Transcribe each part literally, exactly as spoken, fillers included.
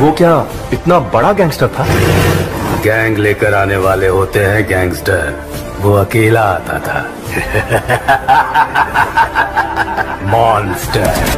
वो क्या इतना बड़ा गैंगस्टर था? गैंग लेकर आने वाले होते हैं गैंगस्टर, वो अकेला आता था। मॉन्स्टर।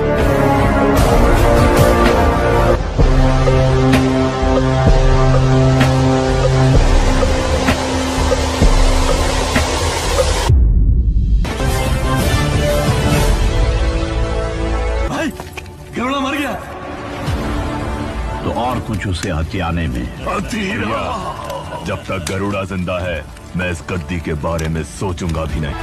भाई गरुड़ा मर गया तो और कुछ उसे हथियाने में। जब तक गरुड़ा जिंदा है मैं इस गद्दी के बारे में सोचूंगा भी नहीं।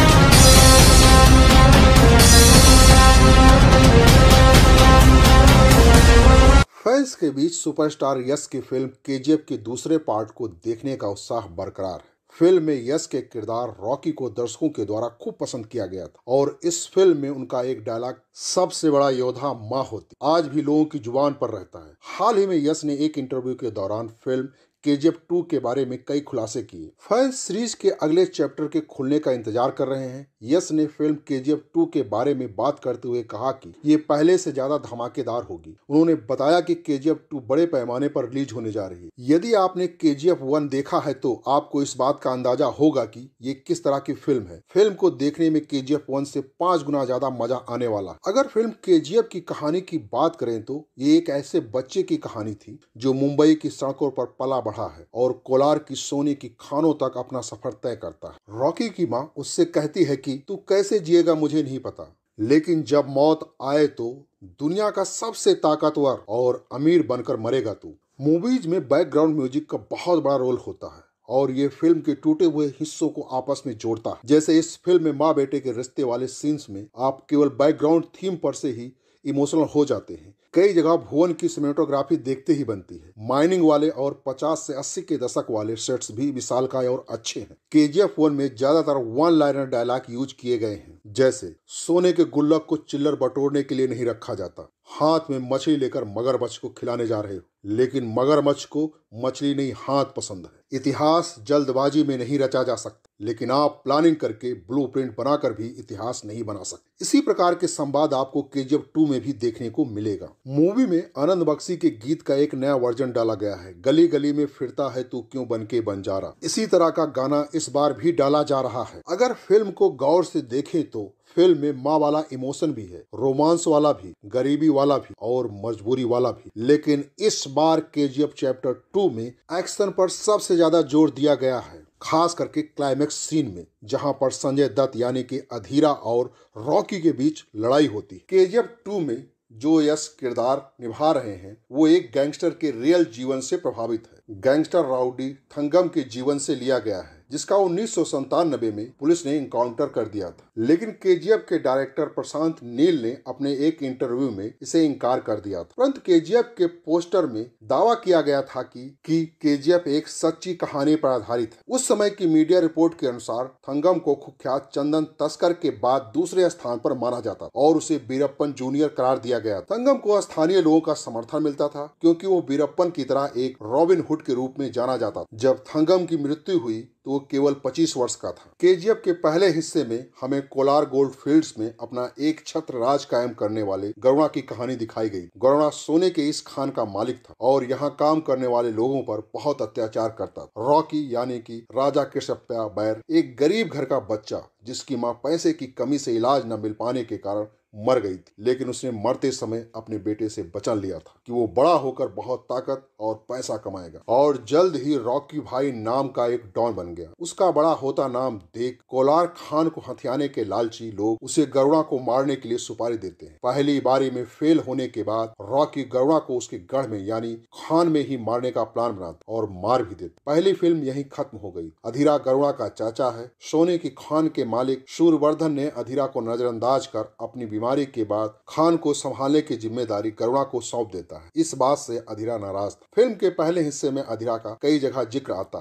फैंस के बीच सुपरस्टार यश की फिल्म केजीएफ के दूसरे पार्ट को देखने का उत्साह बरकरार है। फिल्म में यश के किरदार रॉकी को दर्शकों के द्वारा खूब पसंद किया गया था और इस फिल्म में उनका एक डायलॉग सबसे बड़ा योद्धा माँ होती आज भी लोगों की जुबान पर रहता है। हाल ही में यश ने एक इंटरव्यू के दौरान फिल्म केजीएफ टू के बारे में कई खुलासे किए। फैंस सीरीज के अगले चैप्टर के खुलने का इंतजार कर रहे हैं। यश ने फिल्म केजीएफ टू के बारे में बात करते हुए कहा कि ये पहले से ज्यादा धमाकेदार होगी। उन्होंने बताया कि केजीएफ टू बड़े पैमाने पर रिलीज होने जा रही है। यदि आपने केजीएफ वन देखा है तो आपको इस बात का अंदाजा होगा कि ये किस तरह की फिल्म है। फिल्म को देखने में केजीएफ वन से पांच गुना ज्यादा मजा आने वाला। अगर फिल्म केजीएफ की कहानी की बात करें तो ये एक ऐसे बच्चे की कहानी थी जो मुंबई की सड़कों पर पला बढ़ा है और कोलार की सोने की खानों तक अपना सफर तय करता है। रॉकी की माँ उससे कहती है कि तू कैसे जिएगा मुझे नहीं पता, लेकिन जब मौत आए तो दुनिया का सबसे ताकतवर और अमीर बनकर मरेगा तू। मूवीज में बैकग्राउंड म्यूजिक का बहुत बड़ा रोल होता है और ये फिल्म के टूटे हुए हिस्सों को आपस में जोड़ता है। जैसे इस फिल्म में माँ बेटे के रिश्ते वाले सीन्स में आप केवल बैकग्राउंड थीम पर से ही इमोशनल हो जाते हैं। कई जगह भुवन की सिनेमेटोग्राफी देखते ही बनती है। माइनिंग वाले और पचास से अस्सी के दशक वाले सेट्स भी विशालकाय और अच्छे हैं। केजीएफ वन में ज्यादातर वन लाइनर डायलॉग यूज किए गए हैं, जैसे सोने के गुल्लक को चिल्लर बटोरने के लिए नहीं रखा जाता, हाथ में मछली लेकर मगरमच्छ को खिलाने जा रहे हो, लेकिन मगरमच्छ को मछली नहीं हाथ पसंद है। इतिहास जल्दबाजी में नहीं रचा जा सकता, लेकिन आप प्लानिंग करके ब्लूप्रिंट बनाकर भी इतिहास नहीं बना सकते। इसी प्रकार के संवाद आपको केजीएफ टू में भी देखने को मिलेगा। मूवी में आनंद बख्शी के गीत का एक नया वर्जन डाला गया है, गली गली में फिरता है तू क्यों बन के बंजारा। इसी तरह का गाना इस बार भी डाला जा रहा है। अगर फिल्म को गौर से देखें तो फिल्म में माँ वाला इमोशन भी है, रोमांस वाला भी, गरीबी वाला भी और मजबूरी वाला भी। लेकिन इस बार केजीएफ चैप्टर टू में एक्शन पर सबसे ज्यादा जोर दिया गया है, खास करके क्लाइमेक्स सीन में, जहां पर संजय दत्त यानी कि अधीरा और रॉकी के बीच लड़ाई होती है। केजीएफ टू में जो यश किरदार निभा रहे हैं वो एक गैंगस्टर के रियल जीवन से प्रभावित है। गैंगस्टर राउडी थंगम के जीवन से लिया गया है, जिसका उन्नीस सौ संतानबे में पुलिस ने इनकाउंटर कर दिया था। लेकिन केजीएफ के डायरेक्टर प्रशांत नील ने अपने एक इंटरव्यू में इसे इनकार कर दिया था। परंतु केजीएफ के पोस्टर में दावा किया गया था कि कि केजीएफ एक सच्ची कहानी पर आधारित है। उस समय की मीडिया रिपोर्ट के अनुसार थंगम को कुख्यात चंदन तस्कर के बाद दूसरे स्थान पर माना जाता और उसे वीरप्पन जूनियर करार दिया गया। थंगम को स्थानीय लोगों का समर्थन मिलता था क्योंकि वो वीरप्पन की तरह एक रॉबिन हुड के रूप में जाना जाता। जब थंगम की मृत्यु हुई तो वो केवल पच्चीस वर्ष का था। केजीएफ के पहले हिस्से में हमें कोलार गोल्ड फील्ड्स में अपना एक छत्र राज कायम करने वाले गरुड़ा की कहानी दिखाई गई। गरुड़ा सोने के इस खान का मालिक था और यहाँ काम करने वाले लोगों पर बहुत अत्याचार करता था। रॉकी यानी कि राजा कृष्णप्पा बैर एक गरीब घर का बच्चा जिसकी माँ पैसे की कमी से इलाज न मिल पाने के कारण मर गई थी, लेकिन उसने मरते समय अपने बेटे से वचन लिया था कि वो बड़ा होकर बहुत ताकत और पैसा कमाएगा और जल्द ही रॉकी भाई नाम का एक डॉन बन गया। उसका बड़ा होता नाम देख कोलार खान को हथियाने के लालची लोग उसे गरुड़ा को मारने के लिए सुपारी देते हैं। पहली बारी में फेल होने के बाद रॉकी गरुड़ा को उसके गढ़ में यानी खान में ही मारने का प्लान बनाता और मार भी देता। पहली फिल्म यही खत्म हो गई। अधीरा गरुड़ा का चाचा है। सोने की खान के मालिक सूरवर्धन ने अधीरा को नजरअंदाज कर अपनी बीमारी के बाद खान को संभालने की जिम्मेदारी गरुड़ा को सौंप देता है। इस बात से अधीरा नाराज था। फिल्म के पहले हिस्से में अधीरा का कई जगह जिक्र आता है,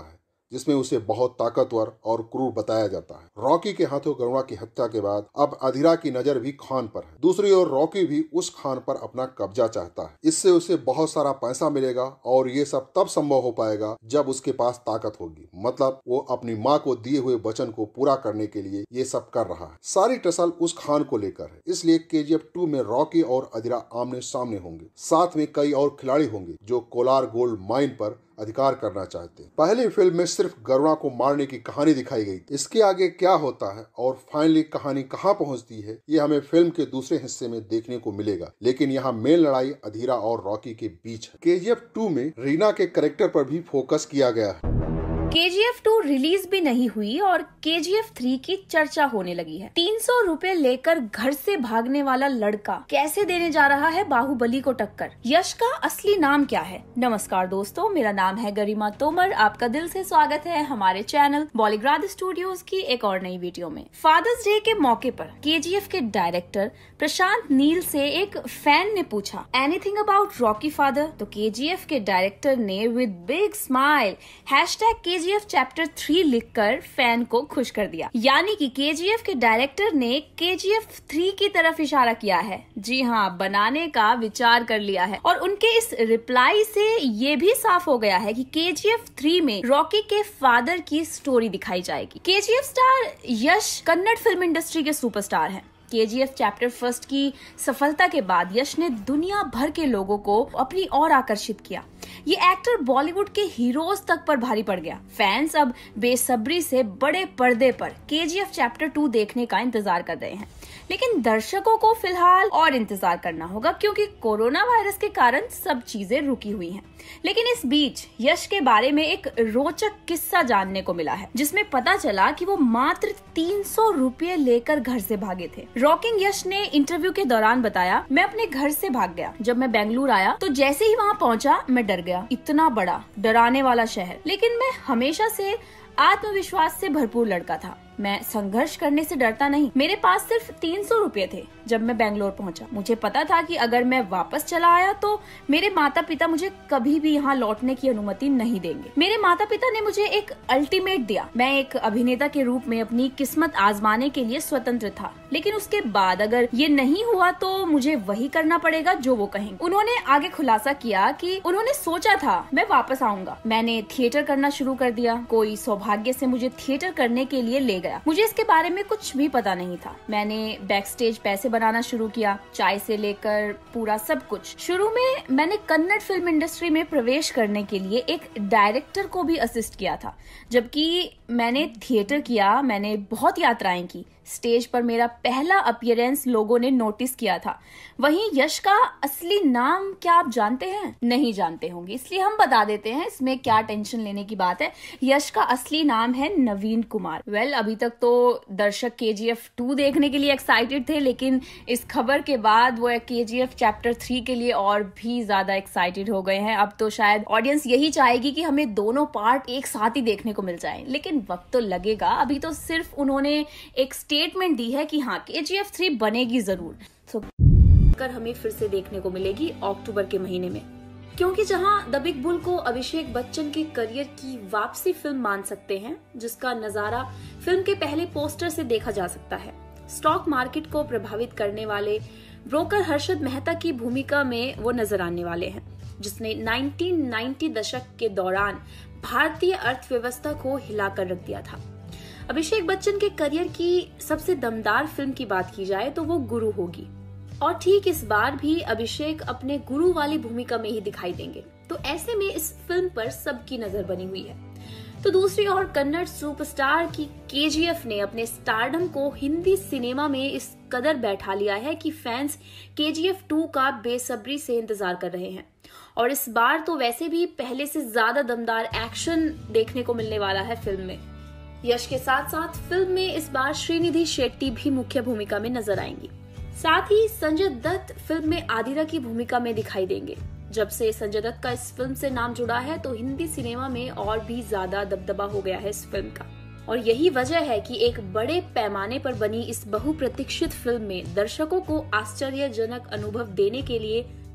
जिसमें उसे बहुत ताकतवर और क्रूर बताया जाता है। रॉकी के हाथों गरुड़ा की हत्या के बाद अब अधीरा की नजर भी खान पर है। दूसरी ओर रॉकी भी उस खान पर अपना कब्जा चाहता है। इससे उसे बहुत सारा पैसा मिलेगा और ये सब तब संभव हो पाएगा जब उसके पास ताकत होगी। मतलब वो अपनी माँ को दिए हुए वचन को पूरा करने के लिए ये सब कर रहा है। सारी टसल उस खान को लेकर है, इसलिए केजीएफ टू में रॉकी और अधीरा आमने सामने होंगे। साथ में कई और खिलाड़ी होंगे जो कोलार गोल्ड माइन पर अधिकार करना चाहते हैं। पहली फिल्म में सिर्फ गरुड़ा को मारने की कहानी दिखाई गई। इसके आगे क्या होता है और फाइनली कहानी कहां पहुंचती है, ये हमें फिल्म के दूसरे हिस्से में देखने को मिलेगा। लेकिन यहाँ मेन लड़ाई अधीरा और रॉकी के बीच है। केजीएफ टू में रीना के कैरेक्टर पर भी फोकस किया गया है। K G F two release भी नहीं हुई और के जी एफ थ्री की चर्चा होने लगी है। तीन सौ रूपए लेकर घर से भागने वाला लड़का कैसे देने जा रहा है बाहुबली को टक्कर। यश का असली नाम क्या है? नमस्कार दोस्तों, मेरा नाम है गरिमा तोमर। आपका दिल से स्वागत है हमारे चैनल बॉलीग्राड स्टूडियोज की एक और नई वीडियो में। फादर्स डे के मौके पर के जी एफ के डायरेक्टर प्रशांत नील से एक फैन ने पूछा एनीथिंग अबाउट रॉकी फादर, तो के जी एफ के डायरेक्टर ने with big smile hashtag K G F chapter three लिखकर फैन को खुश कर दिया। यानी कि के जी एफ के डायरेक्टर ने के जी एफ थ्री की तरफ इशारा किया है। जी हाँ, बनाने का विचार कर लिया है। और उनके इस रिप्लाई से ये भी साफ हो गया है कि के जी एफ थ्री में रॉकी के फादर की स्टोरी दिखाई जाएगी। K G F star Yash Kannada film industry के सुपरस्टार हैं। K G F chapter first की सफलता के बाद यश ने दुनिया भर के लोगों को अपनी ओर आकर्षित किया। ये एक्टर बॉलीवुड के हीरोज तक पर भारी पड़ गया। फैंस अब बेसब्री से बड़े पर्दे पर के जी एफ चैप्टर टू देखने का इंतजार कर रहे हैं। लेकिन दर्शकों को फिलहाल और इंतजार करना होगा क्योंकि कोरोना वायरस के कारण सब चीजें रुकी हुई हैं। लेकिन इस बीच यश के बारे में एक रोचक किस्सा जानने को मिला है, जिसमें पता चला कि वो मात्र तीन सौ रुपये लेकर घर से भागे थे। रॉकिंग यश ने इंटरव्यू के दौरान बताया, मैं अपने घर से भाग गया। जब मैं बेंगलुरु आया तो जैसे ही वहाँ पहुँचा मैं डर गया। इतना बड़ा डराने वाला शहर, लेकिन मैं हमेशा से आत्मविश्वास से भरपूर लड़का था। मैं संघर्ष करने से डरता नहीं। मेरे पास सिर्फ तीन सौ रुपये थे जब मैं बेंगलोर पहुंचा। मुझे पता था कि अगर मैं वापस चला आया तो मेरे माता पिता मुझे कभी भी यहाँ लौटने की अनुमति नहीं देंगे। मेरे माता पिता ने मुझे एक अल्टीमेट दिया। मैं एक अभिनेता के रूप में अपनी किस्मत आजमाने के लिए स्वतंत्र था, लेकिन उसके बाद अगर ये नहीं हुआ तो मुझे वही करना पड़ेगा जो वो कहेंगे। उन्होंने आगे खुलासा किया कि उन्होंने सोचा था मैं वापस आऊंगा। मैंने थिएटर करना शुरू कर दिया। कोई सौभाग्य से मुझे थिएटर करने के लिए ले गया। मुझे इसके बारे में कुछ भी पता नहीं था। मैंने बैक स्टेज पैसे बनाना शुरू किया, चाय से लेकर पूरा सब कुछ। शुरू में मैंने कन्नड़ फिल्म इंडस्ट्री में प्रवेश करने के लिए एक डायरेक्टर को भी असिस्ट किया था। जबकि मैंने थिएटर किया, मैंने बहुत यात्राएं की। स्टेज पर मेरा पहला अपीयरेंस लोगों ने नोटिस किया था। वहीं यश का असली नाम क्या आप जानते हैं? नहीं जानते होंगे, इसलिए हम बता देते हैं। इसमें क्या टेंशन लेने की बात है। यश का असली नाम है नवीन कुमार। वेल well, अभी तक तो दर्शक के जी एफ टू देखने के लिए एक्साइटेड थे, लेकिन इस खबर के बाद वो के जी एफ चैप्टर थ्री के लिए और भी ज्यादा एक्साइटेड हो गए हैं। अब तो शायद ऑडियंस यही चाहेगी कि हमें दोनों पार्ट एक साथ ही देखने को मिल जाए, लेकिन वक्त तो लगेगा। अभी तो सिर्फ उन्होंने एक स्टेटमेंट दी है कि हाँ, के जी एफ थ्री बनेगी जरूर। तो कर हमें फिर से देखने को मिलेगी अक्टूबर के महीने में, क्योंकि जहां द बिग बुल को अभिषेक बच्चन के करियर की वापसी फिल्म मान सकते हैं, जिसका नजारा फिल्म के पहले पोस्टर से देखा जा सकता है। स्टॉक मार्केट को प्रभावित करने वाले ब्रोकर हर्षद मेहता की भूमिका में वो नजर आने वाले हैं, जिसने उन्नीस सौ नब्बे दशक के दौरान भारतीय अर्थव्यवस्था को हिलाकर रख दिया था। अभिषेक बच्चन के करियर की सबसे दमदार फिल्म की बात की जाए तो वो गुरु होगी, और ठीक इस बार भी अभिषेक अपने गुरु वाली भूमिका में ही दिखाई देंगे। तो ऐसे में इस फिल्म पर सबकी नजर बनी हुई है। तो दूसरी ओर कन्नड़ सुपरस्टार की के जी एफ ने अपने स्टारडम को हिंदी सिनेमा में इस कदर बैठा लिया है कि फैंस के जी एफ टू का बेसब्री से इंतजार कर रहे हैं। और इस बार तो वैसे भी पहले से ज्यादा दमदार एक्शन देखने को मिलने वाला है फिल्म में। यश के साथ साथ फिल्म में इस बार श्रीनिधि शेट्टी भी मुख्य भूमिका में नजर आएंगी। साथ ही संजय दत्त फिल्म में आदिरा की भूमिका में दिखाई देंगे। जब से संजय दत्त का इस फिल्म से नाम जुड़ा है तो हिंदी सिनेमा में और भी ज्यादा दबदबा हो गया है इस फिल्म का, और यही वजह है कि एक बड़े पैमाने पर बनी इस बहुप्रतीक्षित फिल्म में दर्शकों को आश्चर्यजनक अनुभव देने के लिए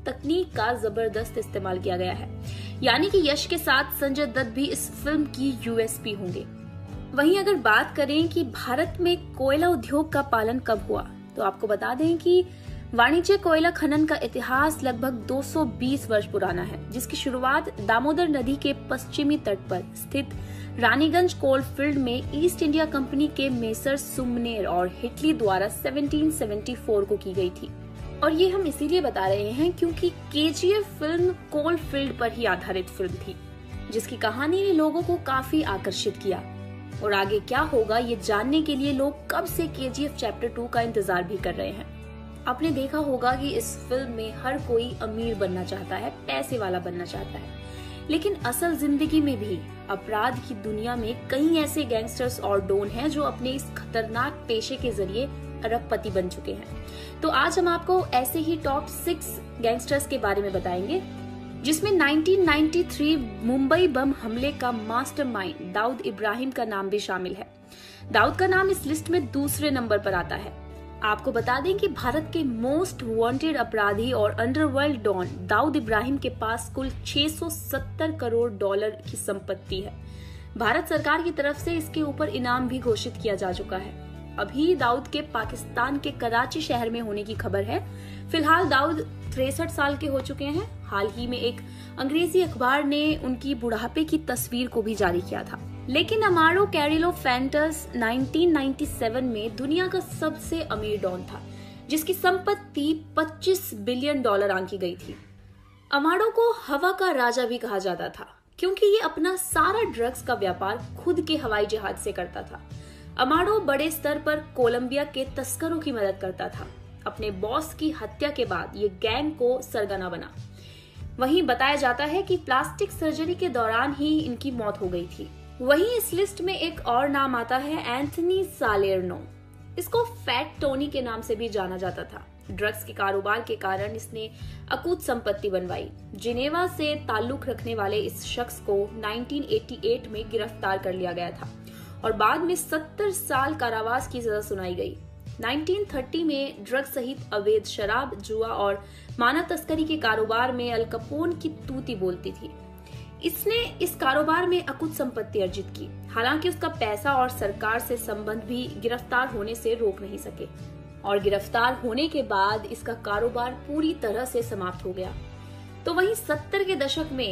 तकनीक का जबरदस्त इस्तेमाल किया गया है, यानी कि यश के साथ संजय दत्त भी इस फिल्म की यूएसपी होंगे। वहीं अगर बात करें कि भारत में कोयला उद्योग का पालन कब हुआ, तो आपको बता दें कि वाणिज्य कोयला खनन का इतिहास लगभग दो सौ बीस वर्ष पुराना है, जिसकी शुरुआत दामोदर नदी के पश्चिमी तट पर स्थित रानीगंज कोल फील्ड में ईस्ट इंडिया कंपनी के मेसर सुमनेर और हिटली द्वारा सत्रह सौ चौहत्तर को की गई थी। और ये हम इसीलिए बता रहे हैं क्योंकि केजीएफ फिल्म कोल फील्ड पर ही आधारित फिल्म थी, जिसकी कहानी ने लोगों को काफी आकर्षित किया। और आगे क्या होगा ये जानने के लिए लोग कब से केजीएफ चैप्टर टू का इंतजार भी कर रहे हैं। आपने देखा होगा कि इस फिल्म में हर कोई अमीर बनना चाहता है, पैसे वाला बनना चाहता है, लेकिन असल जिंदगी में भी अपराध की दुनिया में कई ऐसे गैंगस्टर्स और डॉन हैं जो अपने इस खतरनाक पेशे के जरिए अरबपति बन चुके हैं। तो आज हम आपको ऐसे ही टॉप सिक्स गैंगस्टर्स के बारे में बताएंगे, जिसमें उन्नीस सौ तिरानवे मुंबई बम हमले का मास्टरमाइंड दाऊद इब्राहिम का नाम भी शामिल है। दाऊद का नाम इस लिस्ट में दूसरे नंबर पर आता है। आपको बता दें कि भारत के मोस्ट वांटेड अपराधी और अंडरवर्ल्ड डॉन दाऊद इब्राहिम के पास कुल छह सौ सत्तर करोड़ डॉलर की संपत्ति है। भारत सरकार की तरफ से इसके ऊपर इनाम भी घोषित किया जा चुका है। अभी दाऊद के पाकिस्तान के कराची शहर में होने की खबर है। फिलहाल दाऊद तिरसठ साल के हो चुके हैं। हाल ही में एक अंग्रेजी अखबार ने उनकी बुढ़ापे की तस्वीर को भी जारी किया था। लेकिन अमारो कैरिलो फैंटस उन्नीस सौ सत्तानवे में दुनिया का सबसे अमीर डॉन था, जिसकी संपत्ति पच्चीस बिलियन डॉलर आंकी गई थी। अमारो को हवा का राजा भी कहा जाता था, क्योंकि ये अपना सारा ड्रग्स का व्यापार खुद के हवाई जहाज से करता था। अमारो बड़े स्तर पर कोलंबिया के तस्करों की मदद करता था। अपने बॉस की हत्या के बाद ये गैंग को सरगना बना। वहीं बताया जाता है कि प्लास्टिक सर्जरी के दौरान ही इनकी मौत हो गई थी। वहीं इस लिस्ट में एक और नाम आता है एंथनी सालेर्नो। इसको फैट टोनी के नाम से भी जाना जाता था। ड्रग्स के कारोबार के कारण इसने अकूत संपत्ति बनवाई। जिनेवा से ताल्लुक रखने वाले इस शख्स को उन्नीस सौ अट्ठासी में गिरफ्तार कर लिया गया था और बाद में सत्तर साल कारावास की सजा सुनाई गई। उन्नीस सौ तीस में ड्रग्स सहित अवैध शराब, जुआ और मानव तस्करी के कारोबार में अल कपोन की तूती बोलती थी। इसने इस कारोबार में अकुत संपत्ति अर्जित की। हालांकि उसका पैसा और सरकार से संबंध भी गिरफ्तार होने से रोक नहीं सके और गिरफ्तार होने के बाद इसका कारोबार पूरी तरह से समाप्त हो गया। तो वहीं सत्तर के दशक में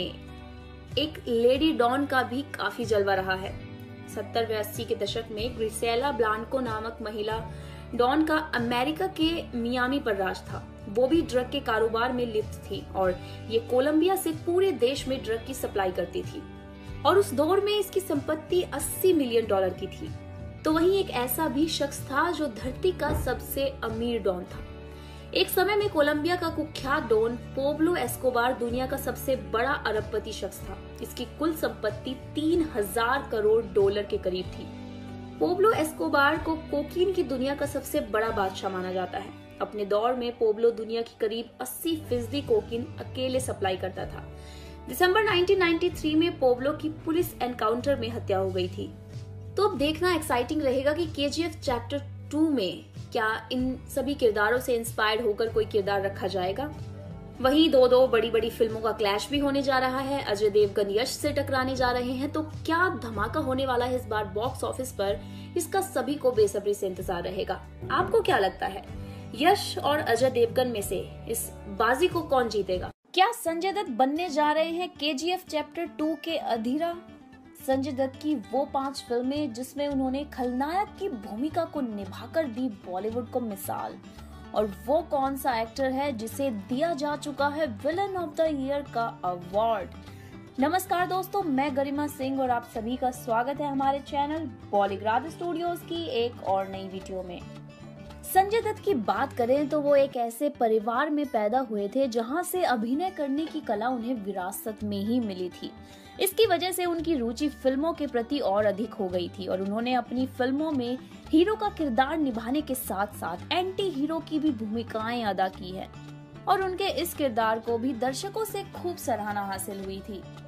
एक लेडी डॉन का भी काफी जलवा रहा है। सत्तर व अस्सी के दशक में ग्रिसेला ब्लांको नामक महिला डॉन का अमेरिका के मियामी पर राज था। वो भी ड्रग के कारोबार में लिप्त थी और ये कोलंबिया से पूरे देश में ड्रग की सप्लाई करती थी और उस दौर में इसकी संपत्ति अस्सी मिलियन डॉलर की थी। तो वहीं एक ऐसा भी शख्स था जो धरती का सबसे अमीर डॉन था। एक समय में कोलंबिया का कुख्यात डॉन पोब्लो एस्कोबार दुनिया का सबसे बड़ा अरबपति शख्स था। इसकी कुल संपत्ति तीन हजार करोड़ डॉलर के करीब थी। पोब्लो एस्कोबार को कोकीन की दुनिया का सबसे बड़ा बादशाह माना जाता है। अपने दौर में पोब्लो दुनिया की करीब अस्सी फीसदी कोकीन अकेले सप्लाई करता था। दिसंबर उन्नीस सौ तिरानवे में पोब्लो की पुलिस एनकाउंटर में हत्या हो गई थी। तो अब देखना एक्साइटिंग रहेगा कि केजीएफ चैप्टर टू में क्या इन सभी किरदारों से इंस्पायर्ड होकर कोई किरदार रखा जाएगा। वहीं दो दो बड़ी बड़ी फिल्मों का क्लैश भी होने जा रहा है। अजय देवगन यश से टकराने जा रहे हैं। तो क्या धमाका होने वाला है इस बार बॉक्स ऑफिस पर, इसका सभी को बेसब्री से इंतजार रहेगा। आपको क्या लगता है, यश और अजय देवगन में से इस बाजी को कौन जीतेगा? क्या संजय दत्त बनने जा रहे हैं केजीएफ चैप्टर टू के अधीरा? संजय दत्त की वो पांच फिल्में जिसमें उन्होंने खलनायक की भूमिका को निभाकर दी बॉलीवुड को मिसाल, और वो कौन सा एक्टर है जिसे दिया जा चुका है विलन ऑफ द ईयर का अवार्ड? नमस्कार दोस्तों, मैं गरिमा सिंह और आप सभी का स्वागत है हमारे चैनल बॉलीग्राड स्टूडियोज की एक और नई वीडियो में। संजय दत्त की बात करें तो वो एक ऐसे परिवार में पैदा हुए थे जहां से अभिनय करने की कला उन्हें विरासत में ही मिली थी। इसकी वजह से उनकी रुचि फिल्मों के प्रति और अधिक हो गई थी और उन्होंने अपनी फिल्मों में हीरो का किरदार निभाने के साथ साथ एंटी हीरो की भी भूमिकाएं अदा की है और उनके इस किरदार को भी दर्शकों से खूब सराहना हासिल हुई थी।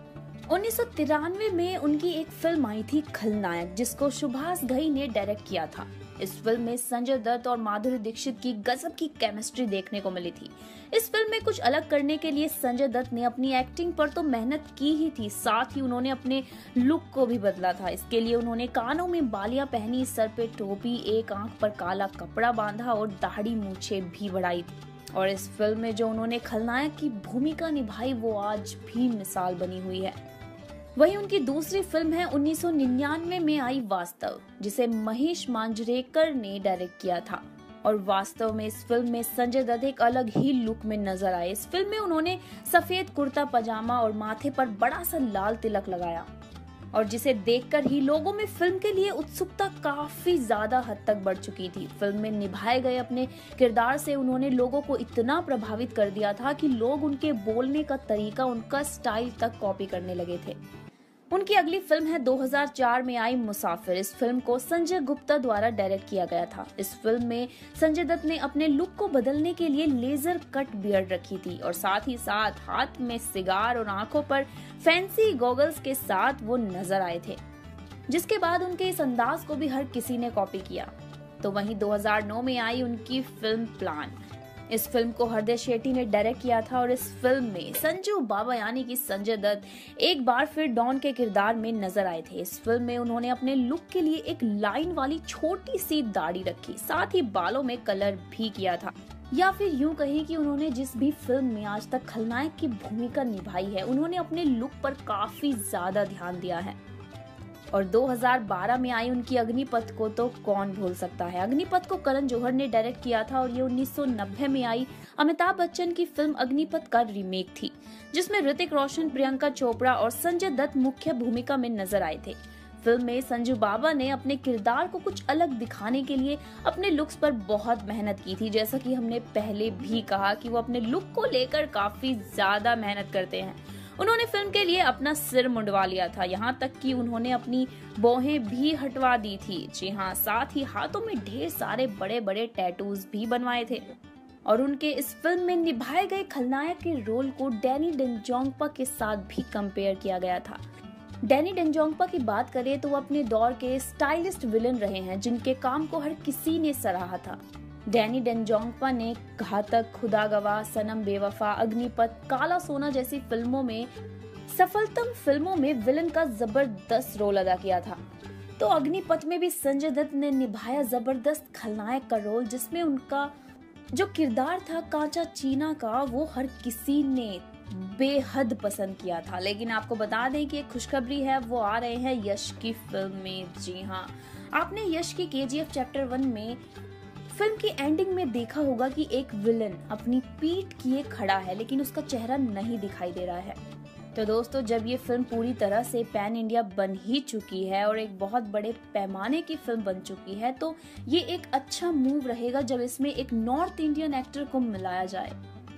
उन्नीस सौ तिरानवे में उनकी एक फिल्म आई थी खलनायक, जिसको सुभाष घई ने डायरेक्ट किया था। इस फिल्म में संजय दत्त और माधुरी दीक्षित की गजब की केमिस्ट्री देखने को मिली थी। इस फिल्म में कुछ अलग करने के लिए संजय दत्त ने अपनी एक्टिंग पर तो मेहनत की ही थी, साथ ही उन्होंने अपने लुक को भी बदला था। इसके लिए उन्होंने कानों में बालियां पहनी, सर पे टोपी, एक आंख पर काला कपड़ा बांधा और दाढ़ी मूछें भी बढ़ाई थी। और इस फिल्म में जो उन्होंने खलनायक की भूमिका निभाई वो आज भी मिसाल बनी हुई है। वहीं उनकी दूसरी फिल्म है उन्नीस सौ निन्यानवे में आई वास्तव, जिसे महेश मांजरेकर ने डायरेक्ट किया था। और वास्तव में इस फिल्म में संजय दत्त एक अलग ही लुक में नजर आए। इस फिल्म में उन्होंने सफेद कुर्ता पजामा और माथे पर बड़ा सा लाल तिलक लगाया, और जिसे देखकर ही लोगों में फिल्म के लिए उत्सुकता काफी ज्यादा हद तक बढ़ चुकी थी। फिल्म में निभाए गए अपने किरदार से उन्होंने लोगों को इतना प्रभावित कर दिया था कि लोग उनके बोलने का तरीका, उनका स्टाइल तक कॉपी करने लगे थे। उनकी अगली फिल्म है दो हज़ार चार में आई मुसाफिर। इस फिल्म को संजय गुप्ता द्वारा डायरेक्ट किया गया था। इस फिल्म में संजय दत्त ने अपने लुक को बदलने के लिए लेजर कट बियर्ड रखी थी, और साथ ही साथ हाथ में सिगार और आंखों पर फैंसी गॉगल्स के साथ वो नजर आए थे, जिसके बाद उनके इस अंदाज को भी हर किसी ने कॉपी किया। तो वहीं दो हज़ार नौ में आई उनकी फिल्म प्लान। इस फिल्म को हृदय शेट्टी ने डायरेक्ट किया था, और इस फिल्म में संजू बाबा यानी कि संजय दत्त एक बार फिर डॉन के किरदार में नजर आए थे। इस फिल्म में उन्होंने अपने लुक के लिए एक लाइन वाली छोटी सी दाढ़ी रखी, साथ ही बालों में कलर भी किया था। या फिर यूं कहें कि उन्होंने जिस भी फिल्म में आज तक खलनायक की भूमिका निभाई है, उन्होंने अपने लुक पर काफी ज्यादा ध्यान दिया है। और दो हज़ार बारह में आई उनकी अग्निपथ को तो कौन भूल सकता है। अग्निपथ को करण जौहर ने डायरेक्ट किया था, और ये उन्नीस सौ नब्बे में आई अमिताभ बच्चन की फिल्म अग्निपथ का रीमेक थी, जिसमें ऋतिक रोशन, प्रियंका चोपड़ा और संजय दत्त मुख्य भूमिका में नजर आए थे। फिल्म में संजू बाबा ने अपने किरदार को कुछ अलग दिखाने के लिए अपने लुक्स पर बहुत मेहनत की थी। जैसा कि हमने पहले भी कहा कि वो अपने लुक को लेकर काफी ज्यादा मेहनत करते हैं। उन्होंने फिल्म के लिए अपना सिर मुंडवा लिया था, यहाँ तक कि उन्होंने अपनी बोहें भी हटवा दी थी। जी हाँ, साथ ही हाथों में ढेर सारे बड़े बड़े टैटूज भी बनवाए थे। और उनके इस फिल्म में निभाए गए खलनायक के रोल को डैनी डेंजोंगपा के साथ भी कंपेयर किया गया था। डैनी डेंजोंगपा की बात करें तो वो अपने दौर के स्टाइलिस्ट विलन रहे हैं, जिनके काम को हर किसी ने सराहा था। डैनी डेंजोंगपा ने घातक, खुदा गवाह, सनम बेवफा, अग्निपथ, काला सोना जैसी फिल्मों में सफलतम फिल्मों में विलन का जबरदस्त रोल अदा किया था। तो अग्निपथ में भी संजय दत्त ने निभाया जबरदस्त खलनायक का रोल, जिसमें उनका जो किरदार था कांचा चीना का, वो हर किसी ने बेहद पसंद किया था। लेकिन आपको बता दें कि एक खुशखबरी है, वो आ रहे हैं यश की फिल्म में। जी हाँ, आपने यश की K G F chapter one में फिल्म की एंडिंग में देखा होगा कि एक विलन अपनी पीठ किए खड़ा है, लेकिन उसका चेहरा नहीं दिखाई दे रहा है। तो दोस्तों, जब ये फिल्म पूरी तरह से पैन इंडिया बन ही चुकी है और एक बहुत बड़े पैमाने की फिल्म बन चुकी है, तो ये एक अच्छा मूव रहेगा जब इसमें एक नॉर्थ इंडियन एक्टर को मिलाया जाए,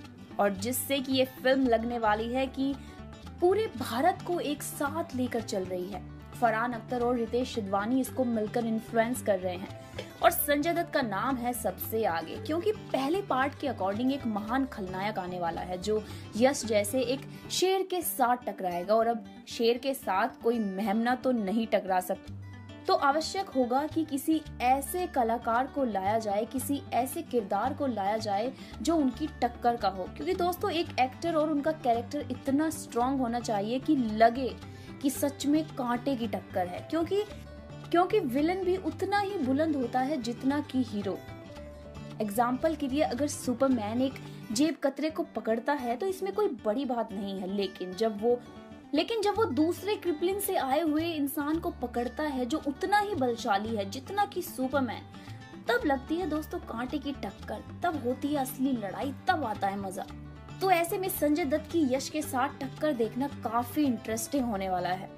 और जिससे कि ये फिल्म लगने वाली है कि पूरे भारत को एक साथ लेकर चल रही है। फरहान अख्तर और रितेश सिधवानी इसको मिलकर इन्फ्लुएंस कर रहे हैं, और संजय दत्त का नाम है सबसे आगे, क्योंकि पहले पार्ट के अकॉर्डिंग एक महान खलनायक आने वाला है जो यश जैसे एक शेर के साथ टकराएगा। और अब शेर के साथ कोई मेहमना तो नहीं टकरा सकता, तो आवश्यक होगा कि किसी ऐसे कलाकार को लाया जाए, किसी ऐसे किरदार को लाया जाए जो उनकी टक्कर का हो। क्योंकि दोस्तों, एक एक्टर और उनका कैरेक्टर इतना स्ट्रांग होना चाहिए कि लगे कि सच में कांटे की टक्कर है, क्योंकि क्योंकि विलन भी उतना ही बुलंद होता है जितना कि हीरो। एग्जाम्पल के लिए, अगर सुपरमैन एक जेब कतरे को पकड़ता है तो इसमें कोई बड़ी बात नहीं है, लेकिन जब वो लेकिन जब वो दूसरे क्रिपलिन से आए हुए इंसान को पकड़ता है जो उतना ही बलशाली है जितना कि सुपरमैन, तब लगती है दोस्तों कांटे की टक्कर, तब होती है असली लड़ाई, तब आता है मजा। तो ऐसे में संजय दत्त की यश के साथ टक्कर देखना काफी इंटरेस्टिंग होने वाला है।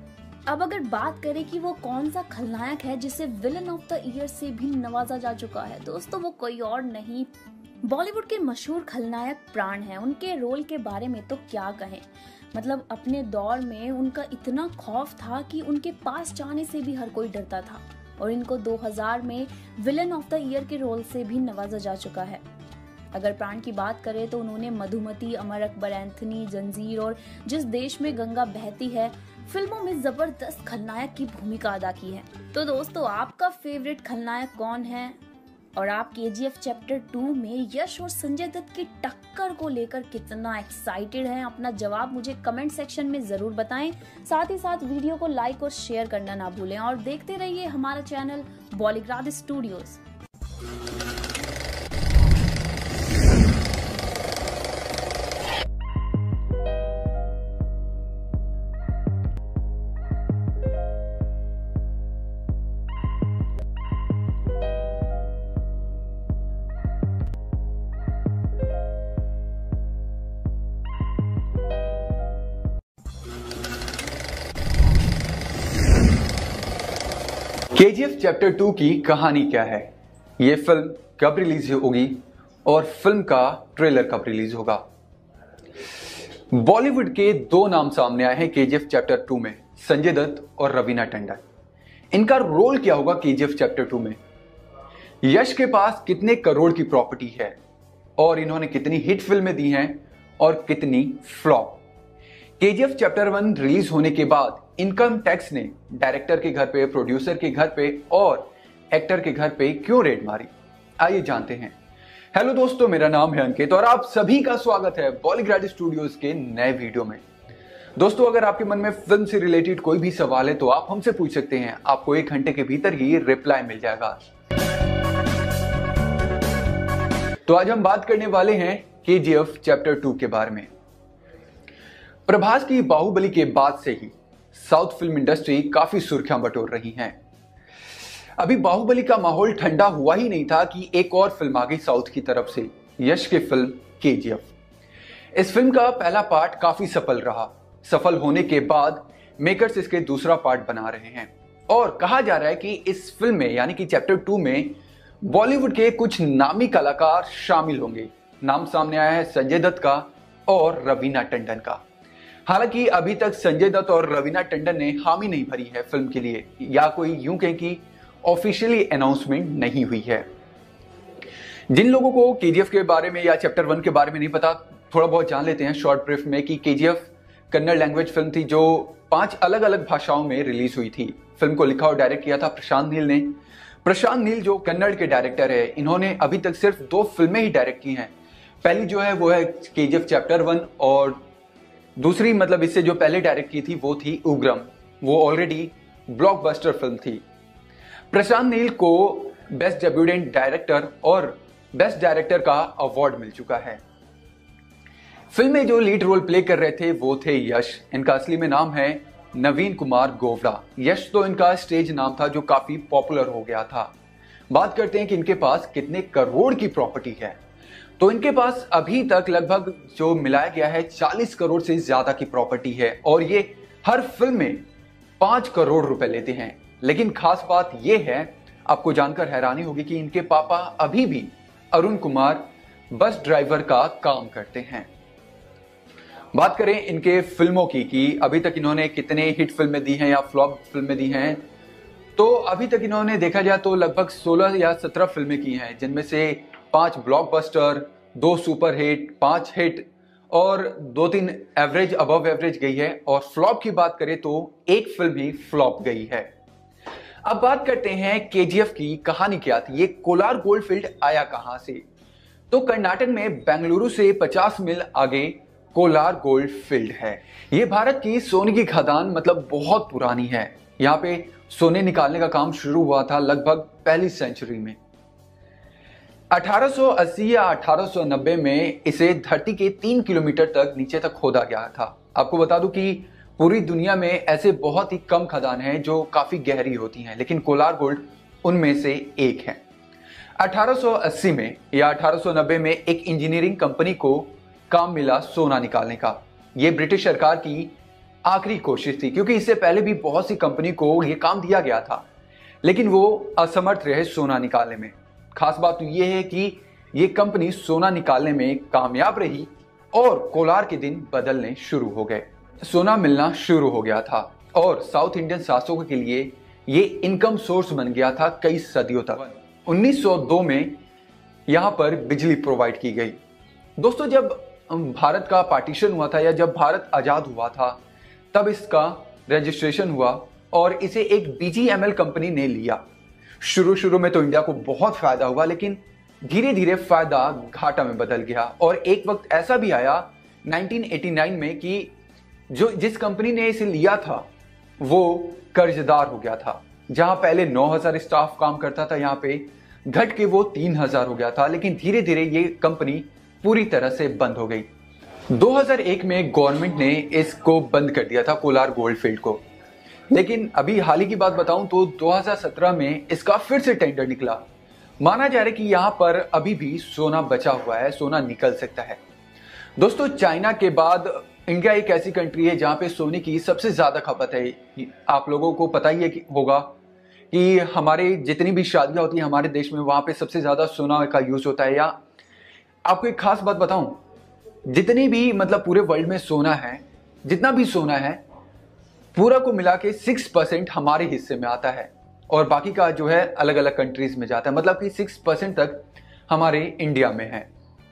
अब अगर बात करें कि वो कौन सा खलनायक है जिसे विलन ऑफ द ईयर से भी नवाजा जा चुका है, दोस्तों वो कोई और नहीं, बॉलीवुड के मशहूर खलनायक प्राण हैं। उनके रोल के बारे में तो क्या कहें, मतलब अपने दौर में उनका इतना खौफ था कि उनके पास जाने से भी हर कोई डरता था, और इनको दो हज़ार में विलन ऑफ द ईयर के रोल से भी नवाजा जा चुका है। अगर प्राण की बात करें तो उन्होंने मधुमती, अमर अकबर एंथनी, जंजीर और जिस देश में गंगा बहती है फिल्मों में जबरदस्त खलनायक की भूमिका अदा की है। तो दोस्तों, आपका फेवरेट खलनायक कौन है और आप केजीएफ चैप्टर टू में यश और संजय दत्त की टक्कर को लेकर कितना एक्साइटेड हैं? अपना जवाब मुझे कमेंट सेक्शन में जरूर बताएं। साथ ही साथ वीडियो को लाइक और शेयर करना ना भूलें और देखते रहिए हमारा channel Bollygrad Studios. KGF chapter two की कहानी क्या है, ये फिल्म कब रिलीज होगी और फिल्म का ट्रेलर कब रिलीज होगा। बॉलीवुड के दो नाम सामने आए हैं केजीएफ चैप्टर टू में, संजय दत्त और रवीना टंडन। इनका रोल क्या होगा केजीएफ चैप्टर टू में? यश के पास कितने करोड़ की प्रॉपर्टी है और इन्होंने कितनी हिट फिल्में दी हैं और कितनी flop. KGF chapter one release होने के बाद इनकम टैक्स ने डायरेक्टर के घर पे, प्रोड्यूसर के घर पे और एक्टर के घर पे क्यों रेड मारी, आइए जानते हैं। हेलो दोस्तों, मेरा नाम है अंकित और आप सभी का स्वागत है बॉलीग्राड स्टूडियोज के नए वीडियो में। दोस्तों, अगर आपके मन में फिल्म से रिलेटेड कोई भी सवाल है तो आप हमसे पूछ सकते हैं, आपको एक घंटे के भीतर ही रिप्लाई मिल जाएगा। तो आज हम बात करने वाले हैं केजीएफ चैप्टर टू के बारे में। प्रभास की बाहुबली के बाद से ही साउथ फिल्म इंडस्ट्री काफी सुर्खियां बटोर रही हैं। अभी बाहुबली का माहौल ठंडा हुआ ही नहीं था कि एक और फिल्म आ गई साउथ की तरफ से, यश की फिल्म केजीएफ। इस फिल्म का पहला पार्ट काफी सफल रहा। सफल होने के बाद मेकर्स इसके दूसरा पार्ट बना रहे हैं और कहा जा रहा है कि इस फिल्म में यानी कि चैप्टर टू में बॉलीवुड के कुछ नामी कलाकार शामिल होंगे। नाम सामने आया है संजय दत्त का और रवीना टंडन का। हालांकि अभी तक संजय दत्त और रवीना टंडन ने हामी नहीं भरी है फिल्म के लिए, या कोई यूं कहें कि ऑफिशियली अनाउंसमेंट नहीं हुई है। जिन लोगों को केजीएफ के बारे में या चैप्टर वन के बारे में नहीं पता, थोड़ा बहुत जान लेते हैं शॉर्ट ब्रीफ में कि केजीएफ कन्नड़ लैंग्वेज फिल्म थी जो पांच अलग अलग भाषाओं में रिलीज हुई थी। फिल्म को लिखा और डायरेक्ट किया था प्रशांत नील ने। प्रशांत नील जो कन्नड़ के डायरेक्टर है, इन्होंने अभी तक सिर्फ दो फिल्में ही डायरेक्ट की हैं। पहली जो है वो है केजीएफ चैप्टर वन और दूसरी मतलब इससे जो पहले डायरेक्ट की थी वो थी उग्रम। वो ऑलरेडी ब्लॉकबस्टर फिल्म थी। प्रशांत नील को बेस्ट डेब्यूटेंट डायरेक्टर और बेस्ट डायरेक्टर का अवार्ड मिल चुका है। फिल्म में जो लीड रोल प्ले कर रहे थे वो थे यश। इनका असली में नाम है नवीन कुमार गोवड़ा। यश तो इनका स्टेज नाम था जो काफी पॉपुलर हो गया था। बात करते हैं कि इनके पास कितने करोड़ की प्रॉपर्टी है। तो इनके पास अभी तक लगभग जो मिलाया गया है चालीस करोड़ से ज्यादा की प्रॉपर्टी है और ये हर फिल्म में पांच करोड़ रुपए लेते हैं। लेकिन खास बात यह है, आपको जानकर हैरानी होगी कि इनके पापा अभी भी अरुण कुमार बस ड्राइवर का काम करते हैं। बात करें इनके फिल्मों की कि अभी तक इन्होंने कितने हिट फिल्में दी हैं या फ्लॉप फिल्में दी हैं, तो अभी तक इन्होंने देखा जाए तो लगभग सोलह या सत्रह फिल्में की हैं, जिनमें से पांच ब्लॉकबस्टर, दो सुपर हिट, पांच हिट और दो तीन एवरेज अबव एवरेज गई है। और फ्लॉप की बात करें तो एक फिल्म ही फ्लॉप गई है। अब बात करते हैं केजीएफ की कहानी क्या थी। ये कोलार गोल्डफील्ड आया कहां से? तो कर्नाटक में बेंगलुरु से पचास मील आगे कोलार गोल्डफील्ड है। ये भारत की सोने की खदान मतलब बहुत पुरानी है। यहाँ पे सोने निकालने का काम शुरू हुआ था लगभग पहली सेंचुरी में। अठारह सौ अस्सी या अठारह सौ नब्बे में इसे धरती के तीन किलोमीटर तक नीचे तक खोदा गया था। आपको बता दूं कि पूरी दुनिया में ऐसे बहुत ही कम खदान हैं जो काफी गहरी होती हैं, लेकिन कोलार गोल्ड उनमें से एक है। अठारह सौ अस्सी में या अठारह सौ नब्बे में एक इंजीनियरिंग कंपनी को काम मिला सोना निकालने का। यह ब्रिटिश सरकार की आखिरी कोशिश थी, क्योंकि इससे पहले भी बहुत सी कंपनी को यह काम दिया गया था, लेकिन वो असमर्थ रहे सोना निकालने में। खास बात यह है कि यह कंपनी सोना निकालने में कामयाब रही और कोलार के दिन बदलने शुरू हो गए। सोना मिलना शुरू हो गया था और साउथ इंडियन शासकों के लिए ये इनकम सोर्स बन गया था कई सदियों तक। उन्नीस सौ दो में यहाँ पर बिजली प्रोवाइड की गई। दोस्तों, जब भारत का पार्टीशन हुआ था या जब भारत आजाद हुआ था तब इसका रजिस्ट्रेशन हुआ और इसे एक बीजीएमएल कंपनी ने लिया। शुरू शुरू में तो इंडिया को बहुत फायदा हुआ, लेकिन धीरे धीरे फायदा घाटा में बदल गया और एक वक्त ऐसा भी आया नाइनटीन एटी नाइन में कि जो जिस कंपनी ने इसे लिया था वो कर्जदार हो गया था। जहां पहले नौ हज़ार स्टाफ काम करता था, यहाँ पे घट के वो तीन हज़ार हो गया था, लेकिन धीरे धीरे ये कंपनी पूरी तरह से बंद हो गई। दो हज़ार एक में गवर्नमेंट ने इसको बंद कर दिया था, कोलार गोल्डफील्ड को। लेकिन अभी हाल ही की बात बताऊं तो दो हज़ार सत्रह में इसका फिर से टेंडर निकला। माना जा रहा है कि यहां पर अभी भी सोना बचा हुआ है, सोना निकल सकता है। दोस्तों, चाइना के बाद इंडिया एक ऐसी कंट्री है जहां पे सोने की सबसे ज्यादा खपत है। आप लोगों को पता ही है कि होगा कि हमारे जितनी भी शादियां होती हैं हमारे देश में, वहां पे सबसे ज्यादा सोना का यूज होता है। या आपको एक खास बात बताऊं, जितनी भी मतलब पूरे वर्ल्ड में सोना है, जितना भी सोना है पूरा को मिला के सिक्स परसेंट हमारे हिस्से में आता है और बाकी का जो है अलग अलग कंट्रीज में जाता है। मतलब कि सिक्स परसेंट तक हमारे इंडिया में है।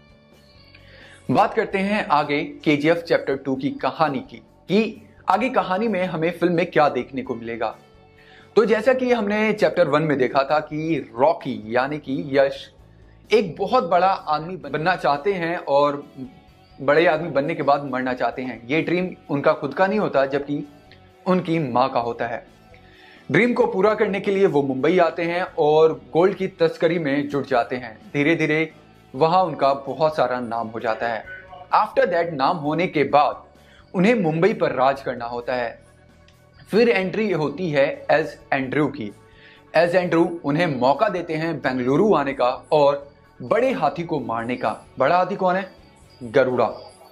बात करते हैं आगे केजीएफ चैप्टर टू की कहानी की कि आगे कहानी में हमें फिल्म में क्या देखने को मिलेगा। तो जैसा कि हमने चैप्टर वन में देखा था कि रॉकी यानी कि यश एक बहुत बड़ा आदमी बनना चाहते हैं और बड़े आदमी बनने के बाद मरना चाहते हैं। ये ड्रीम उनका खुद का नहीं होता, जबकि उनकी माँ का होता है। ड्रीम को पूरा करने के लिए वो मुंबई आते हैं और गोल्ड की तस्करी में जुट जाते हैं। धीरे धीरे वहां उनका बहुत सारा नाम हो जाता है। आफ्टर दैट नाम होने के बाद उन्हें मुंबई पर राज करना होता है। फिर एंट्री होती है एज एंड्रू की। एज एंड्रू उन्हें मौका देते हैं बेंगलुरु आने का और बड़े हाथी को मारने का। बड़ा हाथी कौन है? गरुड़ा।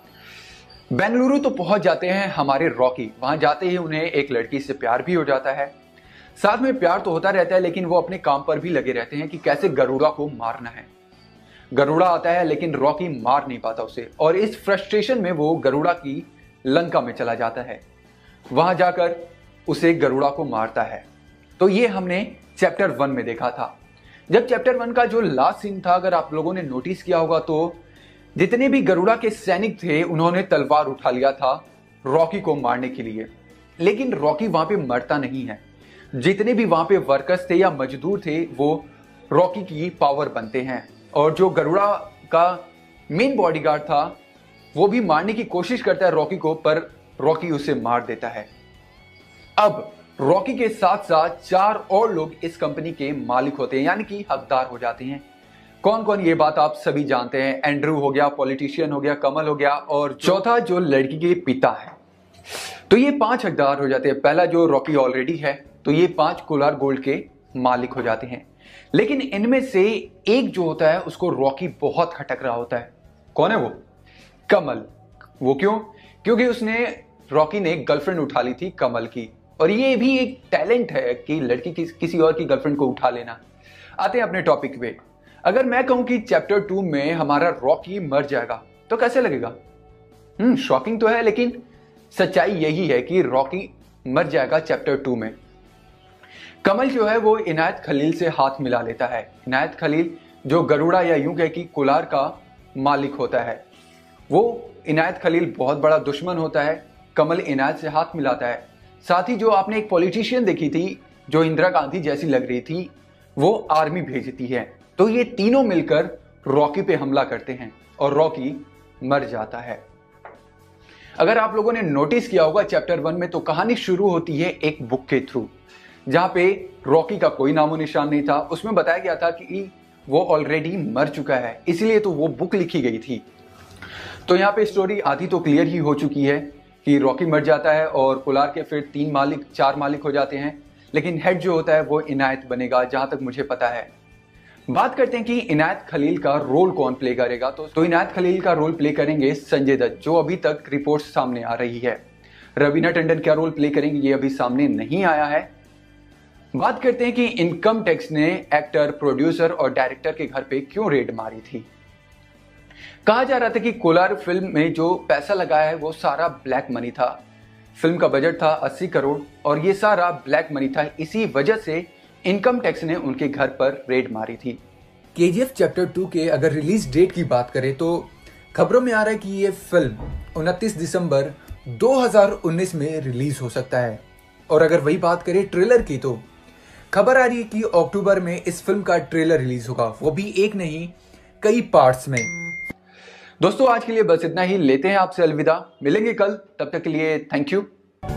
बेंगलुरु तो पहुंच जाते हैं हमारे रॉकी। वहां जाते ही उन्हें एक लड़की से प्यार भी हो जाता है। साथ में प्यार तो होता रहता है, लेकिन वो अपने काम पर भी लगे रहते हैं कि कैसे गरुड़ा को मारना है। गरुड़ा आता है लेकिन रॉकी मार नहीं पाता उसे और इस फ्रस्ट्रेशन में वो गरुड़ा की लंका में चला जाता है। वहां जाकर उसे गरुड़ा को मारता है। तो ये हमने चैप्टर वन में देखा था। जब चैप्टर वन का जो लास्ट सीन था, अगर आप लोगों ने नोटिस किया होगा तो जितने भी गरुड़ा के सैनिक थे उन्होंने तलवार उठा लिया था रॉकी को मारने के लिए, लेकिन रॉकी वहां पे मरता नहीं है। जितने भी वहां पे वर्कर्स थे या मजदूर थे वो रॉकी की पावर बनते हैं और जो गरुड़ा का मेन बॉडीगार्ड था वो भी मारने की कोशिश करता है रॉकी को, पर रॉकी उसे मार देता है। अब रॉकी के साथ साथ चार और लोग इस कंपनी के मालिक होते हैं, यानी कि हकदार हो जाते हैं। कौन कौन, ये बात आप सभी जानते हैं। एंड्रू हो गया, पॉलिटिशियन हो गया, कमल हो गया और चौथा जो लड़की के पिता है। तो ये पांच हकदार हो जाते हैं। पहला जो रॉकी ऑलरेडी है, तो ये पांच कोलार गोल्ड के मालिक हो जाते हैं। लेकिन इनमें से एक जो होता है उसको रॉकी बहुत खटक रहा होता है। कौन है वो? कमल। वो क्यों? क्योंकि उसने रॉकी ने गर्लफ्रेंड उठा ली थी कमल की, और ये भी एक टैलेंट है कि लड़की की किसी और की गर्लफ्रेंड को उठा लेना। आते हैं अपने टॉपिक पे। अगर मैं कहूं कि चैप्टर टू में हमारा रॉकी मर जाएगा तो कैसे लगेगा? हम्म शॉकिंग तो है, लेकिन सच्चाई यही है कि रॉकी मर जाएगा चैप्टर टू में। कमल जो है वो इनायत खलील से हाथ मिला लेता है। इनायत खलील जो गरुड़ा या यूं कह कि कोलार का मालिक होता है, वो इनायत खलील बहुत बड़ा दुश्मन होता है। कमल इनायत से हाथ मिलाता है। साथ ही जो आपने एक पॉलिटिशियन देखी थी जो इंदिरा गांधी जैसी लग रही थी, वो आर्मी भेजती है। तो ये तीनों मिलकर रॉकी पे हमला करते हैं और रॉकी मर जाता है। अगर आप लोगों ने नोटिस किया होगा चैप्टर वन में, तो कहानी शुरू होती है एक बुक के थ्रू, जहां पे रॉकी का कोई नामो निशान नहीं था। उसमें बताया गया था कि वो ऑलरेडी मर चुका है, इसलिए तो वो बुक लिखी गई थी। तो यहाँ पे स्टोरी आधी तो क्लियर ही हो चुकी है कि रॉकी मर जाता है और कोलार के फिर तीन मालिक चार मालिक हो जाते हैं, लेकिन हेड जो होता है वो इनायत बनेगा, जहां तक मुझे पता है। बात करते हैं कि इनायत खलील का रोल कौन प्ले करेगा। तो, तो इनायत खलील का रोल प्ले करेंगे संजय दत्त, जो अभी तक रिपोर्ट सामने आ रही है। रवीना टंडन क्या रोल प्ले करेंगे ये अभी सामने नहीं आया है। बात करते हैं कि इनकम टैक्स ने एक्टर, प्रोड्यूसर और डायरेक्टर के घर पे क्यों रेड मारी थी। कहा जा रहा था कि कोलार फिल्म में जो पैसा लगाया है वो सारा ब्लैक मनी था। फिल्म का बजट था अस्सी करोड़ और ये सारा ब्लैक मनी था। इसी वजह से इनकम टैक्स ने उनके घर पर रेड मारी थी। केजीएफ चैप्टर टू के अगर रिलीज डेट की बात करें तो खबरों में आ रहा है कि ये फिल्म उनतीस दिसंबर दो हज़ार उन्नीस में रिलीज हो सकता है। और अगर वही बात करें ट्रेलर की तो खबर आ रही है कि अक्टूबर में इस फिल्म का ट्रेलर रिलीज होगा, वो भी एक नहीं कई पार्ट्स में। दोस्तों आज के लिए बस इतना ही, लेते हैं आपसे अलविदा, मिलेंगे कल, तब तक के लिए थैंक यू।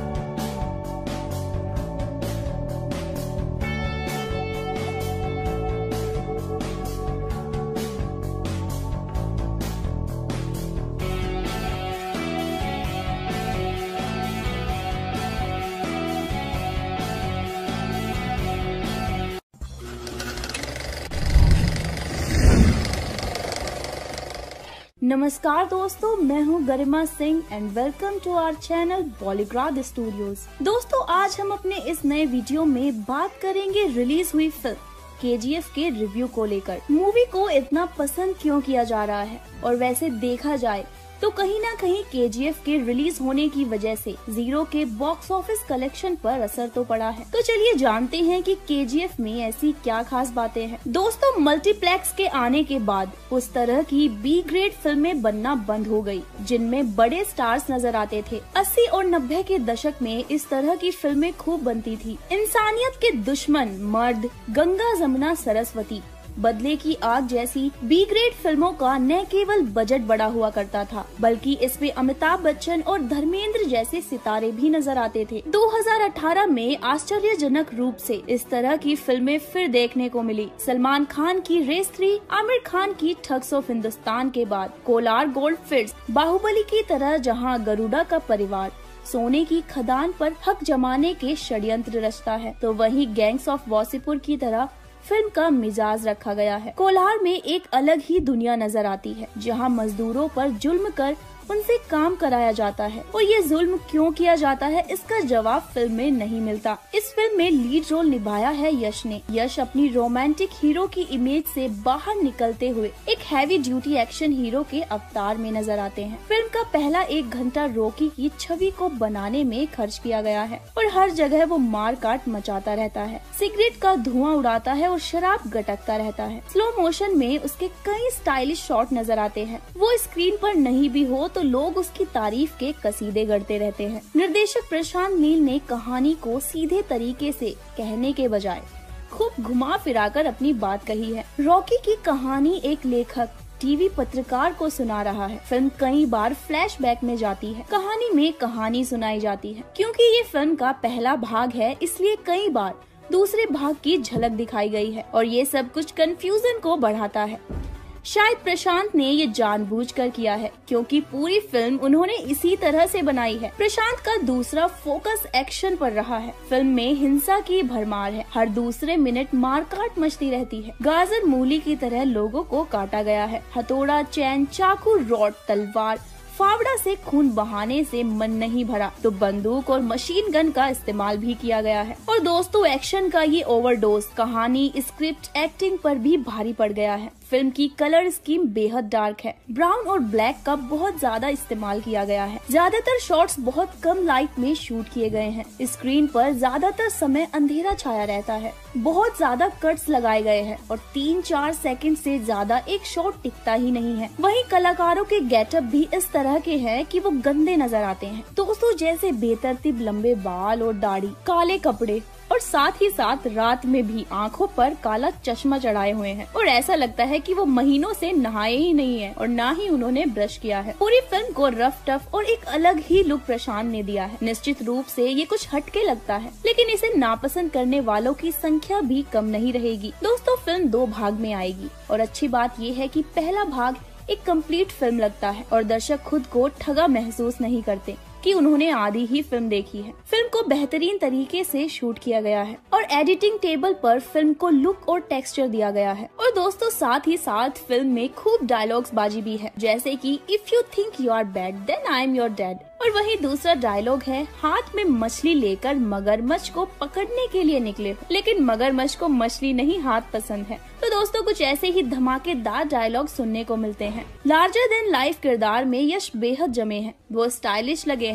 नमस्कार दोस्तों, मैं हूं Garima Singh and welcome to our channel Bollygrad Studios. दोस्तों आज हम अपने इस नए वीडियो में बात करेंगे रिलीज हुई फिल्म केजीएफ के रिव्यू को लेकर। मूवी को इतना पसंद क्यों किया जा रहा है, और वैसे देखा जाए तो कहीं ना कहीं केजीएफ के रिलीज होने की वजह से जीरो के बॉक्स ऑफिस कलेक्शन पर असर तो पड़ा है। तो चलिए जानते हैं कि केजीएफ में ऐसी क्या खास बातें हैं। दोस्तों मल्टीप्लेक्स के आने के बाद उस तरह की बी ग्रेड फिल्में बनना बंद हो गई, जिनमें बड़े स्टार्स नजर आते थे। अस्सी और नब्बे के दशक में इस तरह की फिल्में खूब बनती थी। इंसानियत के दुश्मन, मर्द, गंगा जमुना सरस्वती, बदले की आग जैसी बी ग्रेड फिल्मों का न केवल बजट बड़ा हुआ करता था, बल्कि इसमें अमिताभ बच्चन और धर्मेंद्र जैसे सितारे भी नजर आते थे। दो हज़ार अठारह में आश्चर्यजनक रूप से इस तरह की फिल्में फिर देखने को मिली। सलमान खान की रेस थ्री, आमिर खान की ठग्स ऑफ हिंदुस्तान के बाद कोलार गोल्ड फिल्स, बाहुबली की तरह जहां गरुड़ा का परिवार सोने की खदान पर हक जमाने के षड्यंत्र रचता है, तो वहीं गैंग्स ऑफ वासेपुर की तरह फिल्म का मिजाज रखा गया है। कोलार में एक अलग ही दुनिया नजर आती है, जहां मजदूरों पर जुल्म कर उनसे काम कराया जाता है, और ये जुल्म क्यों किया जाता है इसका जवाब फिल्म में नहीं मिलता। इस फिल्म में लीड रोल निभाया है यश ने। यश अपनी रोमांटिक हीरो की इमेज से बाहर निकलते हुए एक हैवी ड्यूटी एक्शन हीरो के अवतार में नजर आते हैं। फिल्म का पहला एक घंटा रॉकी की छवि को बनाने में खर्च किया गया है, और हर जगह वो मार काट मचाता रहता है, सिगरेट का धुआं उड़ाता है और शराब गटकता रहता है। स्लो मोशन में उसके कई स्टाइलिश शॉट नजर आते हैं। वो स्क्रीन पर नहीं भी हो तो लोग उसकी तारीफ के कसीदे गढ़ते रहते हैं। निर्देशक प्रशांत नील ने कहानी को सीधे तरीके से कहने के बजाय खूब घुमा फिराकर अपनी बात कही है। रॉकी की कहानी एक लेखक टीवी पत्रकार को सुना रहा है। फिल्म कई बार फ्लैशबैक में जाती है, कहानी में कहानी सुनाई जाती है। क्योंकि ये फिल्म का पहला भाग है, इसलिए कई बार दूसरे भाग की झलक दिखाई गई है, और ये सब कुछ कंफ्यूजन को बढ़ाता है। शायद प्रशांत ने ये जानबूझकर किया है, क्योंकि पूरी फिल्म उन्होंने इसी तरह से बनाई है। प्रशांत का दूसरा फोकस एक्शन पर रहा है। फिल्म में हिंसा की भरमार है, हर दूसरे मिनट मारकाट मचती रहती है। गाजर मूली की तरह लोगों को काटा गया है। हथौड़ा, चैन, चाकू, रॉड, तलवार, फावड़ा से खून बहाने से मन नहीं भरा तो बंदूक और मशीन गन का इस्तेमाल भी किया गया है। और दोस्तों एक्शन का ये ओवरडोज कहानी, स्क्रिप्ट, एक्टिंग पर भी भारी पड़ गया है। फिल्म की कलर स्कीम बेहद डार्क है। ब्राउन और ब्लैक का बहुत ज्यादा इस्तेमाल किया गया है। ज्यादातर शॉट्स बहुत कम लाइट में शूट किए गए हैं। स्क्रीन पर ज्यादातर समय अंधेरा छाया रहता है। बहुत ज्यादा कट्स लगाए गए हैं, और तीन चार सेकंड से ज्यादा एक शॉट टिकता ही नहीं है। वहीं कलाकारों के गेटअप भी इस तरह के हैं कि वो गंदे नजर आते हैं। दोस्तों जैसे बेतरतीब लंबे बाल और दाढ़ी, काले कपड़े, और साथ ही साथ रात में भी आंखों पर काला चश्मा चढ़ाए हुए हैं, और ऐसा लगता है कि वो महीनों से नहाए ही नहीं है और ना ही उन्होंने ब्रश किया है। पूरी फिल्म को रफ टफ और एक अलग ही लुक प्रशांत ने दिया है। निश्चित रूप से ये कुछ हटके लगता है, लेकिन इसे नापसंद करने वालों की संख्या भी कम नहीं रहेगी। दोस्तों फिल्म दो भाग में आएगी, और अच्छी बात ये है कि पहला भाग एक कंप्लीट फिल्म लगता है, और दर्शक खुद को ठगा महसूस नहीं करते कि उन्होंने आधी ही फिल्म देखी है। फिल्म को बेहतरीन तरीके से शूट किया गया है, और एडिटिंग टेबल पर फिल्म को लुक और टेक्सचर दिया गया है। और दोस्तों साथ ही साथ फिल्म में खूब डायलॉग्स बाजी भी है, जैसे कि if you think you are bad then I am your dad. और वहीं दूसरा डायलॉग है, हाथ में मछली लेकर मगरमच्छ को पकड़ने के लिए निकले हो, लेकिन मगरमच्छ को मछली नहीं हाथ पसंद है। तो दोस्तों कुछ ऐसे ही धमाकेदार डायलॉग सुनने को मिलते हैं। लार्जर देन लाइफ किरदार में यश बेहद जमे हैं। वो स्टाइलिश लगे हैं,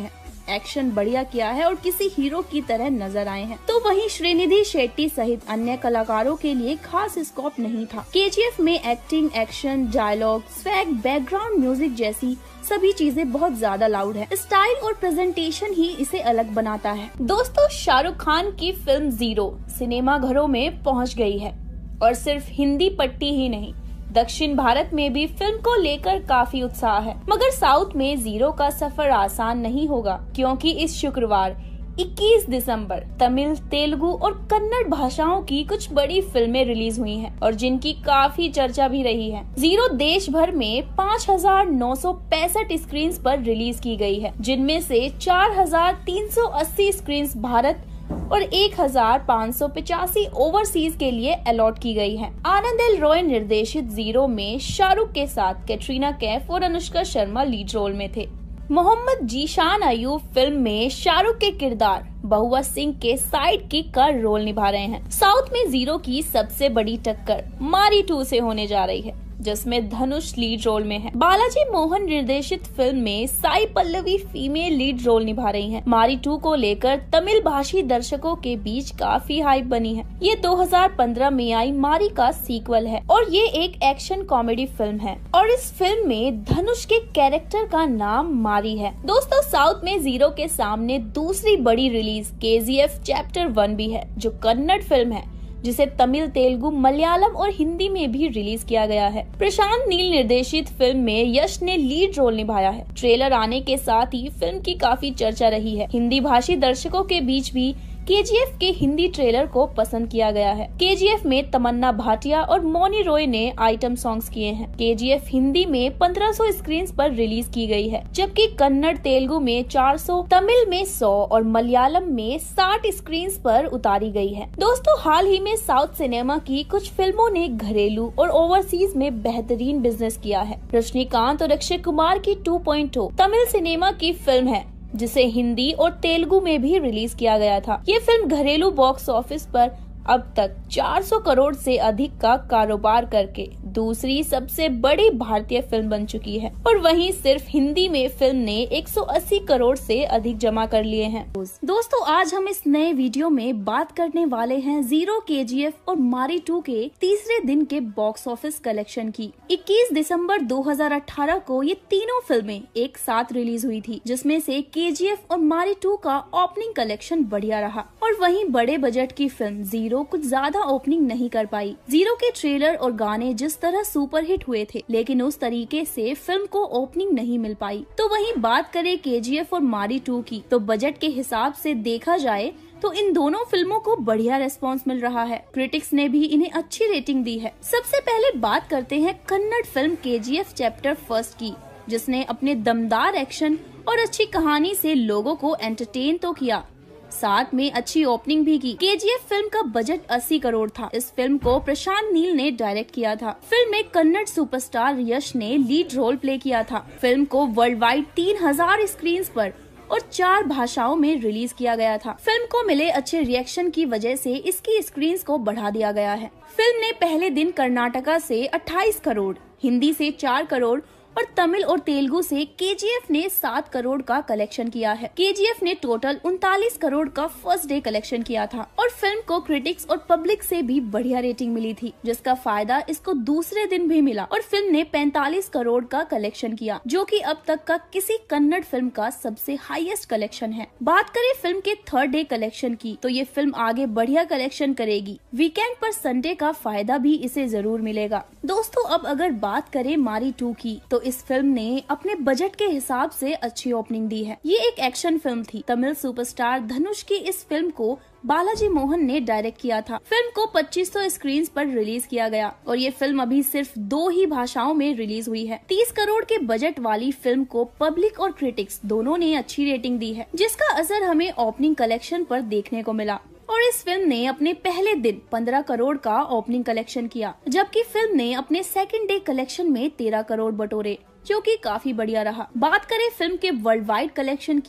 एक्शन बढ़िया किया है और किसी हीरो की तरह नजर आए हैं। तो वहीं श्रीनिधि शेट्टी सहित अन्य कलाकारों के लिए खास स्कोप नहीं था। केजीएफ में acting, action, dialogue, swag, background music जैसी सभी चीजें बहुत ज्यादा लाउड है। स्टाइल और प्रेजेंटेशन ही इसे अलग बनाता है। दोस्तों, शाहरुख खान की फिल्म जीरो सिनेमा घरों में पहुंच गई है और सिर्फ हिंदी पट्टी ही नहीं, दक्षिण भारत में भी फिल्म को लेकर काफी उत्साह है। मगर साउथ में जीरो का सफर आसान नहीं होगा, क्योंकि इस शुक्रवार इक्कीस दिसंबर तमिल, तेलुगु और कन्नड़ भाषाओं की कुछ बड़ी फिल्में रिलीज हुई हैं और जिनकी काफी चर्चा भी रही है। जीरो देश भर में पाँच हजार नौ सौ पैंसठ स्क्रीन पर रिलीज की गई है, जिनमें से चार हजार तीन सौ अस्सी स्क्रीन भारत और एक हजार पाँच सौ पचासी ओवरसीज के लिए अलॉट की गई है। आनंद एल रॉय निर्देशित जीरो में शाहरुख के साथ कैटरीना कैफ और अनुष्का शर्मा लीड रोल में थे। मोहम्मद जीशान अयूब फिल्म में शाहरुख के किरदार बहुआ सिंह के साइड किक का रोल निभा रहे हैं। साउथ में जीरो की सबसे बड़ी टक्कर मारी टू से होने जा रही है, जिसमें धनुष लीड रोल में है। बालाजी मोहन निर्देशित फिल्म में Sai Pallavi female lead role निभा रही हैं। मारी टू को लेकर तमिल भाषी दर्शकों के बीच काफी हाइप बनी है। ये दो हज़ार पंद्रह में आई मारी का सीक्वल है और ये एक एक्शन कॉमेडी फिल्म है और इस फिल्म में धनुष के कैरेक्टर का नाम मारी है। दोस्तों, साउथ में जीरो के सामने दूसरी बड़ी रिलीज केजीएफ चैप्टर वन भी है, जो कन्नड़ फिल्म है जिसे तमिल, तेलुगु, मलयालम और हिंदी में भी रिलीज किया गया है। प्रशांत नील निर्देशित फिल्म में यश ने लीड रोल निभाया है। ट्रेलर आने के साथ ही फिल्म की काफी चर्चा रही है। हिंदी भाषी दर्शकों के बीच भी केजीएफ के हिंदी ट्रेलर को पसंद किया गया है। केजीएफ में तमन्ना भाटिया और मौनी रॉय ने आइटम सॉन्ग्स किए हैं। केजीएफ हिंदी में पंद्रह सौ स्क्रीन पर रिलीज की गई है, जबकि कन्नड़, तेलुगु में चार सौ, तमिल में सौ और मलयालम में साठ स्क्रीन पर उतारी गई है। दोस्तों, हाल ही में साउथ सिनेमा की कुछ फिल्मों ने घरेलू और ओवरसीज में बेहतरीन बिजनेस किया है। रजनीकांत और अक्षय कुमार की two point O Tamil cinema की फिल्म है, जिसे हिंदी और तेलुगु में भी रिलीज किया गया था। ये फिल्म घरेलू बॉक्स ऑफिस पर अब तक चार सौ करोड़ से अधिक का कारोबार करके दूसरी सबसे बड़ी भारतीय फिल्म बन चुकी है और वहीं सिर्फ हिंदी में फिल्म ने एक सौ अस्सी करोड़ से अधिक जमा कर लिए हैं। दोस्तों, आज हम इस नए वीडियो में बात करने वाले हैं जीरो, केजीएफ और मारी टू के तीसरे दिन के बॉक्स ऑफिस कलेक्शन की। इक्कीस दिसंबर दो हज़ार अठारह को ये तीनों फिल्में एक साथ रिलीज हुई थी, जिसमें से केजीएफ और मारी टू का ओपनिंग कलेक्शन बढ़िया रहा और वहीं बड़े बजट की फिल्म जीरो कुछ ज्यादा ओपनिंग नहीं कर पाई। जीरो के ट्रेलर और गाने जिस तरह सुपरहिट हुए थे, लेकिन उस तरीके से फिल्म को ओपनिंग नहीं मिल पाई। तो वहीं बात करें केजीएफ और मारी टू की, तो बजट के हिसाब से देखा जाए तो इन दोनों फिल्मों को बढ़िया रेस्पॉन्स मिल रहा है। क्रिटिक्स ने भी इन्हें अच्छी रेटिंग दी है। सबसे पहले बात करते हैं Kannada film KGF chapter first की, जिसने अपने दमदार एक्शन और अच्छी कहानी से लोगों को एंटरटेन तो किया, साथ में अच्छी ओपनिंग भी की। केजीएफ फिल्म का बजट अस्सी करोड़ था। इस फिल्म को प्रशांत नील ने डायरेक्ट किया था। फिल्म में कन्नड़ सुपरस्टार यश ने लीड रोल प्ले किया था। फिल्म को वर्ल्ड वाइड तीन हजार स्क्रीन पर और चार भाषाओं में रिलीज किया गया था। फिल्म को मिले अच्छे रिएक्शन की वजह से इसकी स्क्रीन को बढ़ा दिया गया है। फिल्म ने पहले दिन कर्नाटका से अट्ठाईस करोड़, हिंदी से चार करोड़ और तमिल और तेलुगु से केजीएफ ने सात करोड़ का कलेक्शन किया है। केजीएफ ने टोटल उनतालीस करोड़ का फर्स्ट डे कलेक्शन किया था और फिल्म को क्रिटिक्स और पब्लिक से भी बढ़िया रेटिंग मिली थी, जिसका फायदा इसको दूसरे दिन भी मिला और फिल्म ने पैंतालीस करोड़ का कलेक्शन किया, जो कि अब तक का किसी कन्नड़ फिल्म का सबसे हाईएस्ट कलेक्शन है। बात करें फिल्म के थर्ड डे कलेक्शन की, तो ये फिल्म आगे बढ़िया कलेक्शन करेगी। वीकेंड पर संडे का फायदा भी इसे जरूर मिलेगा। दोस्तों, अब अगर बात करें मारी टू की, तो इस फिल्म ने अपने बजट के हिसाब से अच्छी ओपनिंग दी है। ये एक एक्शन फिल्म थी। तमिल सुपरस्टार धनुष की इस फिल्म को बालाजी मोहन ने डायरेक्ट किया था। फिल्म को पच्चीस सौ स्क्रीन पर रिलीज किया गया और ये फिल्म अभी सिर्फ दो ही भाषाओं में रिलीज हुई है। तीस करोड़ के बजट वाली फिल्म को पब्लिक और क्रिटिक्स दोनों ने अच्छी रेटिंग दी है, जिसका असर हमें ओपनिंग कलेक्शन पर देखने को मिला और इस फिल्म ने अपने पहले दिन पंद्रह करोड़ का ओपनिंग कलेक्शन किया, जबकि फिल्म ने अपने सेकंड डे कलेक्शन में तेरह करोड़ बटोरे, जो कि काफी बढ़िया रहा। बात करें फिल्म के वर्ल्ड वाइड कलेक्शन की,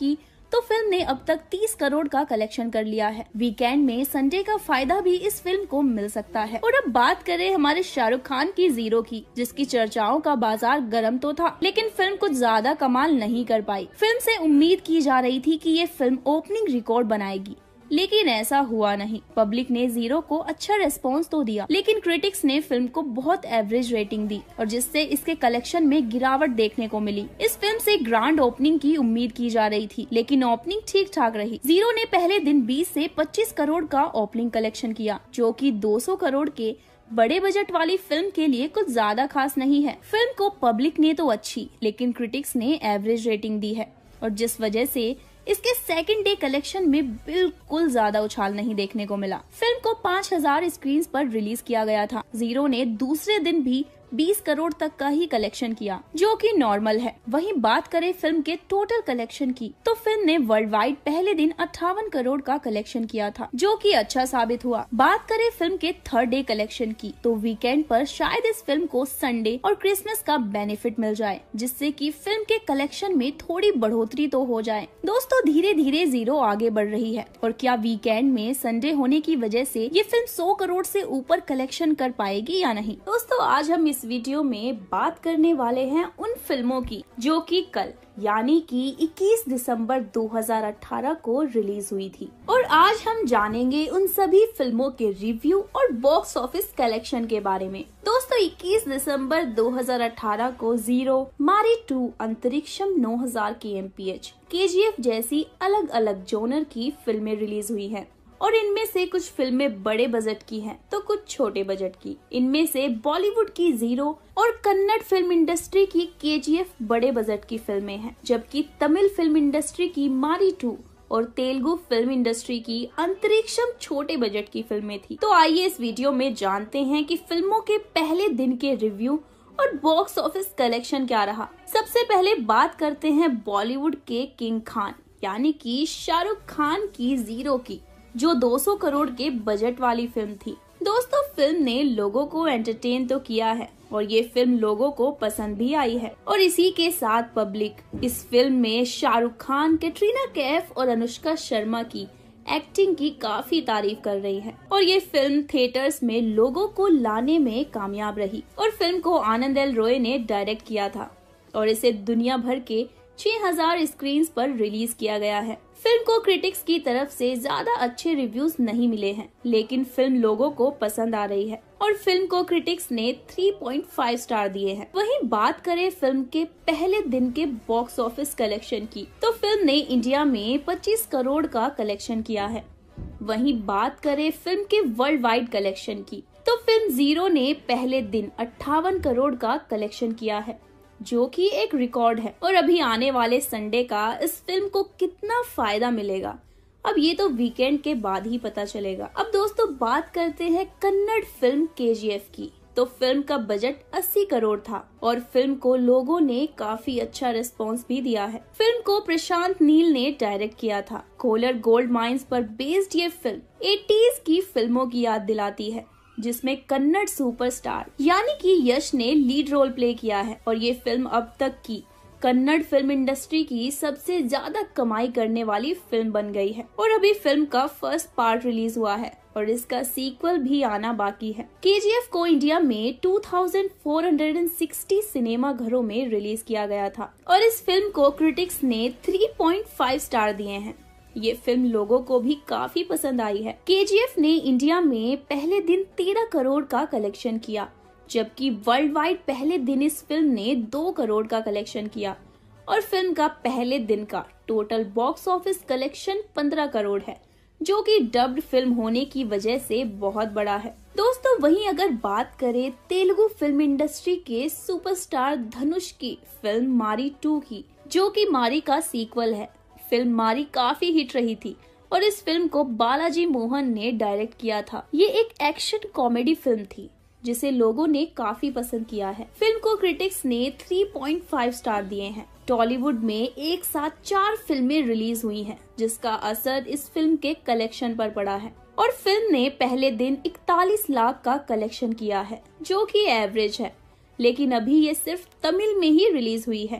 तो फिल्म ने अब तक तीस करोड़ का कलेक्शन कर लिया है। वीकेंड में संडे का फायदा भी इस फिल्म को मिल सकता है। और अब बात करें हमारे शाहरुख खान की जीरो की, जिसकी चर्चाओं का बाजार गर्म तो था, लेकिन फिल्म कुछ ज्यादा कमाल नहीं कर पाई। फिल्म से उम्मीद की जा रही थी कि ये फिल्म ओपनिंग रिकॉर्ड बनाएगी, लेकिन ऐसा हुआ नहीं। पब्लिक ने जीरो को अच्छा रेस्पॉन्स तो दिया, लेकिन क्रिटिक्स ने फिल्म को बहुत एवरेज रेटिंग दी, और जिससे इसके कलेक्शन में गिरावट देखने को मिली। इस फिल्म से ग्रैंड ओपनिंग की उम्मीद की जा रही थी, लेकिन ओपनिंग ठीक ठाक रही। जीरो ने पहले दिन बीस से पच्चीस करोड़ का ओपनिंग कलेक्शन किया, जो कि दो सौ करोड़ के बड़े बजट वाली फिल्म के लिए कुछ ज्यादा खास नहीं है। फिल्म को पब्लिक ने तो अच्छी, लेकिन क्रिटिक्स ने एवरेज रेटिंग दी है, और जिस वजह से इसके सेकंड डे कलेक्शन में बिल्कुल ज्यादा उछाल नहीं देखने को मिला। फिल्म को पाँच हज़ार स्क्रीन पर रिलीज किया गया था। जीरो ने दूसरे दिन भी बीस करोड़ तक का ही कलेक्शन किया, जो कि नॉर्मल है। वहीं बात करें फिल्म के टोटल कलेक्शन की, तो फिल्म ने वर्ल्ड वाइड पहले दिन अट्ठावन करोड़ का कलेक्शन किया था, जो कि अच्छा साबित हुआ। बात करें फिल्म के थर्ड डे कलेक्शन की, तो वीकेंड पर शायद इस फिल्म को संडे और क्रिसमस का बेनिफिट मिल जाए, जिससे कि फिल्म के कलेक्शन में थोड़ी बढ़ोतरी तो हो जाए। दोस्तों, धीरे धीरे जीरो आगे बढ़ रही है, और क्या वीकेंड में संडे होने की वजह से ये फिल्म सौ करोड़ से ऊपर कलेक्शन कर पाएगी या नहीं। दोस्तों, आज हम इस वीडियो में बात करने वाले हैं उन फिल्मों की जो कि कल यानी कि इक्कीस दिसंबर दो हज़ार अठारह को रिलीज हुई थी, और आज हम जानेंगे उन सभी फिल्मों के रिव्यू और बॉक्स ऑफिस कलेक्शन के बारे में। दोस्तों, इक्कीस दिसंबर दो हज़ार अठारह को जीरो, मारी टू, अंतरिक्षम नौ हज़ार के एम पी एच, के जी एफ जैसी अलग अलग जोनर की फिल्में रिलीज हुई हैं, और इनमें से कुछ फिल्में बड़े बजट की हैं, तो कुछ छोटे बजट की। इनमें से बॉलीवुड की जीरो और कन्नड़ फिल्म इंडस्ट्री की के जी एफ बड़े बजट की फिल्में हैं, जबकि तमिल फिल्म इंडस्ट्री की मारी टू और तेलुगु फिल्म इंडस्ट्री की अंतरिक्षम छोटे बजट की फिल्में थी। तो आइए इस वीडियो में जानते हैं कि फिल्मों के पहले दिन के रिव्यू और बॉक्स ऑफिस कलेक्शन क्या रहा। सबसे पहले बात करते हैं बॉलीवुड के किंग खान यानी कि शाहरुख खान की जीरो की, जो दो सौ करोड़ के बजट वाली फिल्म थी। दोस्तों, फिल्म ने लोगों को एंटरटेन तो किया है, और ये फिल्म लोगों को पसंद भी आई है, और इसी के साथ पब्लिक इस फिल्म में शाहरुख खान, कैटरीना कैफ और अनुष्का शर्मा की एक्टिंग की काफी तारीफ कर रही है, और ये फिल्म थिएटर्स में लोगों को लाने में कामयाब रही। और फिल्म को आनंद एल रॉय ने डायरेक्ट किया था, और इसे दुनिया भर के छह हज़ार स्क्रीन पर रिलीज किया गया है। फिल्म को क्रिटिक्स की तरफ से ज्यादा अच्छे रिव्यूज नहीं मिले हैं, लेकिन फिल्म लोगों को पसंद आ रही है, और फिल्म को क्रिटिक्स ने तीन पॉइंट पाँच स्टार दिए हैं। वहीं बात करें फिल्म के पहले दिन के बॉक्स ऑफिस कलेक्शन की, तो फिल्म ने इंडिया में पच्चीस करोड़ का कलेक्शन किया है। वहीं बात करें फिल्म के वर्ल्ड वाइड कलेक्शन की, तो फिल्म जीरो ने पहले दिन अट्ठावन करोड़ का कलेक्शन किया है, जो कि एक रिकॉर्ड है। और अभी आने वाले संडे का इस फिल्म को कितना फायदा मिलेगा, अब ये तो वीकेंड के बाद ही पता चलेगा। अब दोस्तों, बात करते हैं कन्नड़ फिल्म के जी एफ की, तो फिल्म का बजट अस्सी करोड़ था, और फिल्म को लोगों ने काफी अच्छा रिस्पांस भी दिया है। फिल्म को प्रशांत नील ने डायरेक्ट किया था। कोलर गोल्ड माइंस पर बेस्ड ये फिल्म एटीज़ की फिल्मों की याद दिलाती है, जिसमें कन्नड़ सुपरस्टार यानी कि यश ने लीड रोल प्ले किया है, और ये फिल्म अब तक की कन्नड़ फिल्म इंडस्ट्री की सबसे ज्यादा कमाई करने वाली फिल्म बन गई है। और अभी फिल्म का फर्स्ट पार्ट रिलीज हुआ है, और इसका सीक्वल भी आना बाकी है। के जी एफ को इंडिया में two thousand four hundred sixty cinema घरों में रिलीज किया गया था, और इस फिल्म को क्रिटिक्स ने तीन पॉइंट पाँच स्टार दिए हैं। ये फिल्म लोगों को भी काफी पसंद आई है। के जी एफ ने इंडिया में पहले दिन तेरह करोड़ का कलेक्शन किया, जबकि वर्ल्ड वाइड पहले दिन इस फिल्म ने दो करोड़ का कलेक्शन किया, और फिल्म का पहले दिन का टोटल बॉक्स ऑफिस कलेक्शन पंद्रह करोड़ है, जो कि डब्ड फिल्म होने की वजह से बहुत बड़ा है। दोस्तों, वहीं अगर बात करें तेलुगु फिल्म इंडस्ट्री के सुपरस्टार धनुष की फिल्म मारी टू की, जो कि मारी का सीक्वल है। फिल्म मारी काफी हिट रही थी, और इस फिल्म को बालाजी मोहन ने डायरेक्ट किया था। ये एक एक्शन कॉमेडी फिल्म थी, जिसे लोगों ने काफी पसंद किया है। फिल्म को क्रिटिक्स ने तीन पॉइंट पाँच स्टार दिए हैं। टॉलीवुड में एक साथ चार फिल्में रिलीज हुई हैं, जिसका असर इस फिल्म के कलेक्शन पर पड़ा है, और फिल्म ने पहले दिन इकतालीस लाख का कलेक्शन किया है, जो कि एवरेज है। लेकिन अभी ये सिर्फ तमिल में ही रिलीज हुई है,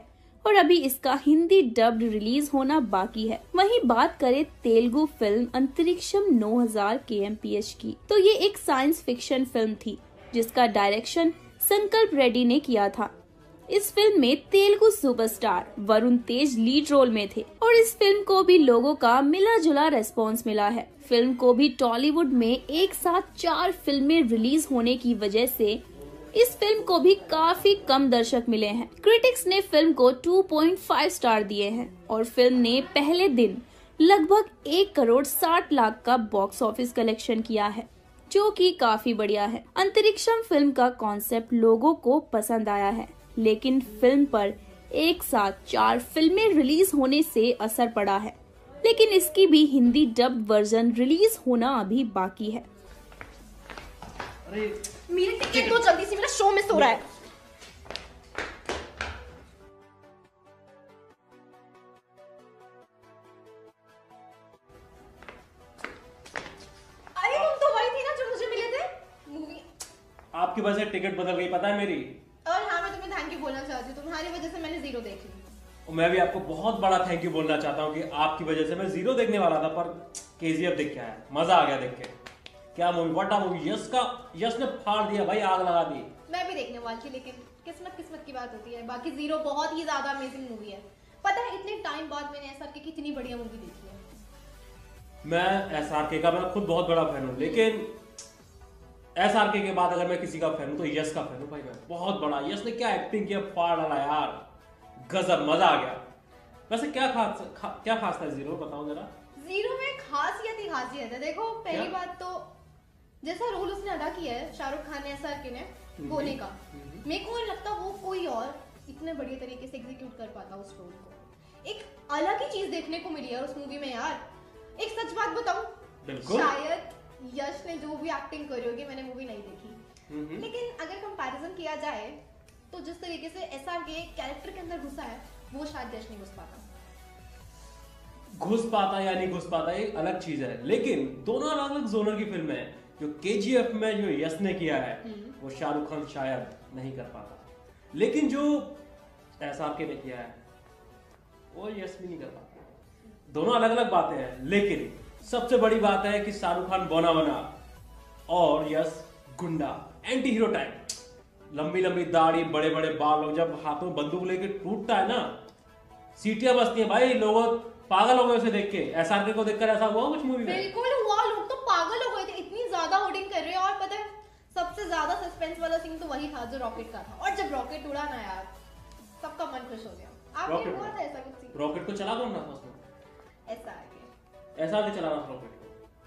और अभी इसका हिंदी डब्ड रिलीज होना बाकी है। वहीं बात करें तेलुगु फिल्म अंतरिक्षम नौ हज़ार के एम पी एच की, तो ये एक साइंस फिक्शन फिल्म थी जिसका डायरेक्शन संकल्प रेड्डी ने किया था। इस फिल्म में Telugu superstar Varun Tej lead role में थे और इस फिल्म को भी लोगों का मिला जुला रेस्पॉन्स मिला है। फिल्म को भी टॉलीवुड में एक साथ चार फिल्में रिलीज होने की वजह से इस फिल्म को भी काफी कम दर्शक मिले हैं। क्रिटिक्स ने फिल्म को टू पॉइंट फाइव स्टार दिए हैं और फिल्म ने पहले दिन लगभग एक करोड़ साठ लाख का बॉक्स ऑफिस कलेक्शन किया है, जो कि काफी बढ़िया है। अंतरिक्षम फिल्म का कॉन्सेप्ट लोगों को पसंद आया है, लेकिन फिल्म पर एक साथ चार फिल्में रिलीज होने से असर पड़ा है, लेकिन इसकी भी हिंदी डब वर्जन रिलीज होना अभी बाकी है। मेरी टिकट दो जल्दी से, मेरा शो मिस हो रहा है। अरे तुम तो वही थी ना जो मुझे मिले थे मूवी। आपकी वजह से टिकट बदल गई, पता है मेरी। और हाँ, मैं तुम्हें थैंक यू बोलना चाहती हूँ, तुम्हारी वजह से मैंने जीरो देख ली। और मैं भी आपको बहुत बड़ा थैंक यू बोलना चाहता हूँ कि आपकी वजह से मैं जीरो देखने वाला था, पर के जी एफ देख के आया, मजा आ गया देख के। क्या movie, what a movie. Yash का यश ने फाड़ दिया भाई, आग लगा दी। मैं भी देखने वाली थी, लेकिन किस्मत किस्मत की बात होती है। बाकी जीरो बहुत ही ज्यादा अमेजिंग मूवी है। पता है इतने टाइम बाद मैंने एस आर के की कितनी बढ़िया मूवी देखी है। मैं एस आर के का मैं खुद बहुत बड़ा फैन हूँ, लेकिन एस आर के के बाद अगर मैं किसी का फैन हूँ तो यश का फैन हूँ भाई मैं, बहुत बड़ा। यश ने क्या एक्टिंग किया, फाड़ डाला यार, गजब, मजा आ गया। वैसे क्या खास खा, क्या खास था जीरो, बताओ जरा। जीरो में खासियत ही खासियत है। देखो पहली क्या? बात तो जैसा रोल उसने अदा किया है शाहरुख खान ने, एस आर के ने, गोले का, मेरे को नहीं लगता वो कोई और इतने बढ़िया तरीके से एग्जीक्यूट कर पाता उस रोल को। एक अलग ही चीज देखने को मिली है उस मूवी में यार। एक सच बात बताऊं, शायद यश ने जो भी एक्टिंग करी होगी, मैंने मूवी नहीं देखी, लेकिन अगर कंपैरिजन किया जाए तो जिस तरीके से एस आर के कैरेक्टर के अंदर घुसा है, वो शायद यश नहीं घुस पाता। घुस पाता या नहीं घुस पाता एक अलग चीज है, लेकिन दोनों अलग अलग जोनर की फिल्म है। जो के जी एफ में जो यश ने किया है वो शाहरुख खान शायद नहीं कर पाता, लेकिन जो एस आर के ने किया है वो यश भी नहीं कर पाता। दोनों अलग अलग बातें हैं, लेकिन सबसे बड़ी बात है कि शाहरुख खान बना बना और यश गुंडा, एंटी हीरो टाइप, लंबी लंबी दाढ़ी, बड़े बड़े बाल, और जब हाथों में बंदूक लेके टूटता है ना, सीटियां बजती हैं भाई, लोग पागल हो गए उसे देख के। एस आर के को देखकर ऐसा हुआ कुछ मूवी में? बिल्कुल हुआ, लोग तो पागल हो गए थे, इतनी ज्यादा होर्डिंग कर रहे हैं। और पता है सबसे ज्यादा सस्पेंस वाला सीन तो वही था जो रॉकेट का था, और जब रॉकेट उड़ा ना यार, सबका मन खुश हो गया। आपने हुआ था ऐसा कुछ सीन? रॉकेट को चला कौन रहा था उसमें? S R K. S R K चला रहा था रॉकेट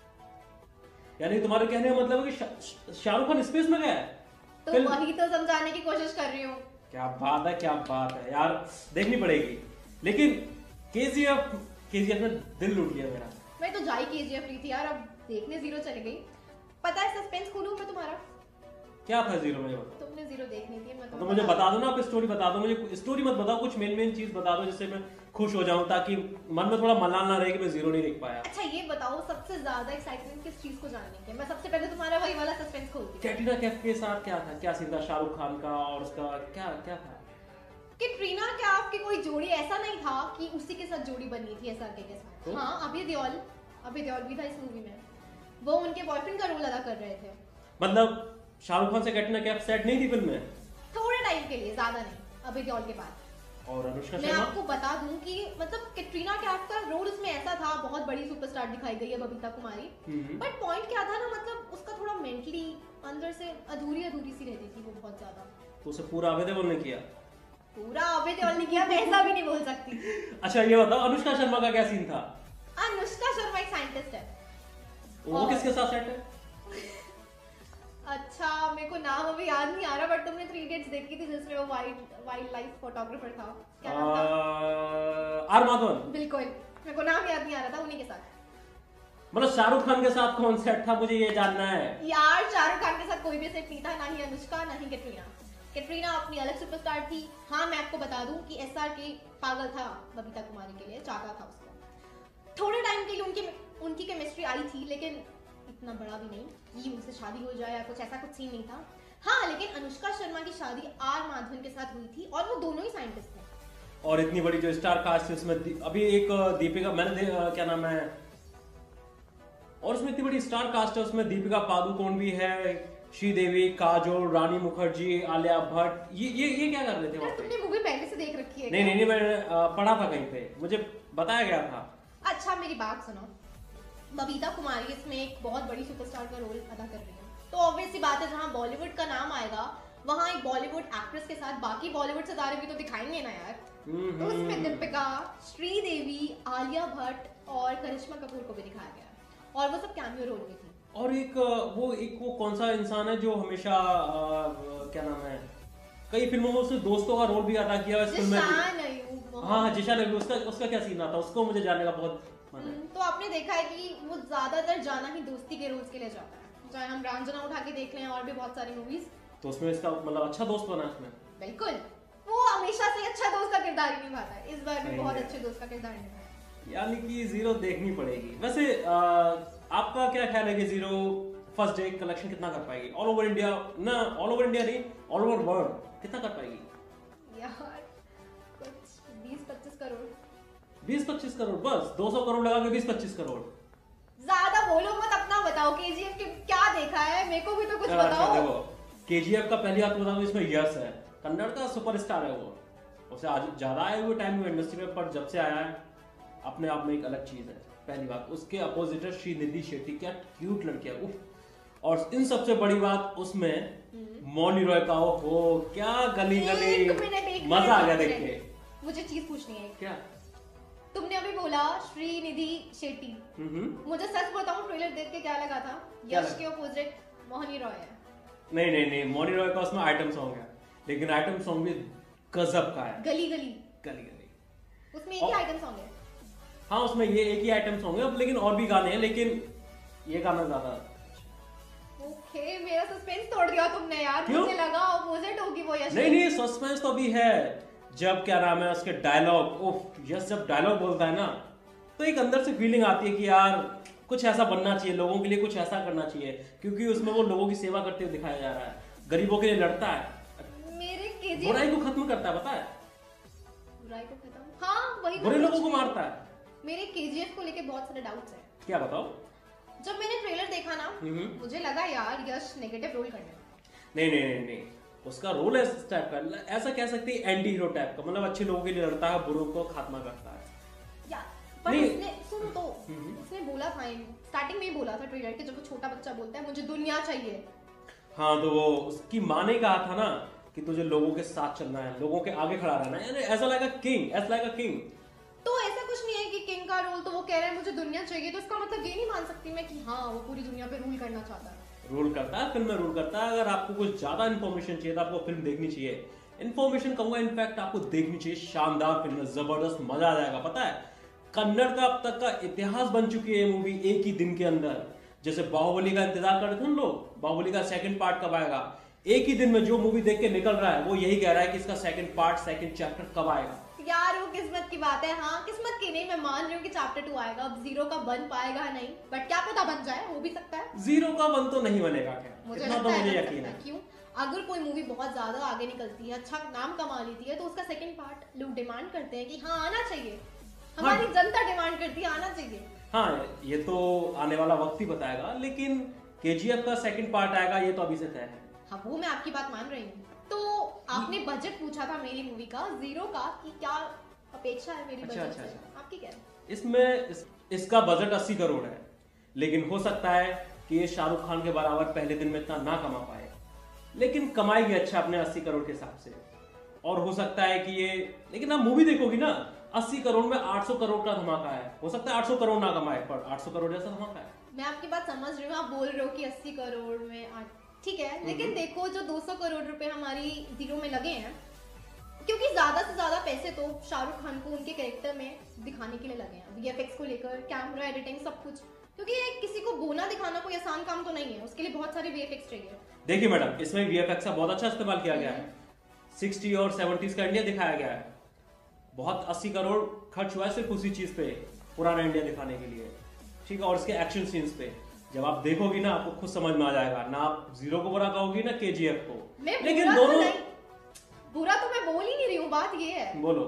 को, यानी तुम्हारे कहने का मतलब है कि शाहरुख खान स्पेस में गया है? तो वही तो समझाने की कोशिश कर रही हूँ। क्या बात है, क्या बात है यार, देखनी पड़ेगी। लेकिन के जी एफ के जी एफ ने दिल लूट लिया मेरा। मैं तो जाई के जी एफ रही थी यार, अब देखने जीरो चली गई। पता है सस्पेंस खोलूं मैं तुम्हारा? क्या था जीरो में? बता। तुमने जीरो देखनी थी, मैं तो मुझे बता दो ना, आप स्टोरी बता दो मुझे। स्टोरी मत बताओ, कुछ मेन मेन चीज बता दो जिससे मैं खुश हो जाऊं, ताकि मन में थोड़ा मलाल ना रहे कि मैं जीरो नहीं देख पाया। अच्छा ये बताओ, सबसे ज्यादा एक्साइटमेंट किस चीज को जानने की? मैं सबसे पहले तुम्हारा वही वाला सस्पेंस खोलती हूं। कैटरीना कैफ के साथ क्या था, क्या सीन था शाहरुख खान का, और उसका क्या क्या था? कैटरीना कैफ की कोई जोड़ी ऐसा नहीं था कि उसी के साथ जोड़ी बनी थी एस आर के के साथ। तो? हाँ, अभय देओल, अभय देओल भी था इस मूवी में, वो उनके बॉयफ्रेंड का रोल अदा कर रहे थे। मतलब शाहरुख खान से कैटरीना कैफ सेट नहीं थी फिल्म में? थोड़े टाइम के लिए, ज्यादा नहीं, अभय देओल के बाद। और अनुष्का मैं शर्मा? आपको बता दूं कि मतलब कैटरीना कैफ का रोल उसमें ऐसा था, बहुत बड़ी सुपरस्टार दिखाई गई है बबीता कुमारी, बट पॉइंट क्या था ना, मतलब उसका थोड़ा मेंटली अंदर से अधूरी अधूरी सी रहती थी वो बहुत ज्यादा। तो उसे पूरा अभय देओल ने किया? पूरा अभय देओल ने किया, मैं ऐसा भी नहीं बोल सकती। अच्छा ये बताओ, अनुष्का शर्मा का क्या सीन था? अनुष्का शर्मा एक साइंटिस्ट है। वो और- किसके साथ सेट है? अच्छा मेरे को नाम अभी याद नहीं आ रहा, बट तुमने थ्री इडियट्स देखी थी जिसमें वो वाइल्ड वाइल्ड लाइफ फोटोग्राफर था, क्या नाम था? आर माधवन? बिल्कुल, मेरे को नाम याद नहीं आ रहा था, उन्हीं के साथ। मतलब शाहरुख खान के साथ कौन सेट था, मुझे ये जानना है यार शाहरुख खान के साथ कोई भी सेट नहीं था, ना ही अनुष्का ना ही कैटरीना। कैटरीना अपनी अलग सुपरस्टार थी। हाँ मैं आपको बता दूं कि एस आर के पागल था बबीता कुमारी के लिए, चाहता था उसको। थोड़े टाइम के लिए उनकी उनकी केमिस्ट्री आई थी, लेकिन इतना बड़ा भी नहीं कि उनसे शादी हो जाए या कुछ ऐसा कुछ सीन नहीं था। हाँ लेकिन अनुष्का शर्मा की शादी आर माधवन के साथ हुई थी, और वो दोनों ही साइंटिस्ट थे। और इतनी बड़ी जो स्टार कास्ट है उसमें अभी एक दीपिका, मैंने दे, क्या नाम है, और उसमें इतनी बड़ी स्टार कास्ट है, उसमें दीपिका पादुकोण भी है, श्रीदेवी, काजोल, रानी मुखर्जी, आलिया भट्ट, ये ये ये क्या कर रहे थे वहाँ पे? तुमने मूवी पहले से देख रखी है? नहीं नहीं नहीं, मैंने पढ़ा था कहीं पे, मुझे बताया गया था। अच्छा मेरी बात सुनो, बबीता कुमारी इसमें एक बहुत बड़ी सुपरस्टार का रोल अदा कर रही है, तो ऑब्वियस सी बात है जहाँ बॉलीवुड का नाम आएगा वहाँ एक बॉलीवुड एक्ट्रेस के साथ बाकी बॉलीवुड सितारे भी तो दिखाएंगे ना यार। तो उसमें दीपिका, श्रीदेवी, आलिया भट्ट और करिश्मा कपूर को भी दिखाया गया और वो सब कैमियो रोल में थी। और एक वो एक वो कौन सा इंसान है जो हमेशा आ, क्या नाम है, कई फिल्मों में उसने दोस्तों का रोल भी अदा किया है, जिशान अय्यूब। हाँ हाँ जिशान अय्यूब, उसका उसका क्या सीन आता, उसको मुझे जानने का बहुत मन है। तो आपने देखा है कि वो ज्यादातर जाना ही दोस्ती के रोल्स के लिए जाता है, चाहे हम रांझना उठा के देख लें और भी बहुत सारी मूवीज, तो उसमें इसका मतलब अच्छा दोस्त बना इसमें। बिल्कुल, वो हमेशा से अच्छा दोस्त का किरदार ही निभाता है, इस बार भी बहुत अच्छे दोस्त का किरदार निभाया, यानी कि जीरो देखनी पड़ेगी। वैसे आ, आपका क्या ख्याल है कि जीरो फर्स्ट डे कलेक्शन कितना कर पाएगी ऑल ओवर इंडिया? ना ऑल ओवर इंडिया नहीं, ऑल ओवर वर्ल्ड कितना कर पाएगी यार? कुछ बीस पच्चीस करोड़। बीस पच्चीस करोड़ बस? दो सौ करोड़ लगा के बीस पच्चीस करोड़? ज्यादा बोलो मत, अपना बताओ केजीएफ के क्या देखा है, मेरे को भी तो कुछ अच्छा, बताओ। देखो केजीएफ का पहली बात बताऊं, इसमें यश है, कन्नड़ का सुपरस्टार है वो, उसे आज ज्यादा आए हुए टाइम में इंडस्ट्री में, पर जब से आया है अपने आप में एक अलग चीज है। पहली बात, उसके अपोजिट है श्रीनिधि शेट्टी, क्या क्यूट लड़की है, उफ। और इन सबसे बड़ी बात उसमें मौनी रॉय का, हो क्या गली गली, मजा आ गया देख के। मुझे चीज पूछनी है, क्या तुमने अभी बोला श्रीनिधि शेट्टी, मुझे सच बताऊं ट्रेलर देख के क्या लगा था, यश के अपोजिट मोहनी रॉय है। नहीं नहीं नहीं, मौनी रॉय का उसमें आइटम सॉन्ग है, लेकिन आइटम सॉन्ग भी गजब का है, गली गली गली गली, उसमें एक ही आइटम सॉन्ग है। हाँ उसमें ये एक ही आइटम सॉन्ग है, लेकिन और भी गाने हैं, लेकिन ये गाना ज्यादा। ओके, मेरा सस्पेंस तोड़ दिया तुमने यार, मुझे लगा अपोजिट होगी वो यश। नहीं नहीं, सस्पेंस तो अभी है, जब क्या नाम है उसके डायलॉग, उफ, यश जब डायलॉग बोलता है ना तो एक अंदर से फीलिंग आती है कि यार कुछ ऐसा बनना चाहिए, लोगों के लिए कुछ ऐसा करना चाहिए, क्योंकि उसमें वो लोगों की सेवा करते हुए दिखाया जा रहा है, गरीबों के लिए लड़ता है, मेरे केजीएफ बुराई को खत्म करता है, पता है, बुराई को खत्म, हाँ वही, बुरे लोगों को मारता है। मेरे केजीएफ को लेके बहुत सारे डाउट्स हैं। क्या बताओ? जब मैंने ट्रेलर देखा ना मुझे लगा यार यश नेगेटिव रोल करने वाला। नहीं नहीं नहीं नहीं, उसका रोल है इस टाइप का, ऐसा कह सकते हैं एंटी हीरो टाइप का, मतलब अच्छे लोगों के लिए लड़ता है, बुरों को खात्मा करता है यार। पर उसने सुन तो उसने बोला था स्टार्टिंग में ही बोला था ट्रेलर के, जब वो छोटा बच्चा बोलता है मुझे दुनिया चाहिए, हाँ तो वो उसकी माँ ने कहा था ना कि तुझे लोगों के साथ चलना है, लोगों के आगे खड़ा रहना है, ऐसा लाइक अ किंग, ऐसा लाइक अ किंग। तो ऐसा कुछ नहीं है कि किंग का रोल, तो वो कह रहा है मुझे दुनिया चाहिए, तो इसका मतलब ये नहीं मान सकती मैं कि हाँ वो पूरी दुनिया पे रूल करना चाहता है। रूल करता है, फिल्म में रूल करता है। अगर आपको कुछ ज्यादा इन्फॉर्मेशन चाहिए तो आपको फिल्म देखनी चाहिए, इन्फॉर्मेशन कहूंगा इनफैक्ट आपको देखनी चाहिए, शानदार फिल्म है, जबरदस्त, मजा आ जाएगा। पता है कन्नड़ का अब तक का इतिहास बन चुकी है मूवी एक ही दिन के अंदर, जैसे बाहुबली का इंतजार कर रहे थे हम लोग, बाहुबली का सेकंड पार्ट कब आएगा, एक ही दिन में जो मूवी देख के निकल रहा है वो यही कह रहा है कि इसका सेकंड पार्ट, सेकंड चैप्टर कब आएगा। यार वो किस्मत की बात है, हाँ किस्मत की नहीं, मैं मान रही हूँ कि चैप्टर टू आएगा, अब जीरो का बन पाएगा नहीं, बट क्या पता बन जाए, हो भी सकता है। जीरो का बन तो नहीं बनेगा, क्या मुझे इतना लगता तो मुझे है यकीन है। क्यों, अगर कोई मूवी बहुत ज्यादा आगे निकलती है, अच्छा नाम कमा लेती है, तो उसका सेकंड पार्ट लोग डिमांड करते हैं कि हाँ आना चाहिए, हमारी जनता डिमांड करती है आना चाहिए। हाँ ये तो आने वाला वक्त ही बताएगा, लेकिन केजीएफ का सेकंड पार्ट आएगा ये तो अभी से तय है। हाँ वो मैं आपकी बात मान रही हूँ। तो आपने बजट पूछा था मेरी मूवी का, जीरो का, कि क्या अपेक्षा है मेरी अच्छा, बजट अच्छा, से, अच्छा। आपकी क्या है? इसमें इस, इसका बजट अस्सी करोड़ है, लेकिन हो सकता है कि ये शाहरुख खान के बराबर पहले दिन में इतना ना कमा पाए, लेकिन कमाएगी अच्छा अपने अस्सी करोड़ के हिसाब से। और हो सकता है कि ये, लेकिन आप मूवी देखोगी ना, अस्सी करोड़ में आठ सौ करोड़ का धमाका है, हो सकता है आठ सौ करोड़ ना कमाए, पर आठ सौ करोड़ जैसा धमाका है। मैं आपकी बात समझ रही हूँ, आप बोल रहे हो कि अस्सी करोड़ में आठ, ठीक है, लेकिन देखो जो दो सौ करोड़ रुपए हमारी जीरो में लगे हैं, क्योंकि ज्यादा से ज्यादा पैसे तो शाहरुख खान को उनके कैरेक्टर में दिखाने के लिए लगे हैं, वीएफएक्स को लेकर, कैमरा, एडिटिंग, सब कुछ, क्योंकि किसी को बोना दिखाना कोई आसान काम तो नहीं है, उसके लिए बहुत सारे वीएफएक्स चाहिए। देखिए मैडम, इसमें वीएफएक्स का बहुत अच्छा इस्तेमाल किया गया है, सिक्सटी और सेवेंटीज का इंडिया दिखाया गया है, बहुत अस्सी करोड़ खर्च हुआ है सिर्फ उसी चीज पे, पुराना इंडिया दिखाने के लिए, ठीक है। और इसके एक्शन सीन्स पे जब आप देखोगी ना आपको खुद समझ में आ जाएगा, ना आप जीरो को बुरा कहोगी ना केजीएफ को, मैं लेकिन बुरा दोनों तो बुरा तो मैं बोल ही नहीं रही हूँ, बात ये है। बोलो।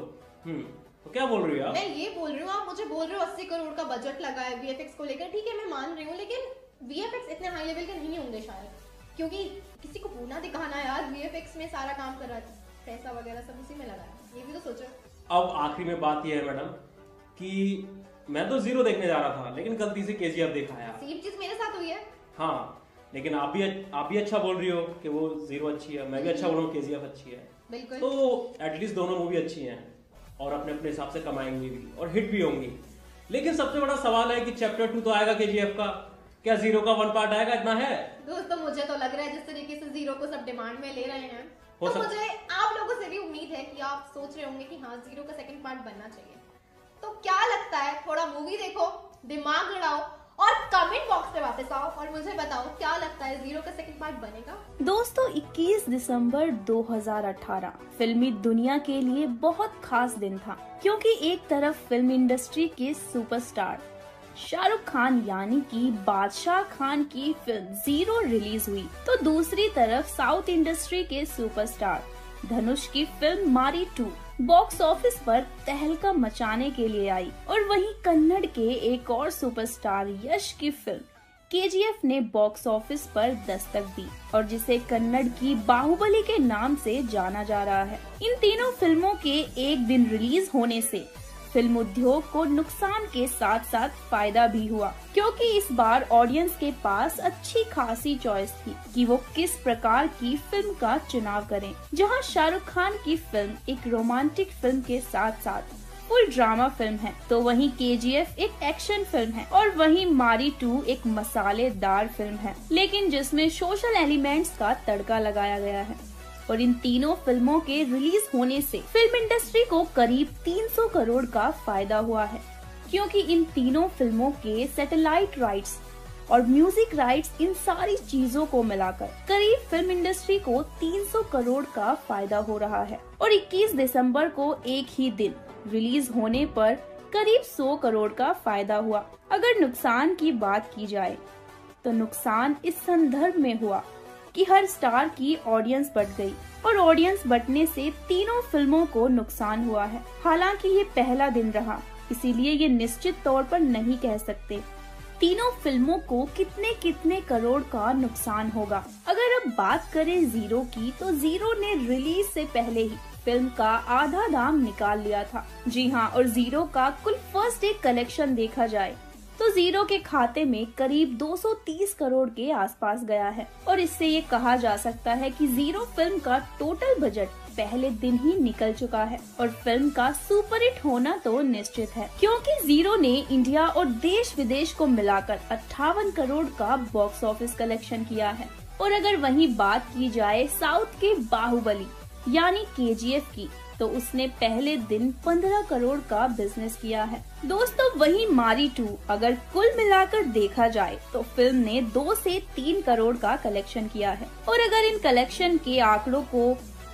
हम्म तो क्या बोल रही हो आप? मैं ये बोल रही हूँ, आप मुझे बोल रहे हो अस्सी करोड़ का बजट लगा है वीएफएक्स को लेकर, ठीक है मैं मान रही हूँ, लेकिन वीएफएक्स इतने हाई लेवल के नहीं होंगे शायद, क्योंकि किसी को पूना दिखाना यार, वीएफएक्स में सारा काम कर रहा है, पैसा वगैरह सब उसी में लगा है, ये भी तो सोचो। अब आखिरी में बात यह है मैडम कि मैं तो जीरो देखने जा रहा था, लेकिन गलती से केजीएफ देखा है। सेम चीज मेरे साथ हुई है। हाँ, लेकिन आप भी आप भी अच्छा बोल रही हो कि वो जीरो अच्छी है, मैं भी अच्छा बोल रहा हूँ केजीएफ अच्छी है, बिल्कुल। तो एटलीस्ट दोनों मूवी अच्छी हैं और अपने अपने हिसाब से कमाएंगी भी और हिट भी होंगी। लेकिन सबसे बड़ा सवाल है कि चैप्टर टू तो आएगा केजीएफ का, क्या जीरो का वन पार्ट आएगा? इतना है दोस्तों, मुझे तो लग रहा है जिस तरीके से जीरो को सब डिमांड में ले रहे हैं, हो तो सक... मुझे आप लोगों से भी उम्मीद है कि आप सोच रहे होंगे कि हाँ जीरो का सेकंड पार्ट बनना चाहिए। तो क्या लगता है, थोड़ा मूवी देखो, दिमाग लड़ाओ और कमेंट बॉक्स पे वापस आओ और मुझे बताओ क्या लगता है जीरो का सेकंड पार्ट बनेगा। दोस्तों, इक्कीस दिसंबर दो हज़ार अठारह फिल्मी दुनिया के लिए बहुत खास दिन था, क्योंकि एक तरफ फिल्म इंडस्ट्री के सुपरस्टार शाहरुख खान यानी कि बादशाह खान की फिल्म जीरो रिलीज हुई, तो दूसरी तरफ साउथ इंडस्ट्री के सुपरस्टार धनुष की फिल्म मारी टू बॉक्स ऑफिस पर तहलका मचाने के लिए आई, और वहीं कन्नड़ के एक और सुपरस्टार यश की फिल्म केजीएफ ने बॉक्स ऑफिस पर दस्तक दी और जिसे कन्नड़ की बाहुबली के नाम से जाना जा रहा है। इन तीनों फिल्मों के एक दिन रिलीज होने से फिल्म उद्योग को नुकसान के साथ साथ फायदा भी हुआ, क्योंकि इस बार ऑडियंस के पास अच्छी खासी चॉइस थी कि वो किस प्रकार की फिल्म का चुनाव करें। जहां शाहरुख खान की फिल्म एक रोमांटिक फिल्म के साथ साथ फुल ड्रामा फिल्म है, तो वहीं केजीएफ एक एक्शन फिल्म है और वहीं मारी टू एक मसालेदार फिल्म है, लेकिन जिसमें सोशल एलिमेंट्स का तड़का लगाया गया है। और इन तीनों फिल्मों के रिलीज होने से फिल्म इंडस्ट्री को करीब तीन सौ करोड़ का फायदा हुआ है, क्योंकि इन तीनों फिल्मों के सैटेलाइट राइट्स और म्यूजिक राइट्स, इन सारी चीजों को मिलाकर करीब फिल्म इंडस्ट्री को तीन सौ करोड़ का फायदा हो रहा है। और इक्कीस दिसंबर को एक ही दिन रिलीज होने पर करीब सौ करोड़ का फायदा हुआ। अगर नुकसान की बात की जाए तो नुकसान इस संदर्भ में हुआ कि हर स्टार की ऑडियंस बढ़ गई और ऑडियंस बढ़ने से तीनों फिल्मों को नुकसान हुआ है। हालांकि ये पहला दिन रहा, इसीलिए ये निश्चित तौर पर नहीं कह सकते तीनों फिल्मों को कितने कितने करोड़ का नुकसान होगा। अगर अब बात करें जीरो की, तो जीरो ने रिलीज से पहले ही फिल्म का आधा दाम निकाल लिया था। जी हाँ, और जीरो का कुल फर्स्ट डे कलेक्शन देखा जाए तो जीरो के खाते में करीब दो सौ तीस करोड़ के आसपास गया है, और इससे ये कहा जा सकता है कि जीरो फिल्म का टोटल बजट पहले दिन ही निकल चुका है और फिल्म का सुपरहिट होना तो निश्चित है, क्योंकि जीरो ने इंडिया और देश विदेश को मिलाकर अट्ठावन करोड़ का बॉक्स ऑफिस कलेक्शन किया है। और अगर वहीं बात की जाए साउथ के बाहुबली यानी केजीएफ की, तो उसने पहले दिन पंद्रह करोड़ का बिजनेस किया है। दोस्तों, वहीं मारी टू अगर कुल मिलाकर देखा जाए तो फिल्म ने दो से तीन करोड़ का कलेक्शन किया है। और अगर इन कलेक्शन के आंकड़ों को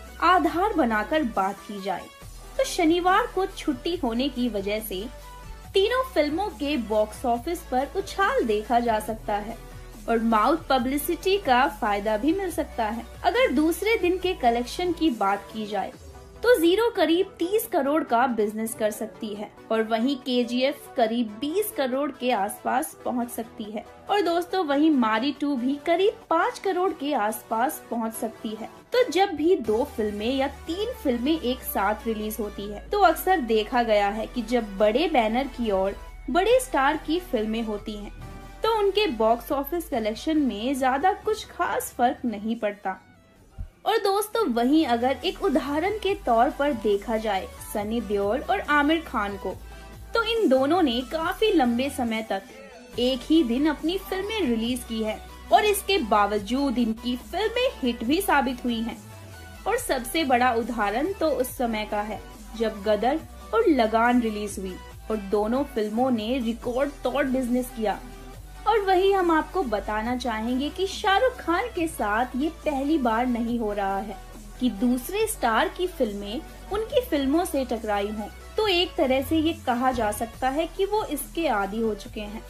आधार बनाकर बात की जाए तो शनिवार को छुट्टी होने की वजह से तीनों फिल्मों के बॉक्स ऑफिस पर उछाल देखा जा सकता है और माउथ पब्लिसिटी का फायदा भी मिल सकता है। अगर दूसरे दिन के कलेक्शन की बात की जाए तो जीरो करीब तीस करोड़ का बिजनेस कर सकती है और वहीं केजीएफ करीब बीस करोड़ के आसपास पहुंच सकती है। और दोस्तों, वहीं मारी टू भी करीब पाँच करोड़ के आसपास पहुंच सकती है। तो जब भी दो फिल्में या तीन फिल्में एक साथ रिलीज होती है तो अक्सर देखा गया है कि जब बड़े बैनर की ओर बड़े स्टार की फिल्में होती हैं तो उनके बॉक्स ऑफिस कलेक्शन में ज्यादा कुछ खास फर्क नहीं पड़ता। और दोस्तों, वहीं अगर एक उदाहरण के तौर पर देखा जाए सनी देओल और आमिर खान को, तो इन दोनों ने काफी लंबे समय तक एक ही दिन अपनी फिल्में रिलीज की है और इसके बावजूद इनकी फिल्में हिट भी साबित हुई हैं। और सबसे बड़ा उदाहरण तो उस समय का है जब गदर और लगान रिलीज हुई और दोनों फिल्मों ने रिकॉर्ड तोड़ बिजनेस किया। और वही हम आपको बताना चाहेंगे कि शाहरुख खान के साथ ये पहली बार नहीं हो रहा है कि दूसरे स्टार की फिल्में उनकी फिल्मों से टकराई हों। तो एक तरह से ये कहा जा सकता है कि वो इसके आदी हो चुके हैं।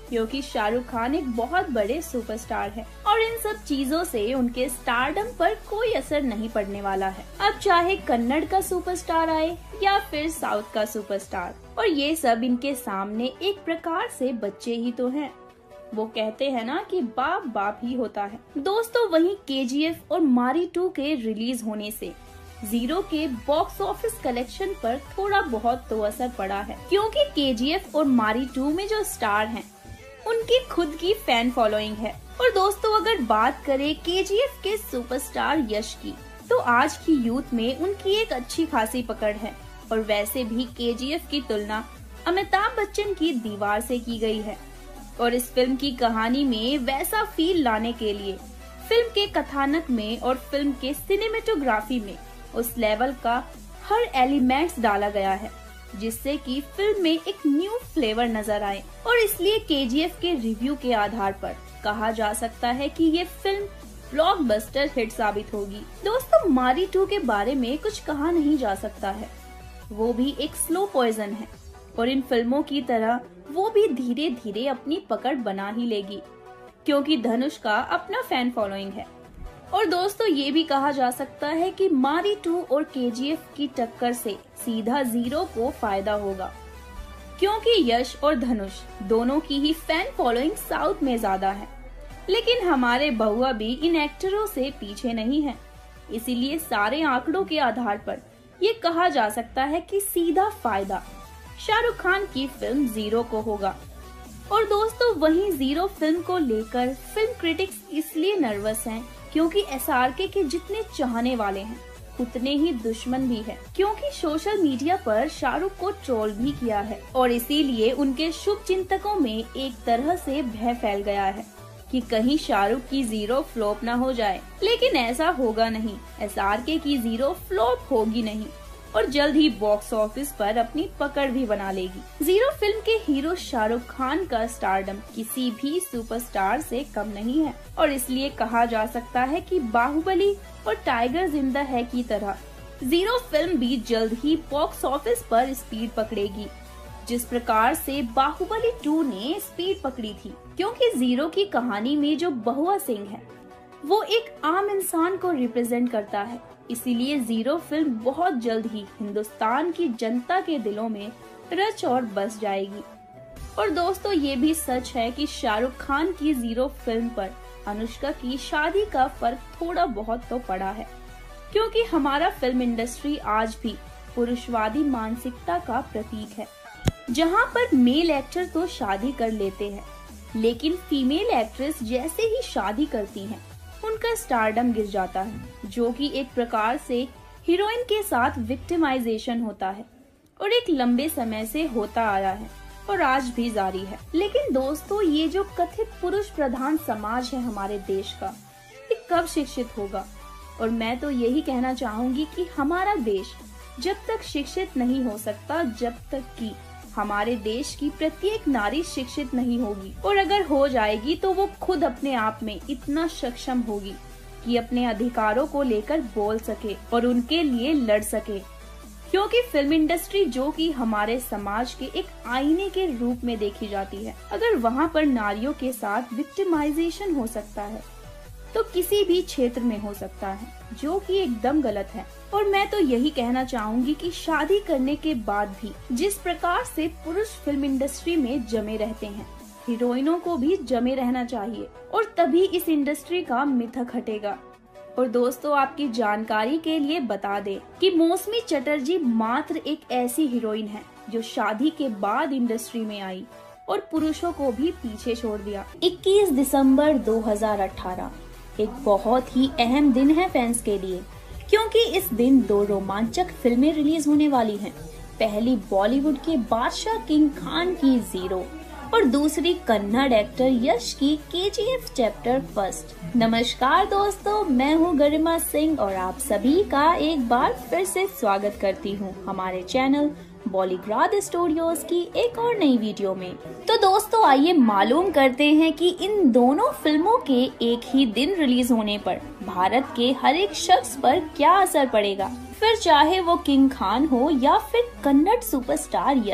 क्योंकि शाहरुख खान एक बहुत बड़े सुपरस्टार है और इन सब चीजों से उनके स्टारडम पर कोई असर नहीं पड़ने वाला है। अब चाहे कन्नड़ का सुपरस्टार आए या फिर साउथ का सुपरस्टार, और ये सब इनके सामने एक प्रकार से बच्चे ही तो हैं। वो कहते हैं ना कि बाप बाप ही होता है। दोस्तों, वहीं केजीएफ और मारी टू के रिलीज होने से जीरो के बॉक्स ऑफिस कलेक्शन पर थोड़ा बहुत तो असर पड़ा है, क्योंकि केजीएफ और मारी टू में जो स्टार हैं उनकी खुद की फैन फॉलोइंग है। और दोस्तों, अगर बात करें केजीएफ के सुपरस्टार यश की, तो आज की यूथ में उनकी एक अच्छी खासी पकड़ है। और वैसे भी केजीएफ की तुलना अमिताभ बच्चन की दीवार से की गई है। और इस फिल्म की कहानी में वैसा फील लाने के लिए फिल्म के कथानक में और फिल्म के सिनेमेटोग्राफी में उस लेवल का हर एलिमेंट्स डाला गया है, जिससे कि फिल्म में एक न्यू फ्लेवर नजर आए। और इसलिए केजीएफ के रिव्यू के आधार पर कहा जा सकता है कि ये फिल्म ब्लॉकबस्टर हिट साबित होगी। दोस्तों, मारी टू के बारे में कुछ कहा नहीं जा सकता है। वो भी एक स्लो पॉइजन है और इन फिल्मों की तरह वो भी धीरे धीरे अपनी पकड़ बना ही लेगी, क्योंकि धनुष का अपना फैन फॉलोइंग है। और दोस्तों, ये भी कहा जा सकता है कि मारी टू और केजीएफ की टक्कर से सीधा जीरो को फायदा होगा, क्योंकि यश और धनुष दोनों की ही फैन फॉलोइंग साउथ में ज्यादा है। लेकिन हमारे बहुआ भी इन एक्टरों से पीछे नहीं है, इसीलिए सारे आंकड़ों के आधार पर ये कहा जा सकता है कि सीधा फायदा शाहरुख खान की फिल्म जीरो को होगा। और दोस्तों, वहीं जीरो फिल्म को लेकर फिल्म क्रिटिक्स इसलिए नर्वस हैं क्योंकि एसआरके के जितने चाहने वाले हैं उतने ही दुश्मन भी हैं, क्योंकि सोशल मीडिया पर शाहरुख को ट्रोल भी किया है। और इसीलिए उनके शुभ चिंतकों में एक तरह से भय फैल गया है कि कहीं शाहरुख की जीरो फ्लॉप ना हो जाए। लेकिन ऐसा होगा नहीं, एसआरके की जीरो फ्लॉप होगी नहीं और जल्द ही बॉक्स ऑफिस पर अपनी पकड़ भी बना लेगी। जीरो फिल्म के हीरो शाहरुख खान का स्टारडम किसी भी सुपरस्टार से कम नहीं है, और इसलिए कहा जा सकता है कि बाहुबली और टाइगर जिंदा है की तरह जीरो फिल्म भी जल्द ही बॉक्स ऑफिस पर स्पीड पकड़ेगी, जिस प्रकार से बाहुबली टू ने स्पीड पकड़ी थी। क्योंकि जीरो की कहानी में जो बहुआ सिंह है वो एक आम इंसान को रिप्रेजेंट करता है, इसीलिए जीरो फिल्म बहुत जल्द ही हिंदुस्तान की जनता के दिलों में रच और बस जाएगी। और दोस्तों, ये भी सच है कि शाहरुख खान की जीरो फिल्म पर अनुष्का की शादी का फर्क थोड़ा बहुत तो पड़ा है, क्योंकि हमारा फिल्म इंडस्ट्री आज भी पुरुषवादी मानसिकता का प्रतीक है, जहां पर मेल एक्टर तो शादी कर लेते हैं, लेकिन फीमेल एक्ट्रेस जैसे ही शादी करती हैं उनका स्टारडम गिर जाता है, जो कि एक प्रकार से हीरोइन के साथ विक्टिमाइजेशन होता है और एक लंबे समय से होता आया है और आज भी जारी है। लेकिन दोस्तों, ये जो कथित पुरुष प्रधान समाज है हमारे देश का, ये कब शिक्षित होगा? और मैं तो यही कहना चाहूंगी कि हमारा देश जब तक शिक्षित नहीं हो सकता जब तक कि हमारे देश की प्रत्येक नारी शिक्षित नहीं होगी, और अगर हो जाएगी तो वो खुद अपने आप में इतना सक्षम होगी कि अपने अधिकारों को लेकर बोल सके और उनके लिए लड़ सके। क्योंकि फिल्म इंडस्ट्री, जो कि हमारे समाज के एक आईने के रूप में देखी जाती है, अगर वहाँ पर नारियों के साथ विक्टिमाइजेशन हो सकता है तो किसी भी क्षेत्र में हो सकता है, जो कि एकदम गलत है। और मैं तो यही कहना चाहूंगी कि शादी करने के बाद भी जिस प्रकार से पुरुष फिल्म इंडस्ट्री में जमे रहते हैं, हीरोइनों को भी जमे रहना चाहिए, और तभी इस इंडस्ट्री का मिथक हटेगा। और दोस्तों, आपकी जानकारी के लिए बता दें कि मौसमी चटर्जी मात्र एक ऐसी हीरोइन है जो शादी के बाद इंडस्ट्री में आई और पुरुषों को भी पीछे छोड़ दिया। इक्कीस दिसंबर दो हज़ार अठारह एक बहुत ही अहम दिन है फैंस के लिए, क्योंकि इस दिन दो रोमांचक फिल्में रिलीज होने वाली हैं। पहली बॉलीवुड के बादशाह किंग खान की जीरो और दूसरी कन्नड़ एक्टर यश की केजीएफ चैप्टर फर्स्ट। नमस्कार दोस्तों, मैं हूँ गरिमा सिंह और आप सभी का एक बार फिर से स्वागत करती हूँ हमारे चैनल बॉलीग्राड स्टूडियोज की एक और नई वीडियो में। तो दोस्तों, आइए मालूम करते हैं कि इन दोनों फिल्मों के एक ही दिन रिलीज होने पर भारत के हर एक शख्स पर क्या असर पड़ेगा। फिर चाहे वो किंग खान हो या फिर कन्नड़ सुपरस्टार यश,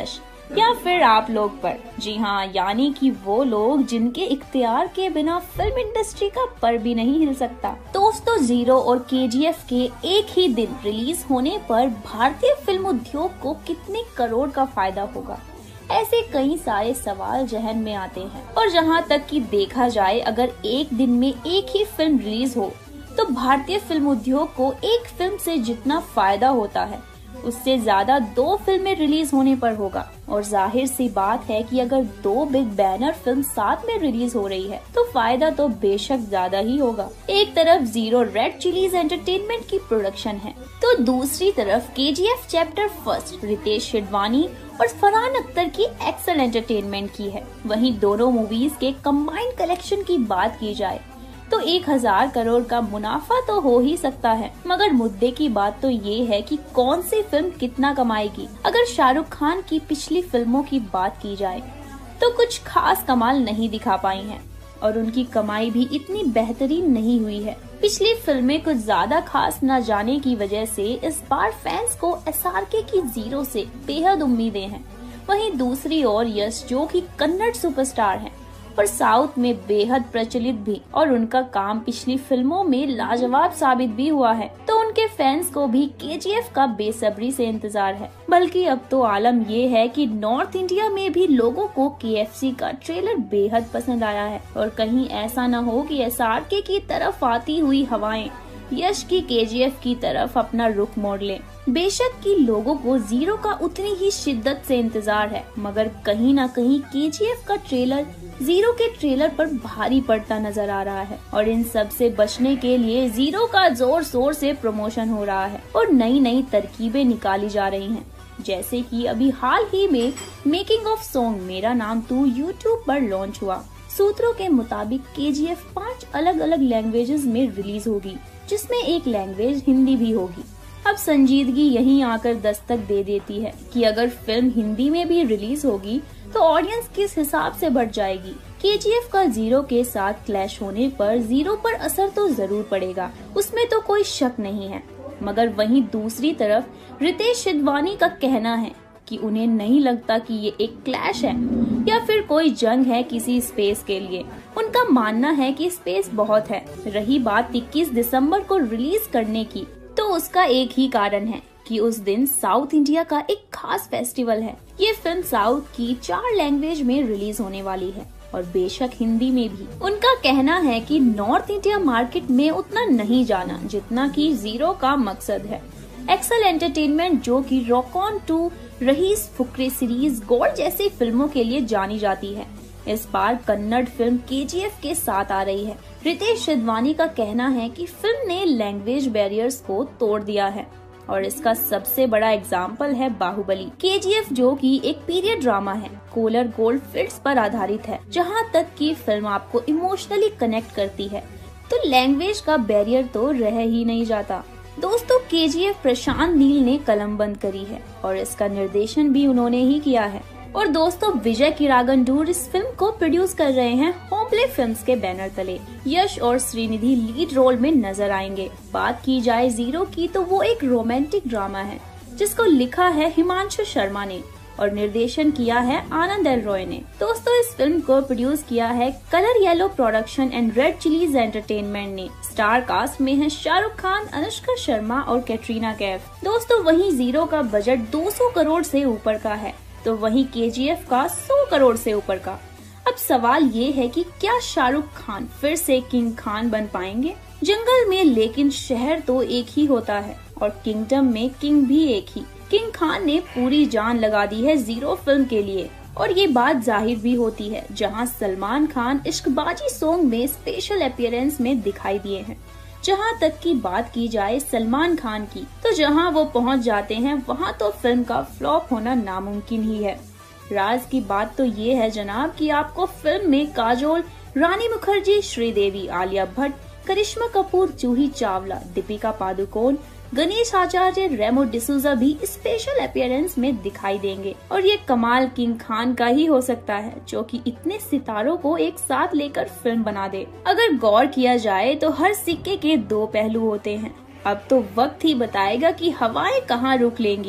या फिर आप लोग पर। जी हाँ, यानी कि वो लोग जिनके इख्तियार के बिना फिल्म इंडस्ट्री का पर भी नहीं हिल सकता। दोस्तों, जीरो और केजीएफ के एक ही दिन रिलीज होने पर भारतीय फिल्म उद्योग को कितने करोड़ का फायदा होगा, ऐसे कई सारे सवाल जहन में आते हैं। और जहां तक कि देखा जाए, अगर एक दिन में एक ही फिल्म रिलीज हो तो भारतीय फिल्म उद्योग को एक फिल्म से जितना फायदा होता है उससे ज्यादा दो फिल्में रिलीज होने पर होगा। और जाहिर सी बात है कि अगर दो बिग बैनर फिल्म साथ में रिलीज हो रही है तो फायदा तो बेशक ज्यादा ही होगा। एक तरफ जीरो रेड चिलीज एंटरटेनमेंट की प्रोडक्शन है तो दूसरी तरफ KGF chapter first Ritesh Sidhwani और फरहान अख्तर की एक्सेल एंटरटेनमेंट की है। वहीं दोनों मूवीज के कंबाइंड कलेक्शन की बात की जाए तो एक हजार करोड़ का मुनाफा तो हो ही सकता है, मगर मुद्दे की बात तो ये है कि कौन सी फिल्म कितना कमाएगी। अगर शाहरुख खान की पिछली फिल्मों की बात की जाए तो कुछ खास कमाल नहीं दिखा पाई हैं और उनकी कमाई भी इतनी बेहतरीन नहीं हुई है। पिछली फिल्में कुछ ज्यादा खास न जाने की वजह से इस बार फैंस को एसआरके की जीरो से बेहद उम्मीदें हैं। वहीं दूसरी ओर यश, जो कि कन्नड़ सुपरस्टार हैं और साउथ में बेहद प्रचलित भी, और उनका काम पिछली फिल्मों में लाजवाब साबित भी हुआ है, तो उनके फैंस को भी केजीएफ का बेसब्री से इंतजार है। बल्कि अब तो आलम ये है कि नॉर्थ इंडिया में भी लोगों को केएफसी का ट्रेलर बेहद पसंद आया है। और कहीं ऐसा न हो कि एसआरके की तरफ आती हुई हवाएं यश की केजीएफ की तरफ अपना रुख मोड़ लें। बेशक कि लोगों को जीरो का उतनी ही शिद्दत से इंतजार है, मगर कहीं न कहीं केजीएफ का ट्रेलर जीरो के ट्रेलर पर भारी पड़ता नजर आ रहा है। और इन सब से बचने के लिए जीरो का जोर शोर से प्रमोशन हो रहा है और नई नई तरकीबें निकाली जा रही हैं। जैसे कि अभी हाल ही में मेकिंग ऑफ सॉन्ग मेरा नाम तू यूट्यूब पर लॉन्च हुआ। सूत्रों के मुताबिक केजीएफ पांच अलग अलग लैंग्वेजेस में रिलीज होगी, जिसमें एक लैंग्वेज हिंदी भी होगी। अब संजीदगी यहीं आकर दस्तक दे देती है कि अगर फिल्म हिंदी में भी रिलीज होगी तो ऑडियंस किस हिसाब से बढ़ जाएगी। केजीएफ का जीरो के साथ क्लैश होने पर जीरो पर असर तो जरूर पड़ेगा, उसमें तो कोई शक नहीं है। मगर वहीं दूसरी तरफ रितेश सिडवानी का कहना है कि उन्हें नहीं लगता कि ये एक क्लैश है या फिर कोई जंग है किसी स्पेस के लिए। उनका मानना है कि स्पेस बहुत है। रही बात इक्कीस दिसंबर को रिलीज करने की, तो उसका एक ही कारण है कि उस दिन साउथ इंडिया का एक खास फेस्टिवल है। ये फिल्म साउथ की चार लैंग्वेज में रिलीज होने वाली है और बेशक हिंदी में भी। उनका कहना है कि नॉर्थ इंडिया मार्केट में उतना नहीं जाना जितना कि जीरो का मकसद है। एक्सेल एंटरटेनमेंट, जो कि Rock On two, Raees, Fukrey series, Gold जैसी फिल्मों के लिए जानी जाती है, इस बार कन्नड़ फिल्म केजीएफ के साथ आ रही है। रितेश सिडवानी का कहना है कि फिल्म ने लैंग्वेज बैरियर्स को तोड़ दिया है और इसका सबसे बड़ा एग्जाम्पल है बाहुबली। केजीएफ, जो कि एक पीरियड ड्रामा है, कोलर गोल्ड फील्ड्स पर आधारित है। जहां तक की फिल्म आपको इमोशनली कनेक्ट करती है तो लैंग्वेज का बैरियर तो रह ही नहीं जाता। दोस्तों, केजीएफ प्रशांत नील ने कलम बंद करी है और इसका निर्देशन भी उन्होंने ही किया है। और दोस्तों, विजय किरागंडूर इस फिल्म को प्रोड्यूस कर रहे हैं होमप्ले फिल्म्स के बैनर तले। यश और श्रीनिधि लीड रोल में नजर आएंगे। बात की जाए जीरो की तो वो एक रोमांटिक ड्रामा है जिसको लिखा है हिमांशु शर्मा ने और निर्देशन किया है आनंद एल रॉय ने। दोस्तों, इस फिल्म को प्रोड्यूस किया है Colour Yellow production and Red Chillies Entertainment ने। स्टार कास्ट में है शाहरुख खान, अनुष्का शर्मा और कैटरीना कैफ। दोस्तों, वहीं जीरो का बजट दो सौ करोड़ से ऊपर का है तो वहीं केजीएफ का सौ करोड़ से ऊपर का। अब सवाल ये है कि क्या शाहरुख खान फिर से किंग खान बन पाएंगे? जंगल में लेकिन शहर तो एक ही होता है और किंगडम में किंग भी एक ही। किंग खान ने पूरी जान लगा दी है जीरो फिल्म के लिए और ये बात जाहिर भी होती है, जहां सलमान खान इश्कबाजी सॉन्ग में स्पेशल अपीयरेंस में दिखाई दिए हैं। जहां तक की बात की जाए सलमान खान की, तो जहां वो पहुंच जाते हैं वहां तो फिल्म का फ्लॉप होना नामुमकिन ही है। राज की बात तो ये है जनाब कि आपको फिल्म में काजोल, रानी मुखर्जी, श्रीदेवी, आलिया भट्ट, करिश्मा कपूर, जूही चावला, दीपिका पादुकोण, गणेश आचार्य, रेमो डिसूजा भी स्पेशल अपीयरेंस में दिखाई देंगे और ये कमाल किंग खान का ही हो सकता है जो कि इतने सितारों को एक साथ लेकर फिल्म बना दे। अगर गौर किया जाए तो हर सिक्के के दो पहलू होते हैं। अब तो वक्त ही बताएगा कि हवाएं कहाँ रुक लेंगी।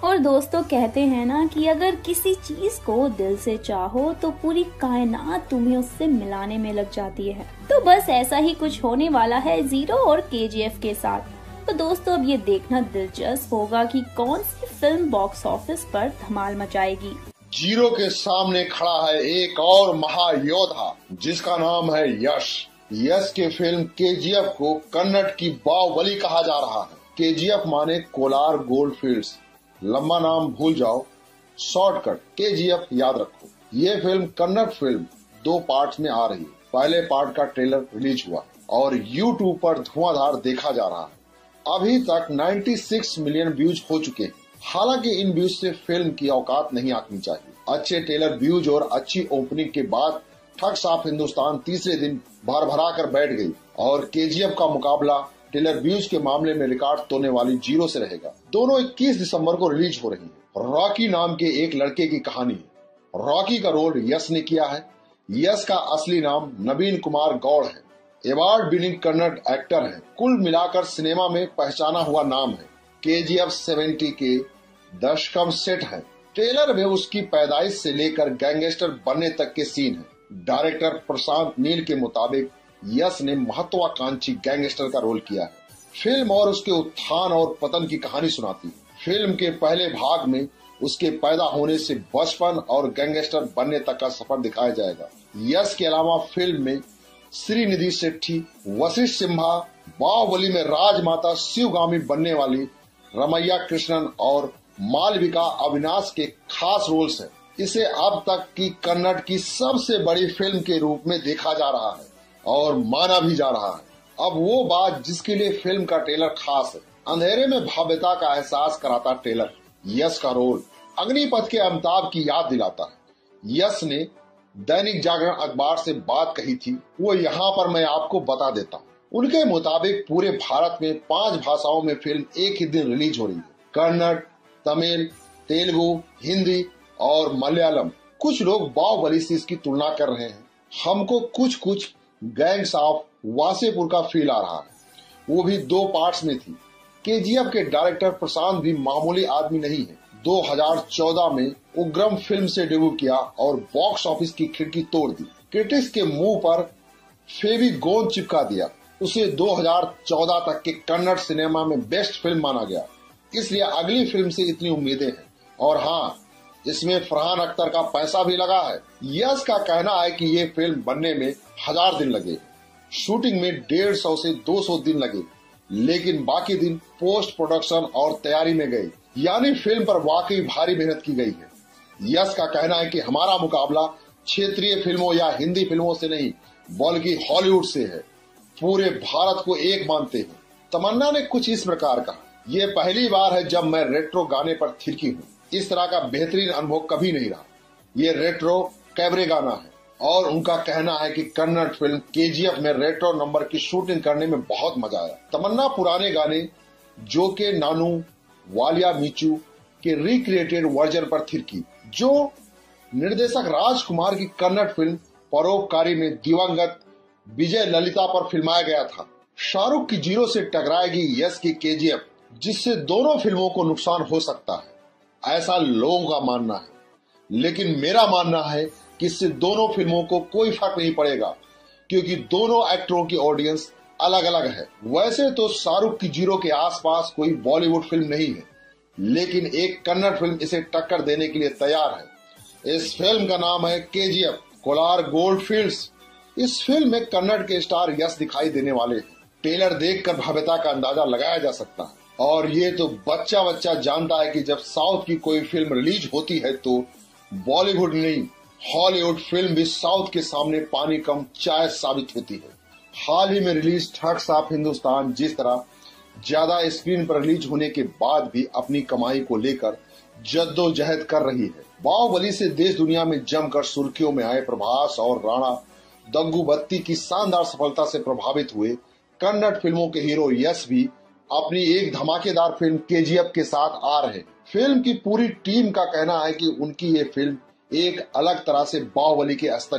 और दोस्तों कहते हैं ना कि अगर किसी चीज को दिल से चाहो तो पूरी कायनात तुम्हें उससे मिलाने में लग जाती है। तो बस ऐसा ही कुछ होने वाला है जीरो और केजीएफ के साथ। तो दोस्तों अब ये देखना दिलचस्प होगा कि कौन सी फिल्म बॉक्स ऑफिस पर धमाल मचाएगी। जीरो के सामने खड़ा है एक और महायोद्धा जिसका नाम है यश। यश के फिल्म केजीएफ को कन्नड़ की बाहुबली कहा जा रहा है। केजीएफ माने कोलार गोल्ड फील्ड्स, लंबा नाम भूल जाओ, शॉर्टकट केजीएफ याद रखो। ये फिल्म कन्नड़ फिल्म दो पार्ट्स में आ रही है। पहले पार्ट का ट्रेलर रिलीज हुआ और यूट्यूब पर धुआंधार देखा जा रहा है। अभी तक छियानवे मिलियन व्यूज हो चुके हैं। हालांकि इन व्यूज से फिल्म की औकात नहीं आंकनी चाहिए। अच्छे ट्रेलर व्यूज और अच्छी ओपनिंग के बाद ठग साफ हिंदुस्तान तीसरे दिन भर भरा कर बैठ गई और केजीएफ का मुकाबला ट्रेलर व्यूज के मामले में रिकॉर्ड तोड़ने वाली जीरो से रहेगा। दोनों इक्कीस दिसंबर को रिलीज हो रही है। रॉकी नाम के एक लड़के की कहानी है। रॉकी का रोल यश ने किया है। यश का असली नाम नवीन कुमार गौड़ है। अवार्ड विनिंग कन्नड़ एक्टर है। कुल मिलाकर सिनेमा में पहचाना हुआ नाम है। केजीएफ सत्तर के दशकम सेट है। ट्रेलर में उसकी पैदाइश से लेकर गैंगस्टर बनने तक के सीन है। डायरेक्टर प्रशांत नील के मुताबिक यश ने महत्वाकांक्षी गैंगस्टर का रोल किया है। फिल्म और उसके उत्थान और पतन की कहानी सुनाती है। फिल्म के पहले भाग में उसके पैदा होने से बचपन और गैंगस्टर बनने तक का सफर दिखाया जाएगा। यश के अलावा फिल्म में श्रीनिधि शेट्टी, वशिष्ठ सिम्हा, बाहुबली में राजमाता शिवगामी बनने वाली रमैया कृष्णन और मालविका अविनाश के खास रोल्स हैं। इसे अब तक की कन्नड़ की सबसे बड़ी फिल्म के रूप में देखा जा रहा है और माना भी जा रहा है। अब वो बात जिसके लिए फिल्म का ट्रेलर खास है। अंधेरे में भव्यता का एहसास कराता ट्रेलर। यश का रोल अग्निपथ के अमिताभ की याद दिलाता है। यश ने दैनिक जागरण अखबार से बात कही थी, वो यहाँ पर मैं आपको बता देता हूँ। उनके मुताबिक पूरे भारत में पांच भाषाओं में फिल्म एक ही दिन रिलीज हो रही है। कन्नड़, तमिल, तेलुगु, हिंदी और मलयालम। कुछ लोग बाहुबली से इसकी तुलना कर रहे हैं। हमको कुछ कुछ गैंग्स ऑफ वासेपुर का फील आ रहा है। वो भी दो पार्ट्स में थी। केजीएफ के डायरेक्टर प्रशांत भी मामूली आदमी नहीं है। दो हज़ार चौदह में उग्रम फिल्म से डेब्यू किया और बॉक्स ऑफिस की खिड़की तोड़ दी। क्रिटिक्स के मुंह पर फेवी गोंद चिपका दिया। उसे दो हज़ार चौदह तक के कन्नड़ सिनेमा में बेस्ट फिल्म माना गया। इसलिए अगली फिल्म से इतनी उम्मीदें हैं। और हाँ, इसमें फरहान अख्तर का पैसा भी लगा है। यश का कहना है कि ये फिल्म बनने में हजार दिन लगे, शूटिंग में डेढ़ सौ से दो सौ दिन लगे, लेकिन बाकी दिन पोस्ट प्रोडक्शन और तैयारी में गए। यानी फिल्म पर वाकई भारी मेहनत की गई है। यश का कहना है कि हमारा मुकाबला क्षेत्रीय फिल्मों या हिंदी फिल्मों से नहीं बल्कि हॉलीवुड से है। पूरे भारत को एक मानते हैं। तमन्ना ने कुछ इस प्रकार कहा, ये पहली बार है जब मैं रेट्रो गाने पर थिरकी हूँ। इस तरह का बेहतरीन अनुभव कभी नहीं रहा। ये रेट्रो कैबरे गाना है और उनका कहना है कि कन्नड़ फिल्म केजीएफ में रेट्रो नंबर की शूटिंग करने में बहुत मजा आया। तमन्ना पुराने गाने जो के नानू वालिया मीचू के रिक्रिएटेड वर्जन पर थिरकी, जो निर्देशक राजकुमार की कन्नड़ फिल्म परोपकारी में दिवंगत विजय ललिता पर फिल्माया गया था। शाहरुख की जीरो से टकराएगी यश की केजीएफ, जिससे दोनों फिल्मों को नुकसान हो सकता है, ऐसा लोगों का मानना है। लेकिन मेरा मानना है कि इससे दोनों फिल्मों को कोई फर्क नहीं पड़ेगा, क्योंकि दोनों एक्टरों की ऑडियंस अलग अलग है। वैसे तो शाहरुख की जीरो के आसपास कोई बॉलीवुड फिल्म नहीं है, लेकिन एक कन्नड़ फिल्म इसे टक्कर देने के लिए तैयार है। इस फिल्म का नाम है केजीएफ कोलार गोल्ड फील्ड्स। इस फिल्म में कन्नड़ के स्टार यश दिखाई देने वाले हैं। ट्रेलर देखकर भव्यता का अंदाजा लगाया जा सकता है। और ये तो बच्चा बच्चा जानता है कि जब साउथ की कोई फिल्म रिलीज होती है तो बॉलीवुड नहीं हॉलीवुड फिल्म भी साउथ के सामने पानी कम चाय साबित होती है। हाल ही में रिलीज ठग साफ हिंदुस्तान जिस तरह ज्यादा स्क्रीन पर रिलीज होने के बाद भी अपनी कमाई को लेकर जद्दोजहद कर रही है। बाहुबली से देश दुनिया में जमकर सुर्खियों में आए प्रभास और राणा दग्गुबत्ती की शानदार सफलता से प्रभावित हुए कन्नड़ फिल्मों के हीरो यश भी अपनी एक धमाकेदार फिल्म केजीएफ के साथ आ रहे। फिल्म की पूरी टीम का कहना है कि उनकी ये फिल्म एक अलग तरह से बाहुबली के स्तर की।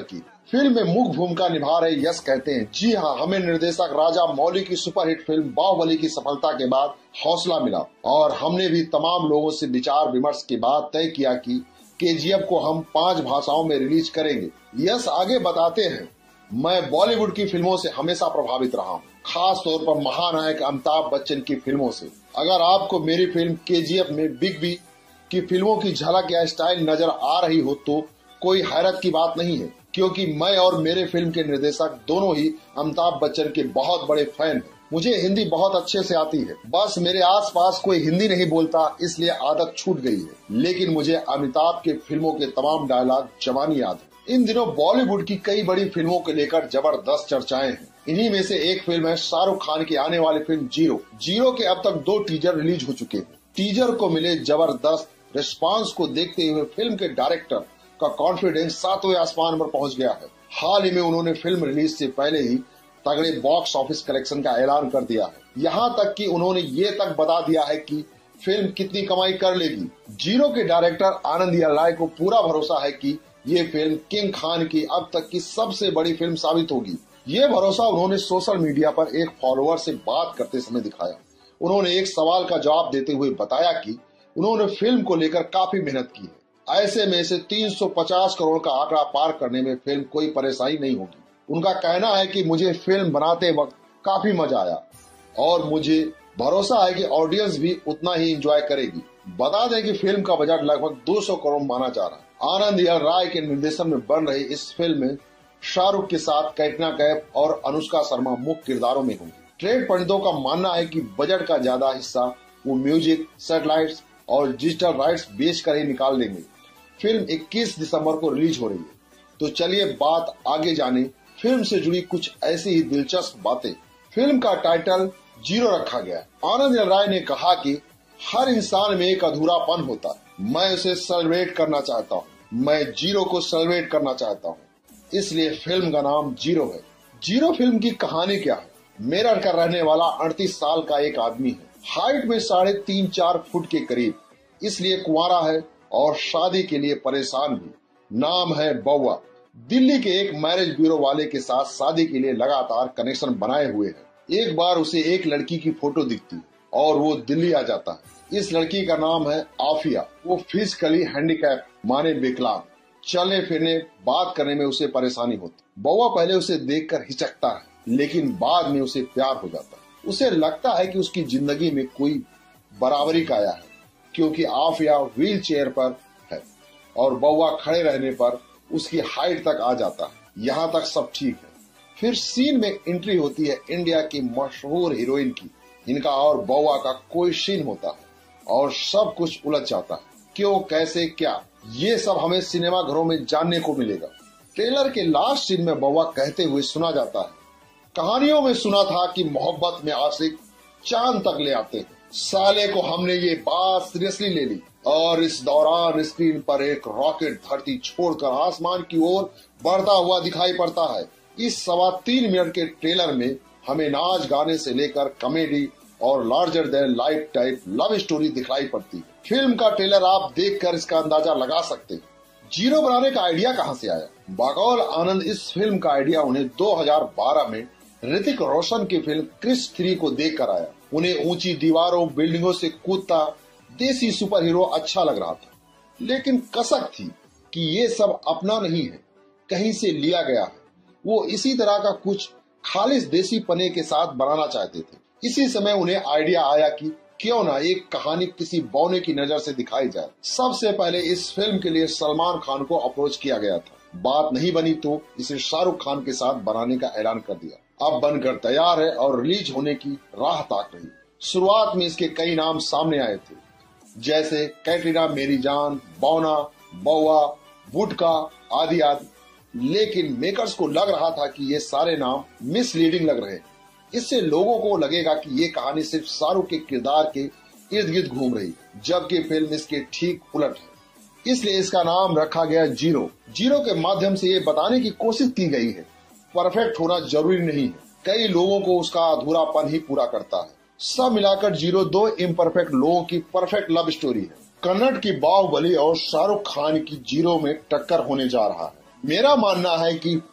फिल्म में मुख्य भूमिका निभा रहे यश कहते हैं, जी हाँ, हमें निर्देशक राजा मौली की सुपरहिट फिल्म बाहुबली की सफलता के बाद हौसला मिला और हमने भी तमाम लोगों से विचार विमर्श के बाद तय किया कि केजीएफ को हम पांच भाषाओं में रिलीज करेंगे। यश आगे बताते हैं, मैं बॉलीवुड की फिल्मों से हमेशा प्रभावित रहा हूँ, खास तौर पर महानायक अमिताभ बच्चन की फिल्मों से। अगर आपको मेरी फिल्म केजीएफ में बिग बी की फिल्मों की झलक या स्टाइल नजर आ रही हो तो कोई हैरत की बात नहीं है, क्योंकि मैं और मेरे फिल्म के निर्देशक दोनों ही अमिताभ बच्चन के बहुत बड़े फैन हैं। मुझे हिंदी बहुत अच्छे से आती है, बस मेरे आसपास कोई हिंदी नहीं बोलता इसलिए आदत छूट गई है, लेकिन मुझे अमिताभ के फिल्मों के तमाम डायलॉग जवानी याद है। इन दिनों बॉलीवुड की कई बड़ी फिल्मों को लेकर जबरदस्त चर्चाएं हैं। इन्हीं में से एक फिल्म है शाहरुख खान की आने वाली फिल्म जीरो। जीरो के अब तक दो टीजर रिलीज हो चुके हैं। टीजर को मिले जबरदस्त रिस्पांस को देखते हुए फिल्म के डायरेक्टर का कॉन्फिडेंस सातवें आसमान पर पहुंच गया है। हाल ही में उन्होंने फिल्म रिलीज से पहले ही तगड़े बॉक्स ऑफिस कलेक्शन का ऐलान कर दिया है। यहाँ तक कि उन्होंने ये तक बता दिया है कि फिल्म कितनी कमाई कर लेगी। जीरो के डायरेक्टर आनंद एल राय को पूरा भरोसा है कि ये फिल्म किंग खान की अब तक की सबसे बड़ी फिल्म साबित होगी। ये भरोसा उन्होंने सोशल मीडिया पर एक फॉलोअर से बात करते समय दिखाया। उन्होंने एक सवाल का जवाब देते हुए बताया कि उन्होंने फिल्म को लेकर काफी मेहनत की है। ऐसे में से तीन सौ पचास करोड़ का आंकड़ा पार करने में फिल्म कोई परेशानी नहीं होगी। उनका कहना है कि मुझे फिल्म बनाते वक्त काफी मजा आया और मुझे भरोसा है कि ऑडियंस भी उतना ही एंजॉय करेगी। बता दें कि फिल्म का बजट लगभग दो सौ करोड़ माना जा रहा है। आनंद एल राय के निर्देशन में बन रही इस फिल्म में शाहरुख के साथ कैटरीना कैफ और अनुष्का शर्मा मुख्य किरदारों में होंगी। ट्रेड पंडितों का मानना है कि बजट का ज्यादा हिस्सा वो म्यूजिक, सैटेलाइट्स और डिजिटल राइट्स बेच कर ही निकाल लेंगे। फिल्म इक्कीस दिसंबर को रिलीज हो रही है। तो चलिए बात आगे जाने फिल्म से जुड़ी कुछ ऐसी ही दिलचस्प बातें। फिल्म का टाइटल जीरो रखा गया है। आनंद एल राय ने कहा कि हर इंसान में एक अधूरापन होता है, मैं उसे सेलिब्रेट करना चाहता हूँ, मैं जीरो को सेलिब्रेट करना चाहता हूँ, इसलिए फिल्म का नाम जीरो है। जीरो फिल्म की कहानी क्या है? मेरठ का रहने वाला अड़तीस साल का एक आदमी है, हाइट में साढ़े तीन चार फुट के करीब, इसलिए कुंवारा है और शादी के लिए परेशान भी। नाम है बउआ। दिल्ली के एक मैरिज ब्यूरो वाले के साथ शादी के लिए लगातार कनेक्शन बनाए हुए है। एक बार उसे एक लड़की की फोटो दिखती और वो दिल्ली आ जाता है। इस लड़की का नाम है आफिया। वो फिजिकली हैंडीकैप माने विकलांग, चलने फिरने बात करने में उसे परेशानी होती। बउआ पहले उसे देखकर हिचकता है, लेकिन बाद में उसे प्यार हो जाता है। उसे लगता है कि उसकी जिंदगी में कोई बराबरी का आया है, क्योंकि आफिया व्हील चेयर पर है और बउआ खड़े रहने पर उसकी हाइट तक आ जाता है। यहाँ तक सब ठीक है। फिर सीन में एंट्री होती है इंडिया की मशहूर हीरोइन की। इनका और बउआ का कोई सीन होता है और सब कुछ उलझ जाता है। क्यों, कैसे, क्या, ये सब हमें सिनेमा घरों में जानने को मिलेगा। ट्रेलर के लास्ट सीन में बउआ कहते हुए सुना जाता है, कहानियों में सुना था कि मोहब्बत में आशिक चांद तक ले आते हैं। साले को हमने ये बात सीरियसली ले ली और इस दौरान स्क्रीन पर एक रॉकेट धरती छोड़कर आसमान की ओर बढ़ता हुआ दिखाई पड़ता है। इस सवा तीन मिनट के ट्रेलर में हमें नाच गाने से लेकर कॉमेडी और larger than life type love story दिखाई पड़ती है। फिल्म का ट्रेलर आप देखकर इसका अंदाजा लगा सकते हैं। जीरो बनाने का आइडिया कहां से आया? बकौल आनंद इस फिल्म का आइडिया उन्हें दो हज़ार बारह में ऋतिक रोशन की फिल्म क्रिश थ्री को देख कर आया। उन्हें ऊंची दीवारों, बिल्डिंगों से कूदता देसी सुपर हीरो अच्छा लग रहा था, लेकिन कसक थी कि ये सब अपना नहीं है, कहीं से लिया गया है। वो इसी तरह का कुछ खालिस देसी पने के साथ बनाना चाहते थे। इसी समय उन्हें आइडिया आया कि क्यों ना एक कहानी किसी बौने की नजर से दिखाई जाए। सबसे पहले इस फिल्म के लिए सलमान खान को अप्रोच किया गया था। बात नहीं बनी तो इसे शाहरुख खान के साथ बनाने का ऐलान कर दिया। अब बनकर तैयार है और रिलीज होने की राह ताक रही। शुरुआत में इसके कई नाम सामने आए थे, जैसे कैटरीना, मेरी जान, बौना, बउआ, वुडका आदि आदि, लेकिन मेकर्स को लग रहा था कि ये सारे नाम मिसलीडिंग लग रहे हैं। इससे लोगों को लगेगा कि ये कहानी सिर्फ शाहरुख के किरदार के इर्द गिर्द घूम रही, जबकि फिल्म इसके ठीक उलट है। इसलिए इसका नाम रखा गया जीरो। जीरो के माध्यम से ये बताने की कोशिश की गई है परफेक्ट होना जरूरी नहीं है, कई लोगों को उसका अधूरापन ही पूरा करता है। सब मिलाकर जीरो दो इम्परफेक्ट लोगों की परफेक्ट लव स्टोरी है। कन्नड़ की बाहुबली और शाहरुख खान की जीरो में टक्कर होने जा रहा है। मेरा मानना है कि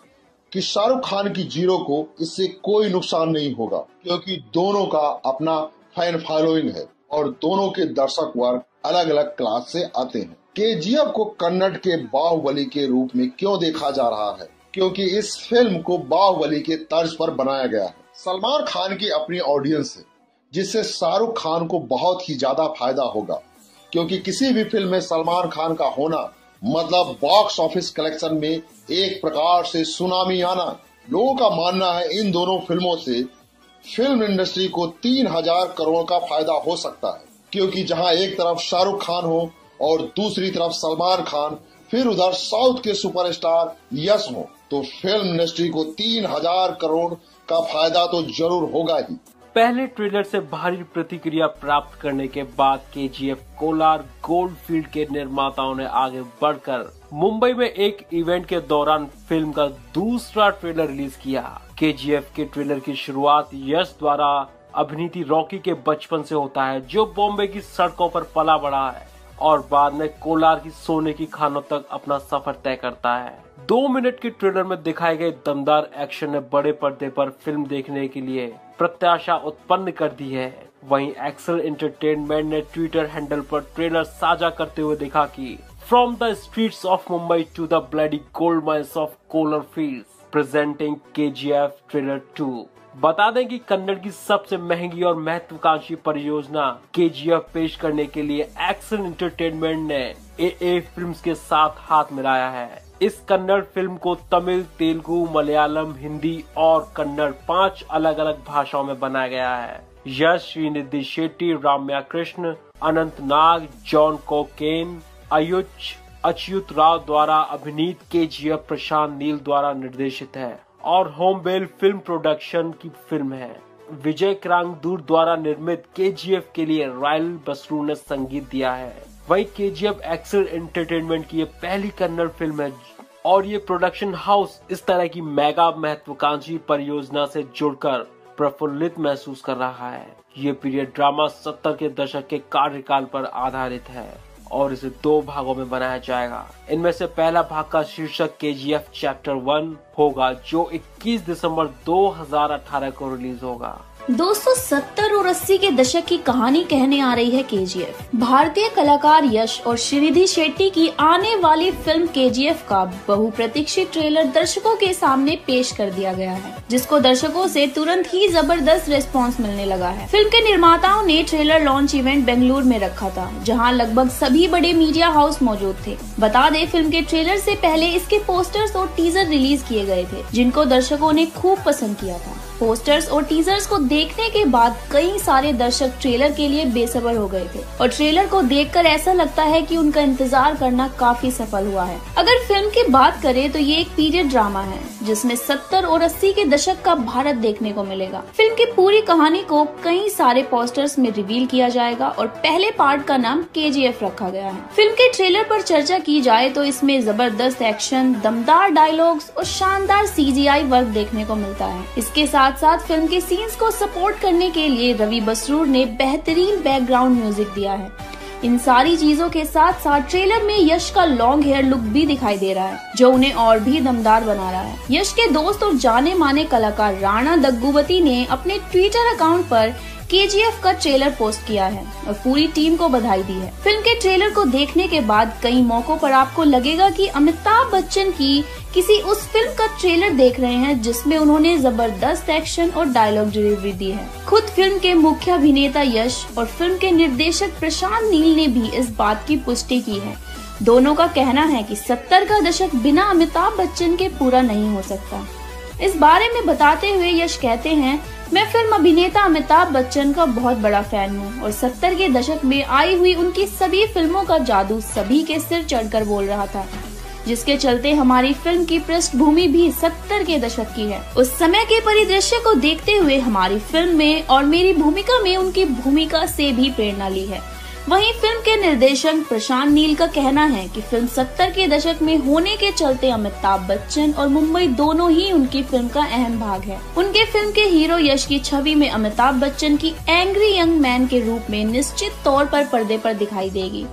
कि शाहरुख खान की जीरो को इससे कोई नुकसान नहीं होगा, क्योंकि दोनों का अपना फैन फॉलोइंग है और दोनों के दर्शक वर्ग अलग अलग क्लास से आते हैं। केजीएफ को कन्नड़ के बाहुबली के रूप में क्यों देखा जा रहा है? क्योंकि इस फिल्म को बाहुबली के तर्ज पर बनाया गया है। सलमान खान की अपनी ऑडियंस है, जिससे शाहरुख खान को बहुत ही ज्यादा फायदा होगा, क्योंकि किसी भी फिल्म में सलमान खान का होना मतलब बॉक्स ऑफिस कलेक्शन में एक प्रकार से सुनामी आना। लोगों का मानना है इन दोनों फिल्मों से फिल्म इंडस्ट्री को तीन हजार करोड़ का फायदा हो सकता है, क्योंकि जहां एक तरफ शाहरुख खान हो और दूसरी तरफ सलमान खान, फिर उधर साउथ के सुपरस्टार यश हो, तो फिल्म इंडस्ट्री को तीन हजार करोड़ का फायदा तो जरूर होगा ही। पहले ट्रेलर से भारी प्रतिक्रिया प्राप्त करने के बाद केजीएफ कोलार गोल्डफील्ड के निर्माताओं ने आगे बढ़कर मुंबई में एक इवेंट के दौरान फिल्म का दूसरा ट्रेलर रिलीज किया। केजीएफ के ट्रेलर की शुरुआत यश द्वारा अभिनीत रॉकी के बचपन से होता है, जो बॉम्बे की सड़कों पर पला बढ़ा है और बाद में कोलार की सोने की खानों तक अपना सफर तय करता है। दो मिनट के ट्रेलर में दिखाए गए दमदार एक्शन ने बड़े पर्दे पर फिल्म देखने के लिए प्रत्याशा उत्पन्न कर दी है। वहीं एक्सेल एंटरटेनमेंट ने ट्विटर हैंडल पर ट्रेलर साझा करते हुए देखा कि from the streets of Mumbai to the bloody gold mines of Kolar fields presenting KGF trailer two. बता दें कि कन्नड़ की सबसे महंगी और महत्वाकांक्षी परियोजना केजीएफ पेश करने के लिए एक्सेल एंटरटेनमेंट ने एए फिल्म्स के साथ हाथ मिलाया है। इस कन्नड़ फिल्म को तमिल, तेलुगु, मलयालम, हिंदी और कन्नड़ पांच अलग अलग भाषाओं में बनाया गया है। यश, श्रीनिधि शेट्टी, राम्या कृष्ण, अनंत नाग, जॉन कोकेन, अयुच अच्युत राव द्वारा अभिनीत केजीएफ प्रशांत नील द्वारा निर्देशित है और होमबेल फिल्म प्रोडक्शन की फिल्म है। विजय क्रांगदूर द्वारा निर्मित केजीएफ के लिए रायल बसरू ने संगीत दिया है। वहीं केजीएफ एक्सेल एंटरटेनमेंट की ये पहली कन्नड़ फिल्म है और ये प्रोडक्शन हाउस इस तरह की मेगा महत्वाकांक्षी परियोजना से जुड़कर प्रफुल्लित महसूस कर रहा है। ये पीरियड ड्रामा सत्तर के दशक के कार्यकाल पर आधारित है और इसे दो भागों में बनाया जाएगा। इनमें से पहला भाग का शीर्षक केजीएफ चैप्टर वन होगा, जो इक्कीस दिसंबर दो हज़ार अठारह को रिलीज होगा। दोस्तों, सत्तर और अस्सी के दशक की कहानी कहने आ रही है केजीएफ। भारतीय कलाकार यश और श्रीनिधि शेट्टी की आने वाली फिल्म केजीएफ का बहुप्रतीक्षित ट्रेलर दर्शकों के सामने पेश कर दिया गया है, जिसको दर्शकों से तुरंत ही जबरदस्त रिस्पांस मिलने लगा है। फिल्म के निर्माताओं ने ट्रेलर लॉन्च इवेंट बेंगलुरु में रखा था, जहां लगभग सभी बड़े मीडिया हाउस मौजूद थे। बता दें, फिल्म के ट्रेलर से पहले इसके पोस्टर्स और टीजर रिलीज किए गए थे, जिनको दर्शकों ने खूब पसंद किया था। पोस्टर्स और टीजर्स को देखने के बाद कई सारे दर्शक ट्रेलर के लिए बेसब्र हो गए थे और ट्रेलर को देखकर ऐसा लगता है कि उनका इंतजार करना काफी सफल हुआ है। अगर फिल्म की बात करें तो ये एक पीरियड ड्रामा है, जिसमें सत्तर और अस्सी के दशक का भारत देखने को मिलेगा। फिल्म की पूरी कहानी को कई सारे पोस्टर्स में रिवील किया जाएगा और पहले पार्ट का नाम केजीएफ रखा गया है। फिल्म के ट्रेलर पर चर्चा की जाए तो इसमें जबरदस्त एक्शन, दमदार डायलॉग्स और शानदार सीजीआई वर्क देखने को मिलता है। इसके साथ साथ फिल्म के सीन्स को सपोर्ट करने के लिए रवि बसरूर ने बेहतरीन बैकग्राउंड म्यूजिक दिया है। इन सारी चीजों के साथ साथ ट्रेलर में यश का लॉन्ग हेयर लुक भी दिखाई दे रहा है, जो उन्हें और भी दमदार बना रहा है। यश के दोस्त और जाने माने कलाकार राणा दग्गुवती ने अपने ट्विटर अकाउंट पर केजीएफ का ट्रेलर पोस्ट किया है और पूरी टीम को बधाई दी है। फिल्म के ट्रेलर को देखने के बाद कई मौकों पर आपको लगेगा कि अमिताभ बच्चन की किसी उस फिल्म का ट्रेलर देख रहे हैं जिसमें उन्होंने जबरदस्त एक्शन और डायलॉग डिलीवरी दी है। खुद फिल्म के मुख्य अभिनेता यश और फिल्म के निर्देशक प्रशांत नील ने भी इस बात की पुष्टि की है। दोनों का कहना है कि सत्तर का दशक बिना अमिताभ बच्चन के पूरा नहीं हो सकता। इस बारे में बताते हुए यश कहते हैं, मैं फिल्म अभिनेता अमिताभ बच्चन का बहुत बड़ा फैन हूँ और सत्तर के दशक में आई हुई उनकी सभी फिल्मों का जादू सभी के सिर चढ़कर बोल रहा था, जिसके चलते हमारी फिल्म की पृष्ठभूमि भी सत्तर के दशक की है। उस समय के परिदृश्य को देखते हुए हमारी फिल्म में और मेरी भूमिका में उनकी भूमिका से भी प्रेरणा ली है। वहीं फिल्म के निर्देशक प्रशांत नील का कहना है कि फिल्म सत्तर के दशक में होने के चलते अमिताभ बच्चन और मुंबई दोनों ही उनकी फिल्म का अहम भाग है। उनके फिल्म के हीरो यश की छवि में अमिताभ बच्चन की एंग्री यंग मैन के रूप में निश्चित तौर पर पर्दे पर दिखाई देगी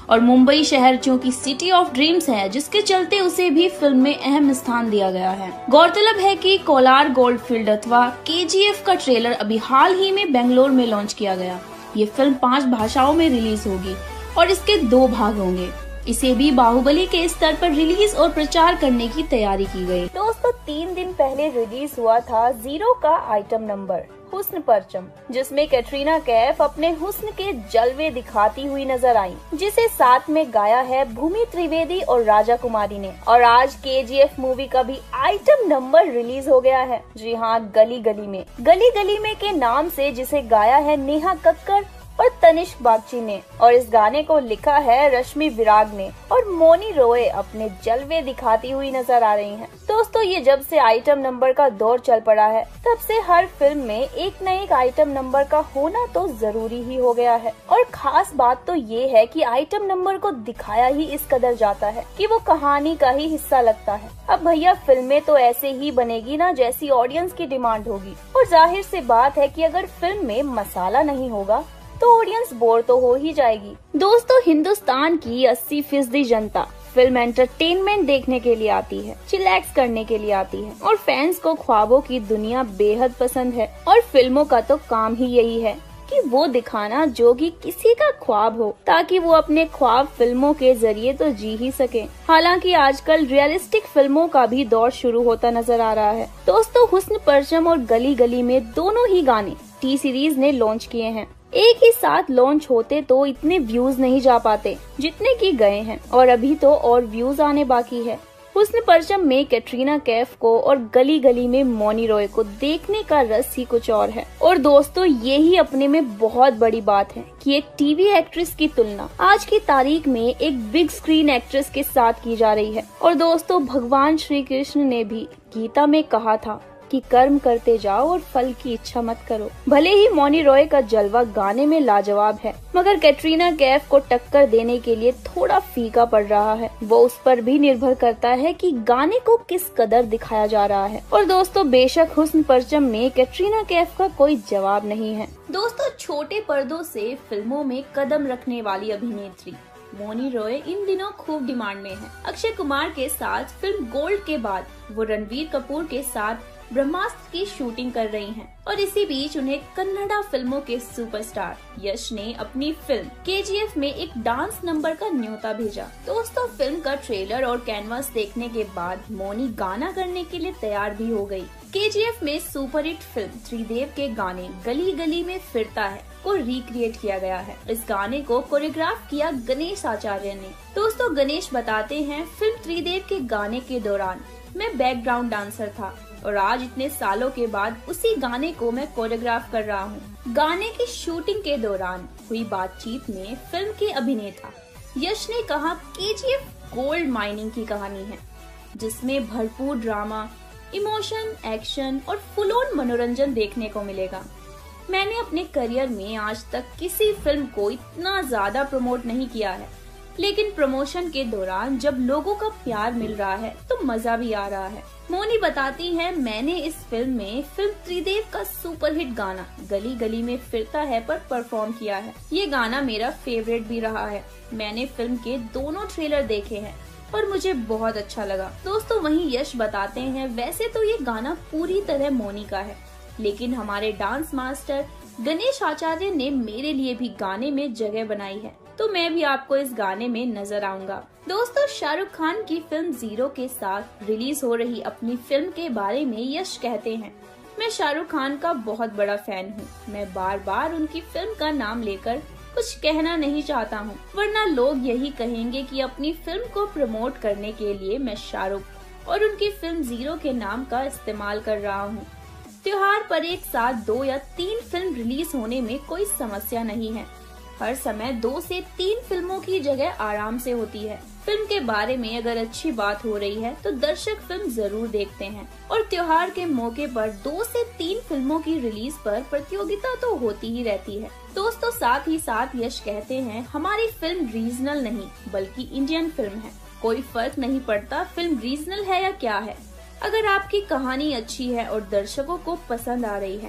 और मुंबई शहर चूँकि सिटी ऑफ ड्रीम्स है, जिसके चलते उसे भी फिल्म में अहम स्थान दिया गया है। गौरतलब है कि कोलार गोल्डफील्ड अथवा केजीएफ का ट्रेलर अभी हाल ही में बेंगलोर में लॉन्च किया गया। ये फिल्म पांच भाषाओं में रिलीज होगी और इसके दो भाग होंगे। इसे भी बाहुबली के स्तर पर रिलीज और प्रचार करने की तैयारी की गई। दोस्तों, तीन दिन पहले रिलीज हुआ था जीरो का आइटम नंबर हुस्न परचम, जिसमें कैटरीना कैफ अपने हुस्न के जलवे दिखाती हुई नजर आई, जिसे साथ में गाया है भूमि त्रिवेदी और राजा कुमारी ने। और आज केजीएफ मूवी का भी आइटम नंबर रिलीज हो गया है। जी हाँ, गली गली में। गली गली में के नाम से जिसे गाया है नेहा कक्कर और तनिष्क बागची ने, और इस गाने को लिखा है रश्मि विराग ने, और मोनी रॉय अपने जलवे दिखाती हुई नजर आ रही हैं। दोस्तों, ये जब से आइटम नंबर का दौर चल पड़ा है, तब से हर फिल्म में एक न एक आइटम नंबर का होना तो जरूरी ही हो गया है। और खास बात तो ये है कि आइटम नंबर को दिखाया ही इस कदर जाता है कि वो कहानी का ही हिस्सा लगता है। अब भैया, फिल्में तो ऐसे ही बनेगी ना जैसी ऑडियंस की डिमांड होगी, और जाहिर सी बात है कि अगर फिल्म में मसाला नहीं होगा तो ऑडियंस बोर तो हो ही जाएगी। दोस्तों, हिंदुस्तान की अस्सी फीसदी जनता फिल्म एंटरटेनमेंट देखने के लिए आती है, चिलैक्स करने के लिए आती है, और फैंस को ख्वाबों की दुनिया बेहद पसंद है। और फिल्मों का तो काम ही यही है कि वो दिखाना जो कि किसी का ख्वाब हो, ताकि वो अपने ख्वाब फिल्मों के जरिए तो जी ही सके। हालांकि आजकल रियलिस्टिक फिल्मों का भी दौर शुरू होता नजर आ रहा है। दोस्तों, हुस्न परचम और गली गली में दोनों ही गाने टी सीरीज ने लॉन्च किए हैं। एक ही साथ लॉन्च होते तो इतने व्यूज नहीं जा पाते जितने की गए हैं, और अभी तो और व्यूज आने बाकी है। हुस्न परचम में कैटरीना कैफ को और गली गली में मोनी रॉय को देखने का रस ही कुछ और है। और दोस्तों, ये ही अपने में बहुत बड़ी बात है कि एक टीवी एक्ट्रेस की तुलना आज की तारीख में एक बिग स्क्रीन एक्ट्रेस के साथ की जा रही है। और दोस्तों, भगवान श्री कृष्ण ने भी गीता में कहा था कि कर्म करते जाओ और फल की इच्छा मत करो। भले ही मोनी रॉय का जलवा गाने में लाजवाब है, मगर कैटरीना कैफ को टक्कर देने के लिए थोड़ा फीका पड़ रहा है। वो उस पर भी निर्भर करता है कि गाने को किस कदर दिखाया जा रहा है। और दोस्तों, बेशक हुस्न परचम में कैटरीना कैफ का कोई जवाब नहीं है। दोस्तों, छोटे पर्दों से फिल्मों में कदम रखने वाली अभिनेत्री मोनी रॉय इन दिनों खूब डिमांड में है। अक्षय कुमार के साथ फिल्म गोल्ड के बाद वो रणवीर कपूर के साथ ब्रह्मास्त्र की शूटिंग कर रही हैं, और इसी बीच उन्हें कन्नड़ा फिल्मों के सुपरस्टार यश ने अपनी फिल्म केजीएफ में एक डांस नंबर का न्योता भेजा। दोस्तों, फिल्म का ट्रेलर और कैनवास देखने के बाद मोनी गाना करने के लिए तैयार भी हो गई। केजीएफ में सुपरहिट फिल्म त्रिदेव के गाने गली गली में फिरता है को रिक्रिएट किया गया है। इस गाने को कोरियोग्राफ किया गणेश आचार्य ने। दोस्तों, गणेश बताते हैं, फिल्म त्रिदेव के गाने के दौरान मैं बैकग्राउंड डांसर था, और आज इतने सालों के बाद उसी गाने को मैं कोरियोग्राफ कर रहा हूँ। गाने की शूटिंग के दौरान हुई बातचीत में फिल्म के अभिनेता यश ने कहा, केजीएफ गोल्ड माइनिंग की कहानी है, जिसमें भरपूर ड्रामा, इमोशन, एक्शन और फुल ऑन मनोरंजन देखने को मिलेगा। मैंने अपने करियर में आज तक किसी फिल्म को इतना ज्यादा प्रमोट नहीं किया है, लेकिन प्रमोशन के दौरान जब लोगों का प्यार मिल रहा है तो मजा भी आ रहा है। मोनी बताती है, मैंने इस फिल्म में फिल्म त्रिदेव का सुपरहिट गाना गली गली में फिरता है पर परफॉर्म किया है। ये गाना मेरा फेवरेट भी रहा है। मैंने फिल्म के दोनों ट्रेलर देखे हैं और मुझे बहुत अच्छा लगा। दोस्तों, वहीं यश बताते हैं, वैसे तो ये गाना पूरी तरह मोनी का है, लेकिन हमारे डांस मास्टर गणेश आचार्य ने मेरे लिए भी गाने में जगह बनाई है, तो मैं भी आपको इस गाने में नजर आऊंगा। दोस्तों, शाहरुख खान की फिल्म जीरो के साथ रिलीज हो रही अपनी फिल्म के बारे में यश कहते हैं, मैं शाहरुख खान का बहुत बड़ा फैन हूँ। मैं बार बार उनकी फिल्म का नाम लेकर कुछ कहना नहीं चाहता हूँ, वरना लोग यही कहेंगे कि अपनी फिल्म को प्रमोट करने के लिए मैं शाहरुख और उनकी फिल्म जीरो के नाम का इस्तेमाल कर रहा हूँ। त्योहार पर एक साथ दो या तीन फिल्म रिलीज होने में कोई समस्या नहीं है। हर समय दो से तीन फिल्मों की जगह आराम से होती है। फिल्म के बारे में अगर अच्छी बात हो रही है तो दर्शक फिल्म जरूर देखते हैं, और त्योहार के मौके पर दो से तीन फिल्मों की रिलीज पर प्रतियोगिता तो होती ही रहती है। दोस्तों, साथ ही साथ यश कहते हैं, हमारी फिल्म रीजनल नहीं बल्कि इंडियन फिल्म है। कोई फर्क नहीं पड़ता फिल्म रीजनल है या क्या है। अगर आपकी कहानी अच्छी है और दर्शकों को पसंद आ रही है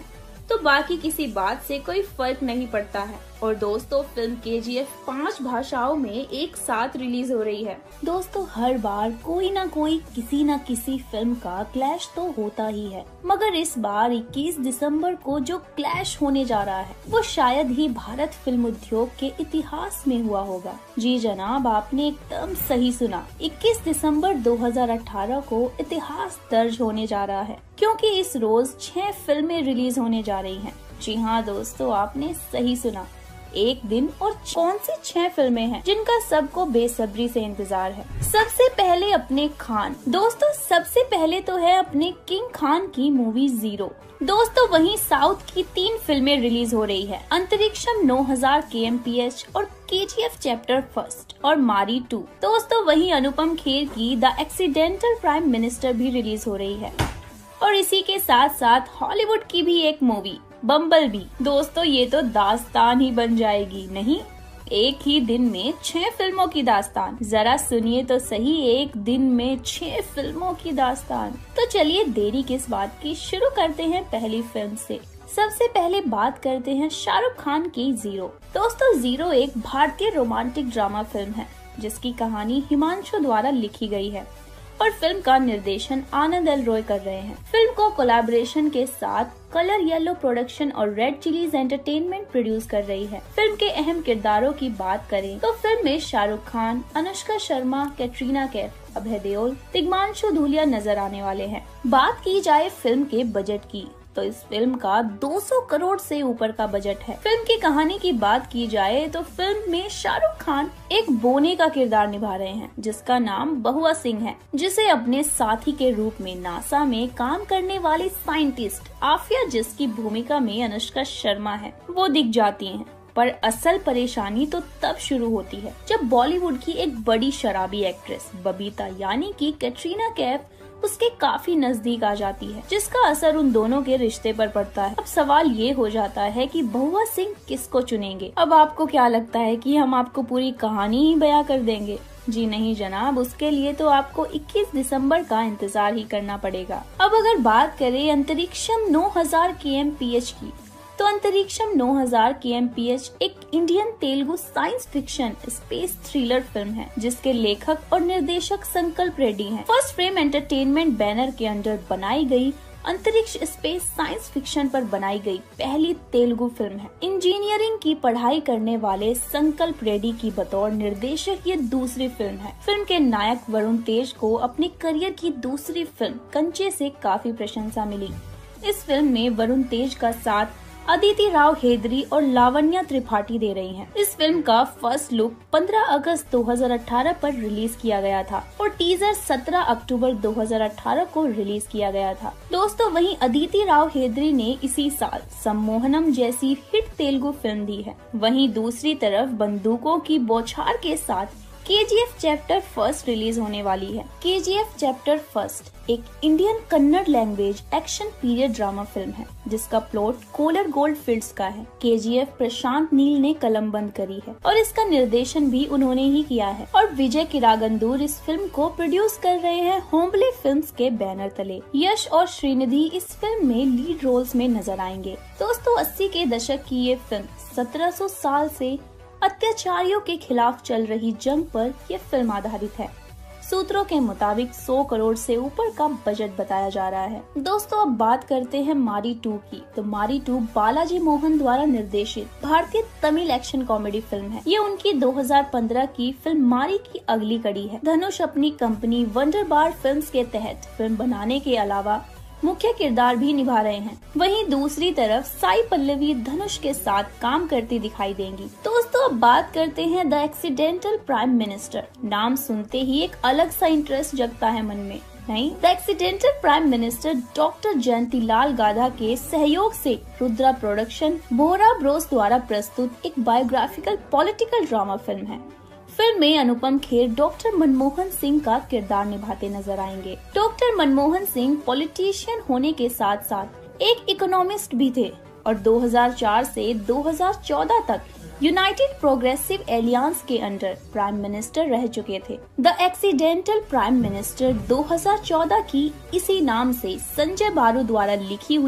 तो बाकी किसी बात से कोई फर्क नहीं पड़ता है। और दोस्तों फिल्म के जी एफ पांच भाषाओं में एक साथ रिलीज हो रही है। दोस्तों हर बार कोई ना कोई किसी न किसी फिल्म का क्लैश तो होता ही है, मगर इस बार इक्कीस दिसंबर को जो क्लैश होने जा रहा है वो शायद ही भारत फिल्म उद्योग के इतिहास में हुआ होगा। जी जनाब, आपने एकदम सही सुना। इक्कीस दिसंबर दो हज़ार अठारह को इतिहास दर्ज होने जा रहा है, क्योंकि इस रोज छह फिल्में रिलीज होने जा रही हैं। जी हाँ दोस्तों, आपने सही सुना, एक दिन और कौन सी छह फिल्में हैं जिनका सबको बेसब्री से इंतजार है। सबसे पहले अपने खान। दोस्तों सबसे पहले तो है अपने किंग खान की मूवी जीरो। दोस्तों वहीं साउथ की तीन फिल्में रिलीज हो रही है, अंतरिक्षम नौ हज़ार के एम पी एच और के जी एफ चैप्टर फर्स्ट और मारी टू। दोस्तों वहीं अनुपम खेर की द एक्सीडेंटल प्राइम मिनिस्टर भी रिलीज हो रही है। और इसी के साथ साथ हॉलीवुड की भी एक मूवी बम्बल बी। दोस्तों ये तो दास्तान ही बन जाएगी, नहीं एक ही दिन में छह फिल्मों की दास्तान। जरा सुनिए तो सही, एक दिन में छह फिल्मों की दास्तान। तो चलिए देरी किस बात की, शुरू करते हैं पहली फिल्म से। सबसे पहले बात करते हैं शाहरुख खान की जीरो। दोस्तों जीरो एक भारतीय रोमांटिक ड्रामा फिल्म है जिसकी कहानी हिमांशु द्वारा लिखी गई है और फिल्म का निर्देशन आनंद एल रॉय कर रहे हैं। फिल्म को कोलैबोरेशन के साथ कलर येलो प्रोडक्शन और रेड चिलीज एंटरटेनमेंट प्रोड्यूस कर रही है। फिल्म के अहम किरदारों की बात करें तो फिल्म में शाहरुख खान, अनुष्का शर्मा, कैटरीना कैफ, अभय देओल, तिग्मांशु धूलिया नजर आने वाले हैं। बात की जाए फिल्म के बजट की तो इस फिल्म का दो सौ करोड़ से ऊपर का बजट है। फिल्म की कहानी की बात की जाए तो फिल्म में शाहरुख खान एक बोने का किरदार निभा रहे हैं जिसका नाम बहुआ सिंह है, जिसे अपने साथी के रूप में नासा में काम करने वाली साइंटिस्ट आफिया, जिसकी भूमिका में अनुष्का शर्मा है, वो दिख जाती हैं। पर असल परेशानी तो तब शुरू होती है जब बॉलीवुड की एक बड़ी शराबी एक्ट्रेस बबीता यानी कि कैटरीना कैफ उसके काफी नजदीक आ जाती है, जिसका असर उन दोनों के रिश्ते पर पड़ता है। अब सवाल ये हो जाता है कि बहुआ सिंह किसको चुनेंगे। अब आपको क्या लगता है कि हम आपको पूरी कहानी ही बयां कर देंगे? जी नहीं जनाब, उसके लिए तो आपको इक्कीस दिसंबर का इंतजार ही करना पड़ेगा। अब अगर बात करें अंतरिक्षम नौ हज़ार के एम पी एच की तो अंतरिक्षम नौ हज़ार के एम पी एच एक Indian Telugu science fiction space thriller film है जिसके लेखक और निर्देशक संकल्प रेड्डी हैं। फर्स्ट फ्रेम एंटरटेनमेंट बैनर के अंडर बनाई गई अंतरिक्ष स्पेस साइंस फिक्शन पर बनाई गई पहली तेलुगु फिल्म है। इंजीनियरिंग की पढ़ाई करने वाले संकल्प रेड्डी की बतौर निर्देशक ये दूसरी फिल्म है। फिल्म के नायक वरुण तेज को अपने करियर की दूसरी फिल्म कंचे से काफी प्रशंसा मिली। इस फिल्म में वरुण तेज का साथ अदिति राव हेदरी और लावण्या त्रिपाठी दे रही हैं। इस फिल्म का फर्स्ट लुक पंद्रह अगस्त दो हज़ार अठारह पर रिलीज किया गया था और टीजर सत्रह अक्टूबर दो हज़ार अठारह को रिलीज किया गया था। दोस्तों वहीं अदिति राव हेदरी ने इसी साल सम्मोहनम जैसी हिट तेलुगु फिल्म दी है। वहीं दूसरी तरफ बंदूकों की बौछार के साथ K G F chapter first release होने वाली है। K G F chapter first एक Indian Kannada language action period drama film है जिसका प्लॉट कोलर गोल्ड फील्ड्स का है। K G F Prashanth Neel ने कलम बंद करी है और इसका निर्देशन भी उन्होंने ही किया है और विजय किरागंदूर इस फिल्म को प्रोड्यूस कर रहे हैं होम्बले फिल्म्स के बैनर तले। यश और श्रीनिधि इस फिल्म में लीड रोल्स में नजर आएंगे। दोस्तों अस्सी के दशक की ये फिल्म सत्रह सौ साल से अत्याचारियों के खिलाफ चल रही जंग पर यह फिल्म आधारित है। सूत्रों के मुताबिक सौ करोड़ से ऊपर का बजट बताया जा रहा है। दोस्तों अब बात करते हैं मारी टू की। तो मारी टू बालाजी मोहन द्वारा निर्देशित भारतीय तमिल एक्शन कॉमेडी फिल्म है। ये उनकी दो हज़ार पंद्रह की फिल्म मारी की अगली कड़ी है। धनुष अपनी कंपनी वंडर बार फिल्म्स के तहत फिल्म बनाने के अलावा मुख्य किरदार भी निभा रहे हैं। वहीं दूसरी तरफ साई पल्लवी धनुष के साथ काम करती दिखाई देंगी। दोस्तों अब बात करते हैं द एक्सीडेंटल प्राइम मिनिस्टर। नाम सुनते ही एक अलग सा इंटरेस्ट जगता है मन में, नहीं? The Accidental Prime Minister doctor Jayanti Lal Gada के सहयोग से रुद्रा प्रोडक्शन बोरा ब्रोस द्वारा प्रस्तुत एक बायोग्राफिकल पॉलिटिकल ड्रामा फिल्म है। फिल्म में अनुपम खेर डॉक्टर मनमोहन सिंह का किरदार निभाते नजर आएंगे। डॉक्टर मनमोहन सिंह पॉलिटिशियन होने के साथ साथ एक इकोनॉमिस्ट भी थे और दो हज़ार चार से दो हज़ार चौदह तक यूनाइटेड प्रोग्रेसिव एलियंस के अंडर प्राइम मिनिस्टर रह चुके थे। द एक्सीडेंटल प्राइम मिनिस्टर दो हज़ार चौदह की इसी नाम से संजय बारू द्वारा लिखी हुई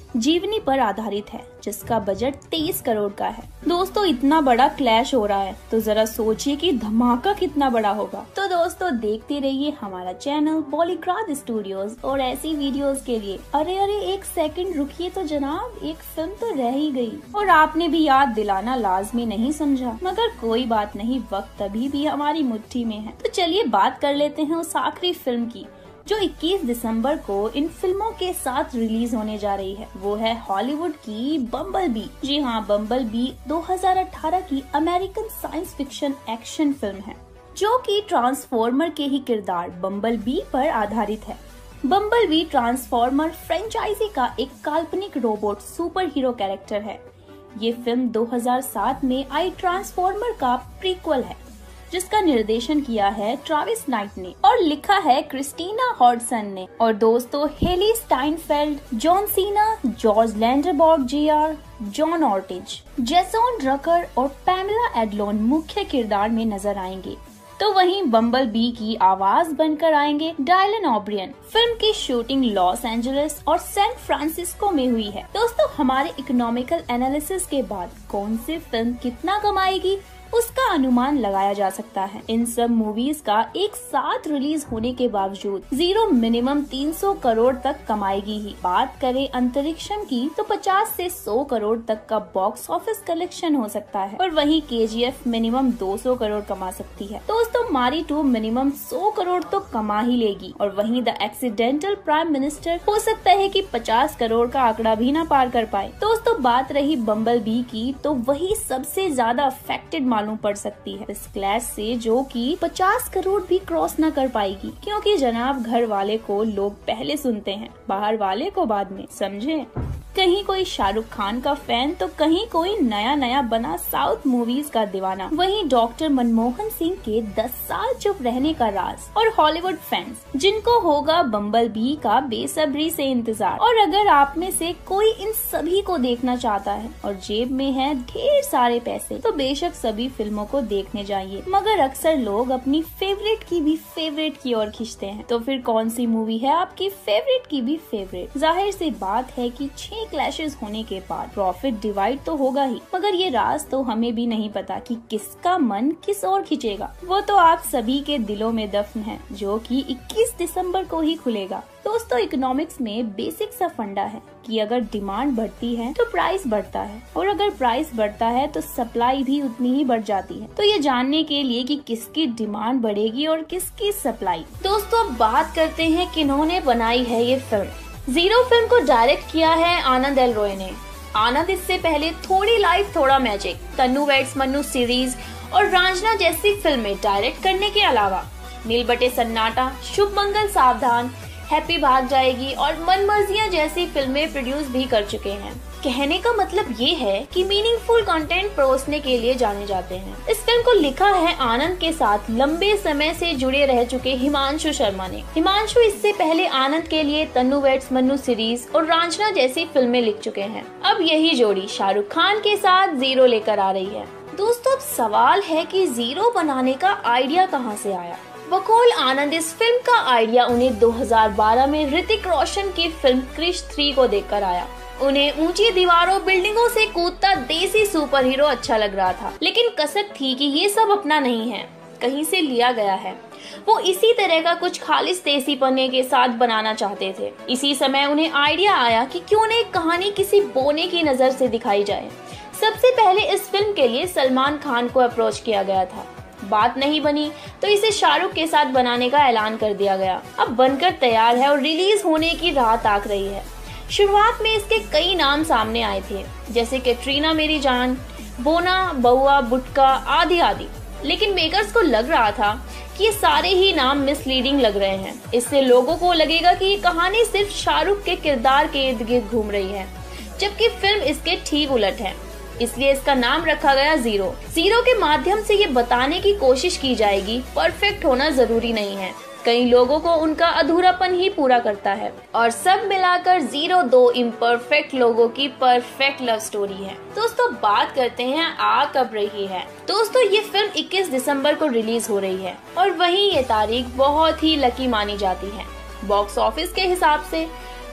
जीवनी पर आधारित है, जिसका बजट तेईस करोड़ का है। दोस्तों इतना बड़ा क्लैश हो रहा है तो जरा सोचिए कि धमाका कितना बड़ा होगा। तो दोस्तों देखते रहिए हमारा चैनल बॉलीग्राड स्टूडियोज और ऐसी वीडियोस के लिए। अरे अरे एक सेकंड रुकिए तो जनाब, एक फिल्म तो रह ही गई और आपने भी याद दिलाना लाजमी नहीं समझा, मगर कोई बात नहीं, वक्त अभी भी हमारी मुट्ठी में है। तो चलिए बात कर लेते हैं उस आखिरी फिल्म की जो इक्कीस दिसंबर को इन फिल्मों के साथ रिलीज होने जा रही है। वो है हॉलीवुड की बम्बल बी। जी हाँ, बम्बल बी दो हज़ार अठारह की American science fiction action film है जो कि ट्रांसफॉर्मर के ही किरदार बम्बल बी पर आधारित है। बम्बल बी ट्रांसफॉर्मर फ्रेंचाइजी का एक काल्पनिक रोबोट सुपर हीरो कैरेक्टर है। ये फिल्म दो हज़ार सात में आई ट्रांसफॉर्मर का प्रीक्वल है जिसका निर्देशन किया है ट्रेविस नाइट ने और लिखा है क्रिस्टीना हॉडसन ने। और दोस्तों Hailee Steinfeld, John Cena, George Lendeborg Junior, John Ortiz, Jason Rucker और पैमेला एडलोन मुख्य किरदार में नजर आएंगे। तो वहीं बम्बल बी की आवाज बनकर आएंगे डायलन ओब्रियन। फिल्म की शूटिंग लॉस एंजलिस और सैन फ्रांसिस्को में हुई है। दोस्तों हमारे इकोनॉमिकल एनालिसिस के बाद कौन सी फिल्म कितना कमाएगी उसका अनुमान लगाया जा सकता है। इन सब मूवीज का एक साथ रिलीज होने के बावजूद जीरो मिनिमम तीन सौ करोड़ तक कमाएगी ही। बात करें अंतरिक्षम की तो पचास से सौ करोड़ तक का बॉक्स ऑफिस कलेक्शन हो सकता है और वहीं केजीएफ मिनिमम दो सौ करोड़ कमा सकती है। दोस्तों मारी टू मिनिमम सौ करोड़ तो कमा ही लेगी और वहीं द एक्सीडेंटल प्राइम मिनिस्टर हो सकता है कि पचास करोड़ का आंकड़ा भी ना पार कर पाए। दोस्तों बात रही बम्बल बी की तो वही सबसे ज्यादा अफेक्टेड मालूम पड़ सकती है इस क्लैश से, जो कि पचास करोड़ भी क्रॉस न कर पाएगी, क्योंकि जनाब घर वाले को लोग पहले सुनते हैं, बाहर वाले को बाद में, समझे। कहीं कोई शाहरुख खान का फैन तो कहीं कोई नया नया बना साउथ मूवीज का दीवाना। वहीं डॉक्टर मनमोहन सिंह के दस साल चुप रहने का राज और हॉलीवुड फैंस जिनको होगा बम्बल बी का बेसब्री से इंतजार। और अगर आप में से कोई इन सभी को देखना चाहता है और जेब में है ढेर सारे पैसे तो बेशक सभी फिल्मों को देखने जाइए, मगर अक्सर लोग अपनी फेवरेट की भी फेवरेट की ओर खींचते हैं। तो फिर कौन सी मूवी है आपकी फेवरेट की भी फेवरेट? जाहिर सी बात है कि छह क्लैशेस होने के बाद प्रॉफिट डिवाइड तो होगा ही, मगर ये राज तो हमें भी नहीं पता कि किसका मन किस ओर खींचेगा। वो तो आप सभी के दिलों में दफन है जो कि इक्कीस दिसंबर को ही खुलेगा। दोस्तों इकोनॉमिक्स में बेसिक सा फंडा है कि अगर डिमांड बढ़ती है तो प्राइस बढ़ता है और अगर प्राइस बढ़ता है तो सप्लाई भी उतनी ही बढ़ जाती है। तो ये जानने के लिए कि किसकी डिमांड बढ़ेगी और किसकी सप्लाई, दोस्तों अब बात करते हैं किन्होंने बनाई है ये फिल्म। जीरो फिल्म को डायरेक्ट किया है आनंद एल रॉय ने। आनंद इससे पहले थोड़ी लाइफ थोड़ा magic, Tanu weds Manu series और रांझना जैसी फिल्में डायरेक्ट करने के अलावा नील बटे सन्नाटा, शुभ मंगल सावधान, हैप्पी भाग जाएगी और मनमर्जियां जैसी फिल्में प्रोड्यूस भी कर चुके हैं। कहने का मतलब ये है कि मीनिंगफुल कंटेंट परोसने के लिए जाने जाते हैं। इस फिल्म को लिखा है आनंद के साथ लंबे समय से जुड़े रह चुके हिमांशु शर्मा ने। हिमांशु इससे पहले आनंद के लिए तन्नू वेड्स मन्नू सीरीज और रांझना जैसी फिल्में लिख चुके हैं। अब यही जोड़ी शाहरुख खान के साथ जीरो लेकर आ रही है। दोस्तों अब सवाल है कि जीरो बनाने का आइडिया कहाँ से आया। बकौल आनंद इस फिल्म का आइडिया उन्हें दो हज़ार बारह में ऋतिक रोशन की फिल्म क्रिश थ्री को देखकर आया। उन्हें ऊंची दीवारों बिल्डिंगों से कूदता देसी सुपर हीरो अच्छा लग रहा था, लेकिन कसक थी कि ये सब अपना नहीं है, कहीं से लिया गया है। वो इसी तरह का कुछ खालिस देसी पन्ने के साथ बनाना चाहते थे। इसी समय उन्हें आइडिया आया कि क्यों न एक कहानी किसी बोने की नजर से दिखाई जाए। सबसे पहले इस फिल्म के लिए सलमान खान को अप्रोच किया गया था। बात नहीं बनी तो इसे शाहरुख के साथ बनाने का ऐलान कर दिया गया। अब बनकर तैयार है और रिलीज होने की राह ताक रही है। शुरुआत में इसके कई नाम सामने आए थे, जैसे कैटरीना मेरी जान, बोना, बउआ, बुटका आदि आदि, लेकिन मेकर्स को लग रहा था कि ये सारे ही नाम मिसलीडिंग लग रहे हैं। इससे लोगों को लगेगा कि ये कहानी सिर्फ शाहरुख के किरदार के इर्द गिर्द घूम रही है, जबकि फिल्म इसके ठीक उलट है। इसलिए इसका नाम रखा गया जीरो। जीरो के माध्यम से ये बताने की कोशिश की जाएगी परफेक्ट होना जरूरी नहीं है, कई लोगों को उनका अधूरापन ही पूरा करता है, और सब मिलाकर जीरो दो इम्परफेक्ट लोगों की परफेक्ट लव स्टोरी है। दोस्तों बात करते हैं आ कब रही है। दोस्तों ये फिल्म इक्कीस दिसंबर को रिलीज हो रही है और वहीं ये तारीख बहुत ही लकी मानी जाती है। बॉक्स ऑफिस के हिसाब से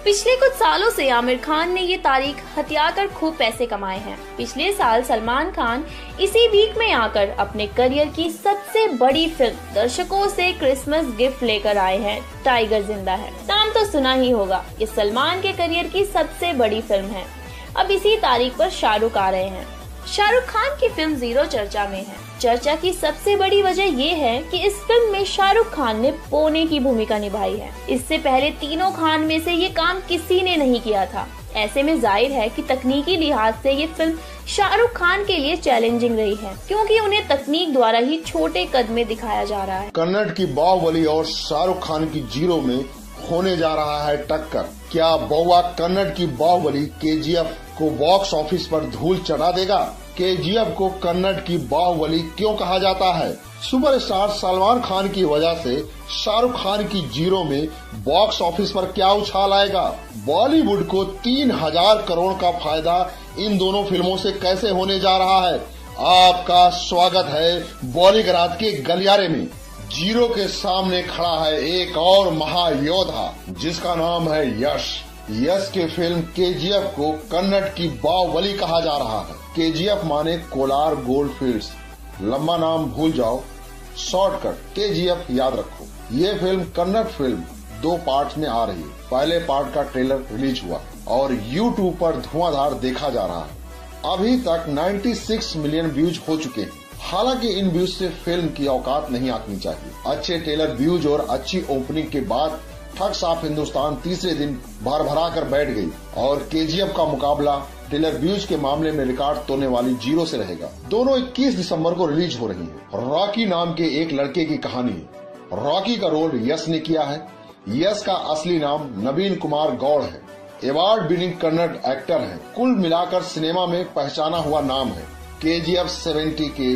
पिछले कुछ सालों से आमिर खान ने ये तारीख हथियाकर खूब पैसे कमाए हैं। पिछले साल सलमान खान इसी वीक में आकर अपने करियर की सबसे बड़ी फिल्म दर्शकों से क्रिसमस गिफ्ट लेकर आए हैं, टाइगर जिंदा है। नाम तो सुना ही होगा, ये सलमान के करियर की सबसे बड़ी फिल्म है। अब इसी तारीख पर शाहरुख आ रहे हैं। शाहरुख खान की फिल्म जीरो चर्चा में है। चर्चा की सबसे बड़ी वजह ये है कि इस फिल्म में शाहरुख खान ने पोने की भूमिका निभाई है। इससे पहले तीनों खान में से ये काम किसी ने नहीं किया था। ऐसे में जाहिर है कि तकनीकी लिहाज से ये फिल्म शाहरुख खान के लिए चैलेंजिंग रही है, क्योंकि उन्हें तकनीक द्वारा ही छोटे कद में दिखाया जा रहा है। कन्नड़ की बाहुबली और शाहरुख खान की जीरो में होने जा रहा है टक्कर। क्या बउआ कन्नड़ की बाहुबली केजीएफ को बॉक्स ऑफिस पर धूल चढ़ा देगा? केजीएफ को कन्नड़ की बाहुबली क्यों कहा जाता है? सुपरस्टार सलमान खान की वजह से शाहरुख खान की जीरो में बॉक्स ऑफिस पर क्या उछाल आएगा? बॉलीवुड को तीन हजार करोड़ का फायदा इन दोनों फिल्मों से कैसे होने जा रहा है? आपका स्वागत है बॉलीग्राज के गलियारे में। जीरो के सामने खड़ा है एक और महायोद्धा जिसका नाम है यश। यश के फिल्म केजीएफ को कन्नड़ की बाहुबली कहा जा रहा है। केजीएफ माने कोलार गोल्ड फील्ड्स, लंबा नाम भूल जाओ, शॉर्टकट केजीएफ याद रखो। ये फिल्म कन्नड़ फिल्म दो पार्ट में आ रही है। पहले पार्ट का ट्रेलर रिलीज हुआ और यूट्यूब पर धुआंधार देखा जा रहा है। अभी तक छियानवे मिलियन व्यूज हो चुके हैं। हालांकि इन व्यूज से फिल्म की औकात नहीं आंकनी चाहिए। अच्छे ट्रेलर व्यूज और अच्छी ओपनिंग के बाद ठग साफ हिंदुस्तान तीसरे दिन भर भरा कर बैठ गई और केजीएफ का मुकाबला ट्रेलर व्यूज के मामले में रिकॉर्ड तोड़ने वाली जीरो से रहेगा। दोनों इक्कीस दिसंबर को रिलीज हो रही है। रॉकी नाम के एक लड़के की कहानी है। रॉकी का रोल यश ने किया है। यश का असली नाम नवीन कुमार गौड़ है। अवार्ड विनिंग कन्नड़ एक्टर है। कुल मिलाकर सिनेमा में पहचाना हुआ नाम है। केजीएफ सत्तर के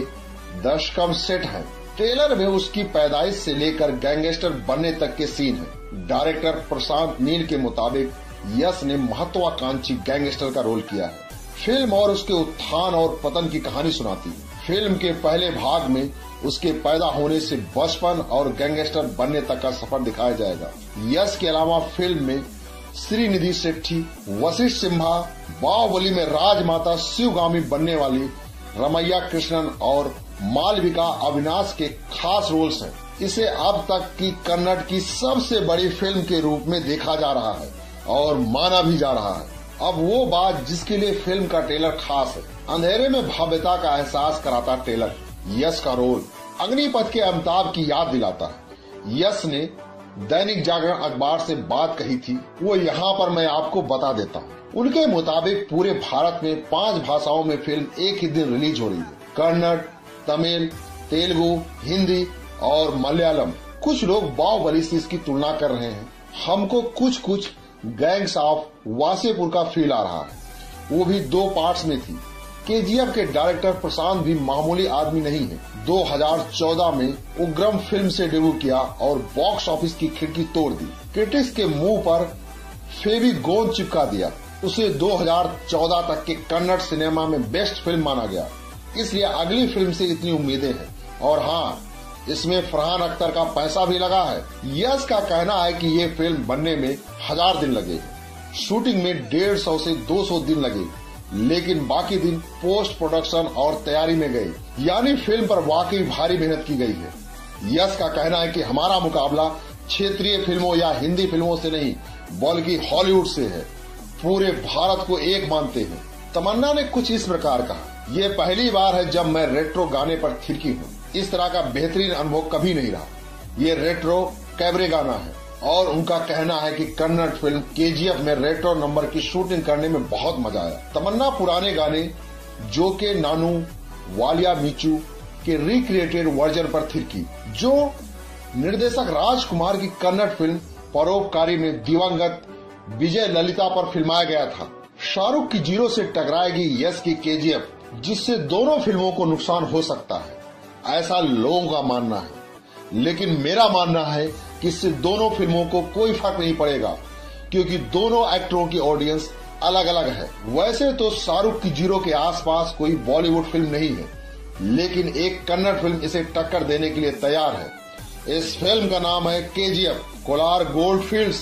दशकम सेट है। ट्रेलर में उसकी पैदाइश से लेकर गैंगस्टर बनने तक के सीन है। डायरेक्टर प्रशांत नील के मुताबिक यश ने महत्वाकांक्षी गैंगस्टर का रोल किया है। फिल्म और उसके उत्थान और पतन की कहानी सुनाती है। फिल्म के पहले भाग में उसके पैदा होने से बचपन और गैंगस्टर बनने तक का सफर दिखाया जाएगा। यश के अलावा फिल्म में श्रीनिधि शेट्टी, वशिष्ठ सिम्हा, बाहुबली में राजमाता शिवगामी बनने वाली रमैया कृष्णन और मालविका अविनाश के खास रोल्स हैं। इसे अब तक की कन्नड़ की सबसे बड़ी फिल्म के रूप में देखा जा रहा है और माना भी जा रहा है। अब वो बात जिसके लिए फिल्म का ट्रेलर खास है। अंधेरे में भव्यता का एहसास कराता ट्रेलर। यश का रोल अग्निपथ के अमिताभ की याद दिलाता है। यश ने दैनिक जागरण अखबार से बात कही थी, वो यहाँ पर मैं आपको बता देता हूँ। उनके मुताबिक पूरे भारत में पांच भाषाओं में फिल्म एक ही दिन रिलीज हो रही है। कन्नड़, तमिल, तेलुगु, हिंदी और मलयालम। कुछ लोग बाहुबली से इसकी तुलना कर रहे हैं। हमको कुछ कुछ गैंग्स ऑफ वासेपुर का फील आ रहा है, वो भी दो पार्ट्स में थी। केजीएफ के डायरेक्टर प्रशांत भी मामूली आदमी नहीं है। दो हजार चौदह में उग्रम फिल्म से डेब्यू किया और बॉक्स ऑफिस की खिड़की तोड़ दी। क्रिटिक्स के मुंह पर फेवी गोंद चिपका दिया। उसे दो हजार चौदह तक के कन्नड़ सिनेमा में बेस्ट फिल्म माना गया। इसलिए अगली फिल्म से इतनी उम्मीदें हैं। और हाँ, इसमें फरहान अख्तर का पैसा भी लगा है। यश का कहना है कि ये फिल्म बनने में हजार दिन लगे, शूटिंग में डेढ़ सौ से दो सौ दिन लगे, लेकिन बाकी दिन पोस्ट प्रोडक्शन और तैयारी में गए। यानी फिल्म पर वाकई भारी मेहनत की गई है। यश का कहना है कि हमारा मुकाबला क्षेत्रीय फिल्मों या हिंदी फिल्मों से नहीं बल्कि हॉलीवुड से है। पूरे भारत को एक मानते हैं। तमन्ना ने कुछ इस प्रकार कहा, ये पहली बार है जब मैं रेट्रो गाने पर थिरकी हूँ। इस तरह का बेहतरीन अनुभव कभी नहीं रहा। ये रेट्रो कैबरे गाना है और उनका कहना है कि कन्नड़ फिल्म केजीएफ में रेट्रो नंबर की शूटिंग करने में बहुत मजा आया। तमन्ना पुराने गाने जो के नानू वालिया मीचू के रिक्रिएटेड वर्जन पर थिरकी, जो निर्देशक राजकुमार की कन्नड़ फिल्म परोपकारी में दिवंगत विजय ललिता पर फिल्माया गया था। शाहरुख की जीरो से टकराएगी यश की केजीएफ, जिससे दोनों फिल्मों को नुकसान हो सकता है, ऐसा लोगों का मानना है। लेकिन मेरा मानना है कि इससे दोनों फिल्मों को कोई फर्क नहीं पड़ेगा, क्योंकि दोनों एक्टरों की ऑडियंस अलग अलग है। वैसे तो शाहरुख की जीरो के आसपास कोई बॉलीवुड फिल्म नहीं है, लेकिन एक कन्नड़ फिल्म इसे टक्कर देने के लिए तैयार है। इस फिल्म का नाम है केजीएफ कोलार गोल्ड फील्ड्स।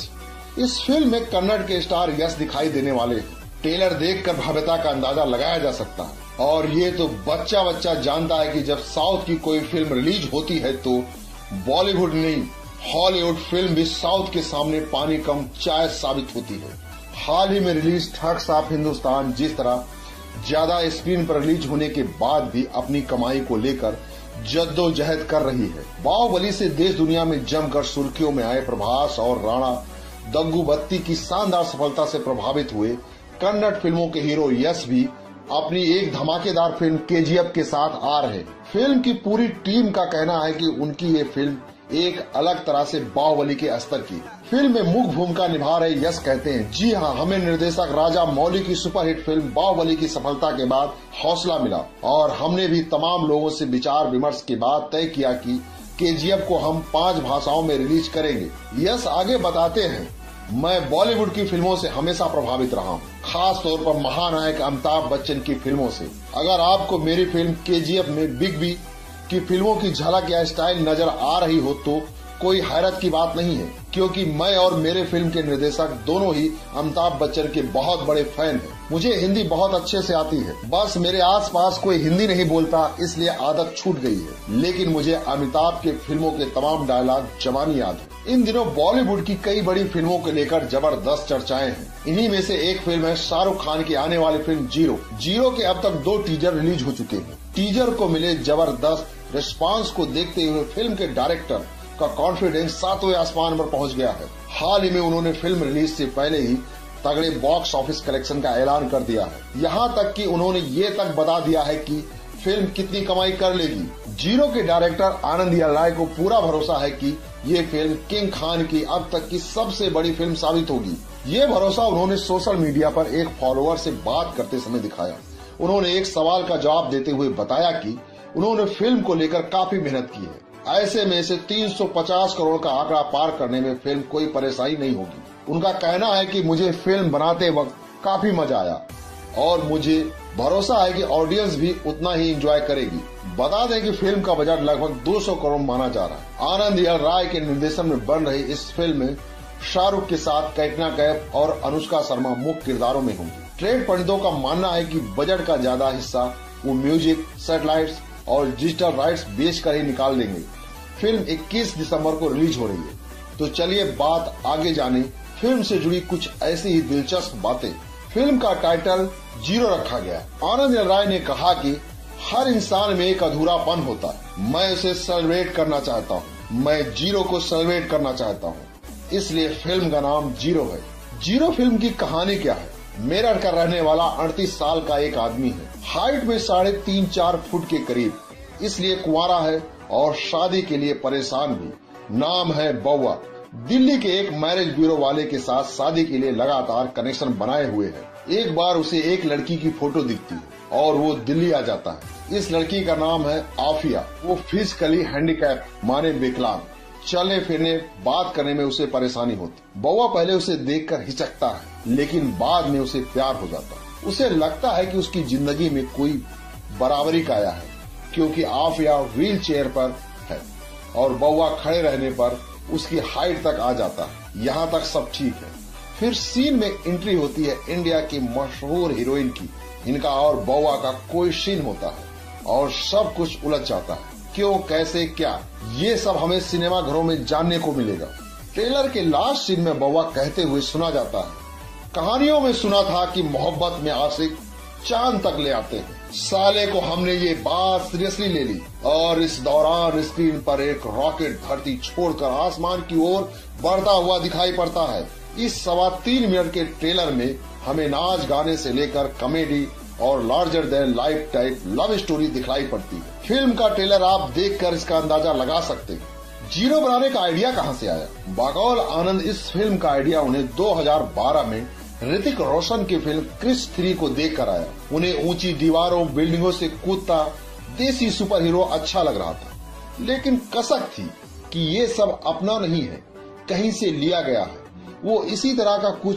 इस फिल्म में कन्नड़ के स्टार यश दिखाई देने वाले हैं। ट्रेलर देखकर भव्यता का अंदाजा लगाया जा सकता है और ये तो बच्चा बच्चा जानता है कि जब साउथ की कोई फिल्म रिलीज होती है तो बॉलीवुड नहीं हॉलीवुड फिल्म भी साउथ के सामने पानी कम चाय साबित होती है। हाल ही में रिलीज ठग्स ऑफ हिंदुस्तान जिस तरह ज्यादा स्क्रीन पर रिलीज होने के बाद भी अपनी कमाई को लेकर जद्दोजहद कर रही है। बाहुबली से देश दुनिया में जमकर सुर्खियों में आए प्रभास और राणा दग्गुबत्ती की शानदार सफलता से प्रभावित हुए कन्नड़ फिल्मों के हीरो यश भी अपनी एक धमाकेदार फिल्म केजीएफ के साथ आ रहे। फिल्म की पूरी टीम का कहना है कि उनकी ये फिल्म एक अलग तरह से बाहुबली के स्तर की। फिल्म में मुख्य भूमिका निभा रहे यश कहते हैं, जी हाँ, हमें निर्देशक राजा मौली की सुपरहिट फिल्म बाहुबली की सफलता के बाद हौसला मिला और हमने भी तमाम लोगों से विचार विमर्श के बाद तय किया कि केजीएफ को हम पांच भाषाओं में रिलीज करेंगे। यश आगे बताते हैं, मैं बॉलीवुड की फिल्मों से हमेशा प्रभावित रहा हूँ, खास तौर पर महानायक अमिताभ बच्चन की फिल्मों से। अगर आपको मेरी फिल्म केजीएफ में बिग बी की फिल्मों की झलक या स्टाइल नजर आ रही हो तो कोई हैरत की बात नहीं है, क्योंकि मैं और मेरे फिल्म के निर्देशक दोनों ही अमिताभ बच्चन के बहुत बड़े फैन हैं। मुझे हिंदी बहुत अच्छे से आती है, बस मेरे आसपास कोई हिंदी नहीं बोलता इसलिए आदत छूट गई है, लेकिन मुझे अमिताभ के फिल्मों के तमाम डायलॉग जबानी याद है। इन दिनों बॉलीवुड की कई बड़ी फिल्मों को लेकर जबरदस्त चर्चाएं हैं। इन्हीं में से एक फिल्म है शाहरुख खान की आने वाली फिल्म जीरो। जीरो के अब तक दो टीजर रिलीज हो चुके हैं। टीजर को मिले जबरदस्त रिस्पांस को देखते हुए फिल्म के डायरेक्टर का कॉन्फिडेंस सातवें आसमान पर पहुंच गया है। हाल ही में उन्होंने फिल्म रिलीज से पहले ही तगड़े बॉक्स ऑफिस कलेक्शन का ऐलान कर दिया है। यहाँ तक कि उन्होंने ये तक बता दिया है कि फिल्म कितनी कमाई कर लेगी। जीरो के डायरेक्टर आनंद एल राय को पूरा भरोसा है कि ये फिल्म किंग खान की अब तक की सबसे बड़ी फिल्म साबित होगी। ये भरोसा उन्होंने सोशल मीडिया पर एक फॉलोअर से बात करते समय दिखाया। उन्होंने एक सवाल का जवाब देते हुए बताया कि उन्होंने फिल्म को लेकर काफी मेहनत की है। ऐसे में से तीन सौ पचास करोड़ का आंकड़ा पार करने में फिल्म कोई परेशानी नहीं होगी। उनका कहना है कि मुझे फिल्म बनाते वक्त काफी मजा आया और मुझे भरोसा है कि ऑडियंस भी उतना ही एंजॉय करेगी। बता दें कि फिल्म का बजट लगभग दो सौ करोड़ माना जा रहा है। आनंद एल राय के निर्देशन में बन रही इस फिल्म में शाहरुख के साथ कैटरीना कैफ और अनुष्का शर्मा मुख्य किरदारों में होंगी। ट्रेड पंडितों का मानना है कि बजट का ज्यादा हिस्सा वो म्यूजिक, सैटेलाइट्स और डिजिटल राइट्स बेच कर ही निकाल देंगे। फिल्म इक्कीस दिसंबर को रिलीज हो रही है। तो चलिए बात आगे जाने फिल्म से जुड़ी कुछ ऐसी ही दिलचस्प बातें। फिल्म का टाइटल जीरो रखा गया। आनंद एल राय ने कहा कि हर इंसान में एक अधूरापन होता है, मैं उसे सेलिब्रेट करना चाहता हूँ। मैं जीरो को सेलिब्रेट करना चाहता हूँ, इसलिए फिल्म का नाम जीरो है। जीरो फिल्म की कहानी क्या है? मेरठ का रहने वाला अड़तीस साल का एक आदमी है, हाइट में साढ़े तीन चार फुट के करीब, इसलिए कुंवारा है और शादी के लिए परेशान भी। नाम है बउआ। दिल्ली के एक मैरिज ब्यूरो वाले के साथ शादी के लिए लगातार कनेक्शन बनाए हुए है। एक बार उसे एक लड़की की फोटो दिखती है और वो दिल्ली आ जाता है। इस लड़की का नाम है आफिया। वो फिजिकली हैंडीकैप माने विकलांग, चलने फिरने बात करने में उसे परेशानी होती। बउआ पहले उसे देखकर हिचकता है, लेकिन बाद में उसे प्यार हो जाता है। उसे लगता है कि उसकी जिंदगी में कोई बराबरी का आया है, क्योंकि आफिया व्हील चेयर पर है और बउआ खड़े रहने पर उसकी हाइट तक आ जाता है। यहाँ तक सब ठीक है। फिर सीन में एंट्री होती है इंडिया की मशहूर हीरोइन की। इनका और बउआ का कोई सीन होता है और सब कुछ उलझ जाता है। क्यों, कैसे, क्या, ये सब हमें सिनेमा घरों में जानने को मिलेगा। ट्रेलर के लास्ट सीन में बउआ कहते हुए सुना जाता है, कहानियों में सुना था कि मोहब्बत में आशिक चांद तक ले आते हैं। साले को हमने ये बात सीरियसली ले ली और इस दौरान स्क्रीन पर एक रॉकेट धरती छोड़कर आसमान की ओर बढ़ता हुआ दिखाई पड़ता है। इस सवा तीन मिनट के ट्रेलर में हमें नाच गाने से लेकर कॉमेडी और larger than life type love story दिखलाई पड़ती है। फिल्म का ट्रेलर आप देखकर इसका अंदाजा लगा सकते हैं। जीरो बनाने का आइडिया कहां से आया? बकौल आनंद, इस फिल्म का आइडिया उन्हें दो हज़ार बारह में ऋतिक रोशन की फिल्म क्रिश थ्री को देख कर आया। उन्हें ऊंची दीवारों, बिल्डिंगों से कूदता देसी सुपर हीरो अच्छा लग रहा था, लेकिन कसक थी कि ये सब अपना नहीं है, कहीं से लिया गया है। वो इसी तरह का कुछ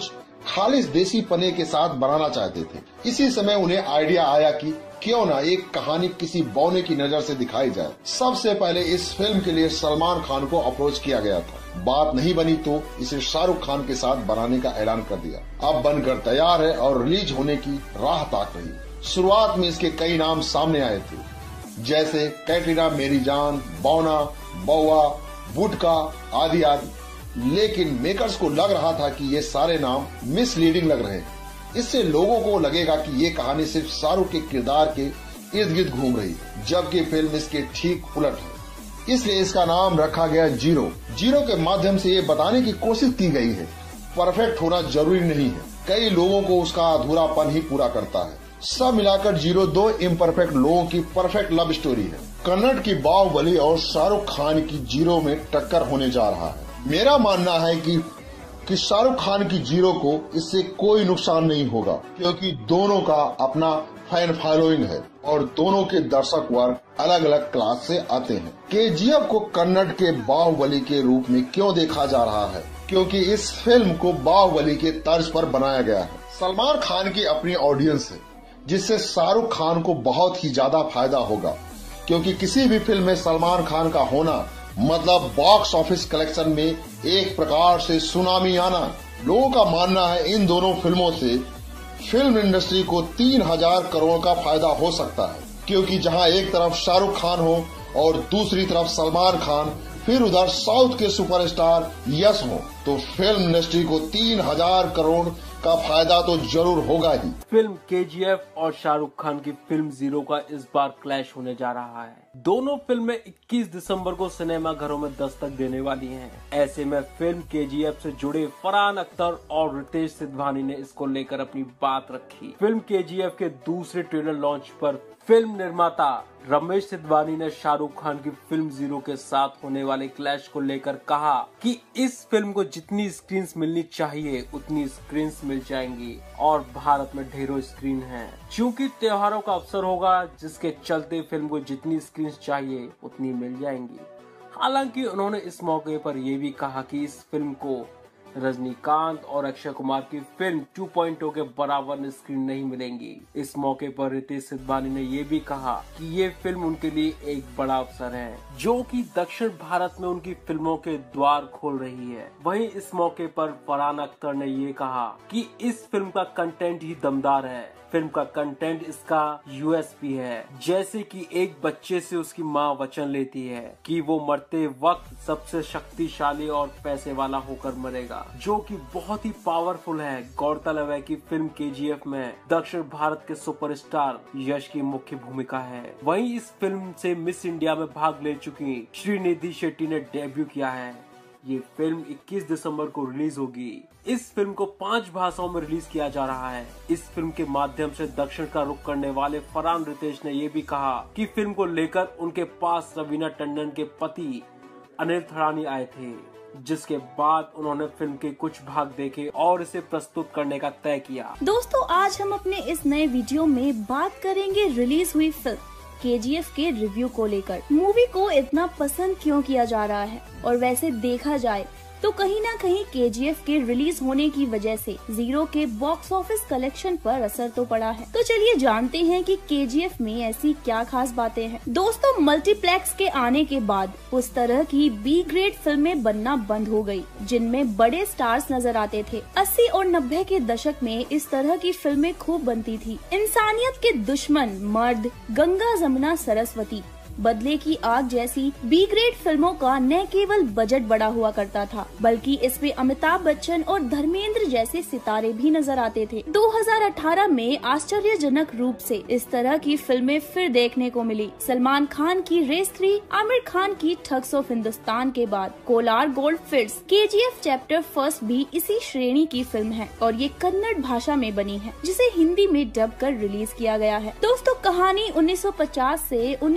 खालिस देसी पने के साथ बनाना चाहते थे। इसी समय उन्हें आइडिया आया कि क्यों ना एक कहानी किसी बौने की नजर से दिखाई जाए। सबसे पहले इस फिल्म के लिए सलमान खान को अप्रोच किया गया था। बात नहीं बनी तो इसे शाहरुख खान के साथ बनाने का ऐलान कर दिया। अब बनकर तैयार है और रिलीज होने की राह ताक रही। शुरुआत में इसके कई नाम सामने आए थे, जैसे कैटरीना मेरी जान, बौना, बौआ, वुडका आदि आदि, लेकिन मेकर्स को लग रहा था कि ये सारे नाम मिसलीडिंग लग रहे हैं। इससे लोगों को लगेगा कि ये कहानी सिर्फ शाहरुख के किरदार के इर्द गिर्द घूम रही, जबकि फिल्म इसके ठीक उलट है। इसलिए इसका नाम रखा गया जीरो। जीरो के माध्यम से ये बताने की कोशिश की गई है परफेक्ट होना जरूरी नहीं है, कई लोगों को उसका अधूरापन ही पूरा करता है। सब मिलाकर जीरो दो इम्परफेक्ट लोगों की परफेक्ट लव स्टोरी है। कन्नड़ की बाहुबली और शाहरुख खान की जीरो में टक्कर होने जा रहा है। मेरा मानना है कि कि शाहरुख खान की जीरो को इससे कोई नुकसान नहीं होगा, क्योंकि दोनों का अपना फैन फॉलोइंग है और दोनों के दर्शक वर्ग अलग अलग क्लास से आते हैं। केजीएफ को कन्नड़ के बाहुबली के रूप में क्यों देखा जा रहा है? क्योंकि इस फिल्म को बाहुबली के तर्ज पर बनाया गया है। सलमान खान की अपनी ऑडियंस है, जिससे शाहरुख खान को बहुत ही ज्यादा फायदा होगा, क्योंकि किसी भी फिल्म में सलमान खान का होना मतलब बॉक्स ऑफिस कलेक्शन में एक प्रकार से सुनामी आना। लोगों का मानना है इन दोनों फिल्मों से फिल्म इंडस्ट्री को तीन हजार करोड़ का फायदा हो सकता है, क्योंकि जहां एक तरफ शाहरुख खान हो और दूसरी तरफ सलमान खान, फिर उधर साउथ के सुपरस्टार यश हो, तो फिल्म इंडस्ट्री को तीन हजार करोड़ का फायदा तो जरूर होगा ही। फिल्म केजीएफ और शाहरुख खान की फिल्म जीरो का इस बार क्लैश होने जा रहा है। दोनों फिल्में इक्कीस दिसंबर को सिनेमा घरों में दस्तक देने वाली हैं। ऐसे में फिल्म केजीएफ से जुड़े फरहान अख्तर और रितेश सिद्धवानी ने इसको लेकर अपनी बात रखी। फिल्म केजीएफ के दूसरे ट्रेलर लॉन्च पर फिल्म निर्माता रमेश सिद्धवानी ने शाहरुख खान की फिल्म जीरो के साथ होने वाले क्लैश को लेकर कहा कि इस फिल्म को जितनी स्क्रीन्स मिलनी चाहिए उतनी स्क्रीन्स मिल जाएंगी और भारत में ढेरों स्क्रीन हैं। चूंकि त्योहारों का अवसर होगा, जिसके चलते फिल्म को जितनी स्क्रीन्स चाहिए उतनी मिल जाएंगी। हालांकि उन्होंने इस मौके पर यह भी कहा कि इस फिल्म को रजनीकांत और अक्षय कुमार की फिल्म टू पॉइंट ओ के बराबर स्क्रीन नहीं मिलेंगी। इस मौके पर रितेश सिद्धवानी ने ये भी कहा कि ये फिल्म उनके लिए एक बड़ा अवसर है, जो कि दक्षिण भारत में उनकी फिल्मों के द्वार खोल रही है। वहीं इस मौके पर फरहान अख्तर ने ये कहा कि इस फिल्म का कंटेंट ही दमदार है। फिल्म का कंटेंट इसका यूएसपी है, जैसे कि एक बच्चे से उसकी माँ वचन लेती है कि वो मरते वक्त सबसे शक्तिशाली और पैसे वाला होकर मरेगा, जो कि बहुत ही पावरफुल है। गौरतलब है कि फिल्म केजीएफ में दक्षिण भारत के सुपरस्टार यश की मुख्य भूमिका है। वहीं इस फिल्म से मिस इंडिया में भाग ले चुकी श्रीनिधि शेट्टी ने डेब्यू किया है। ये फिल्म इक्कीस दिसंबर को रिलीज होगी। इस फिल्म को पांच भाषाओं में रिलीज किया जा रहा है। इस फिल्म के माध्यम से दक्षिण का रुख करने वाले फरहान रितेश ने ये भी कहा कि फिल्म को लेकर उनके पास रवीना टंडन के पति अनिल थरानी आए थे, जिसके बाद उन्होंने फिल्म के कुछ भाग देखे और इसे प्रस्तुत करने का तय किया। दोस्तों, आज हम अपने इस नए वीडियो में बात करेंगे रिलीज हुई फिल्म केजीएफ के रिव्यू को लेकर। मूवी को इतना पसंद क्यों किया जा रहा है, और वैसे देखा जाए तो कहीं ना कहीं केजीएफ के रिलीज होने की वजह से जीरो के बॉक्स ऑफिस कलेक्शन पर असर तो पड़ा है। तो चलिए जानते हैं कि केजीएफ में ऐसी क्या खास बातें हैं। दोस्तों, मल्टीप्लेक्स के आने के बाद उस तरह की बी ग्रेड फिल्में बनना बंद हो गई, जिनमें बड़े स्टार्स नजर आते थे। अस्सी और नब्बे के दशक में इस तरह की फिल्में खूब बनती थी। इंसानियत के दुश्मन, मर्द, गंगा जमुना सरस्वती, बदले की आग जैसी बी ग्रेड फिल्मों का न केवल बजट बड़ा हुआ करता था, बल्कि इसमें अमिताभ बच्चन और धर्मेंद्र जैसे सितारे भी नजर आते थे। दो हज़ार अठारह में आश्चर्यजनक रूप से इस तरह की फिल्में फिर देखने को मिली। सलमान खान की रेस थ्री, आमिर खान की ठग्स ऑफ हिंदुस्तान के बाद Kolar gold fields, KGF chapter first भी इसी श्रेणी की फिल्म है और ये कन्नड़ भाषा में बनी है, जिसे हिंदी में डब कर रिलीज किया गया है। दोस्तों, कहानी उन्नीस सौ पचास से उन्नीस सौ इक्यासी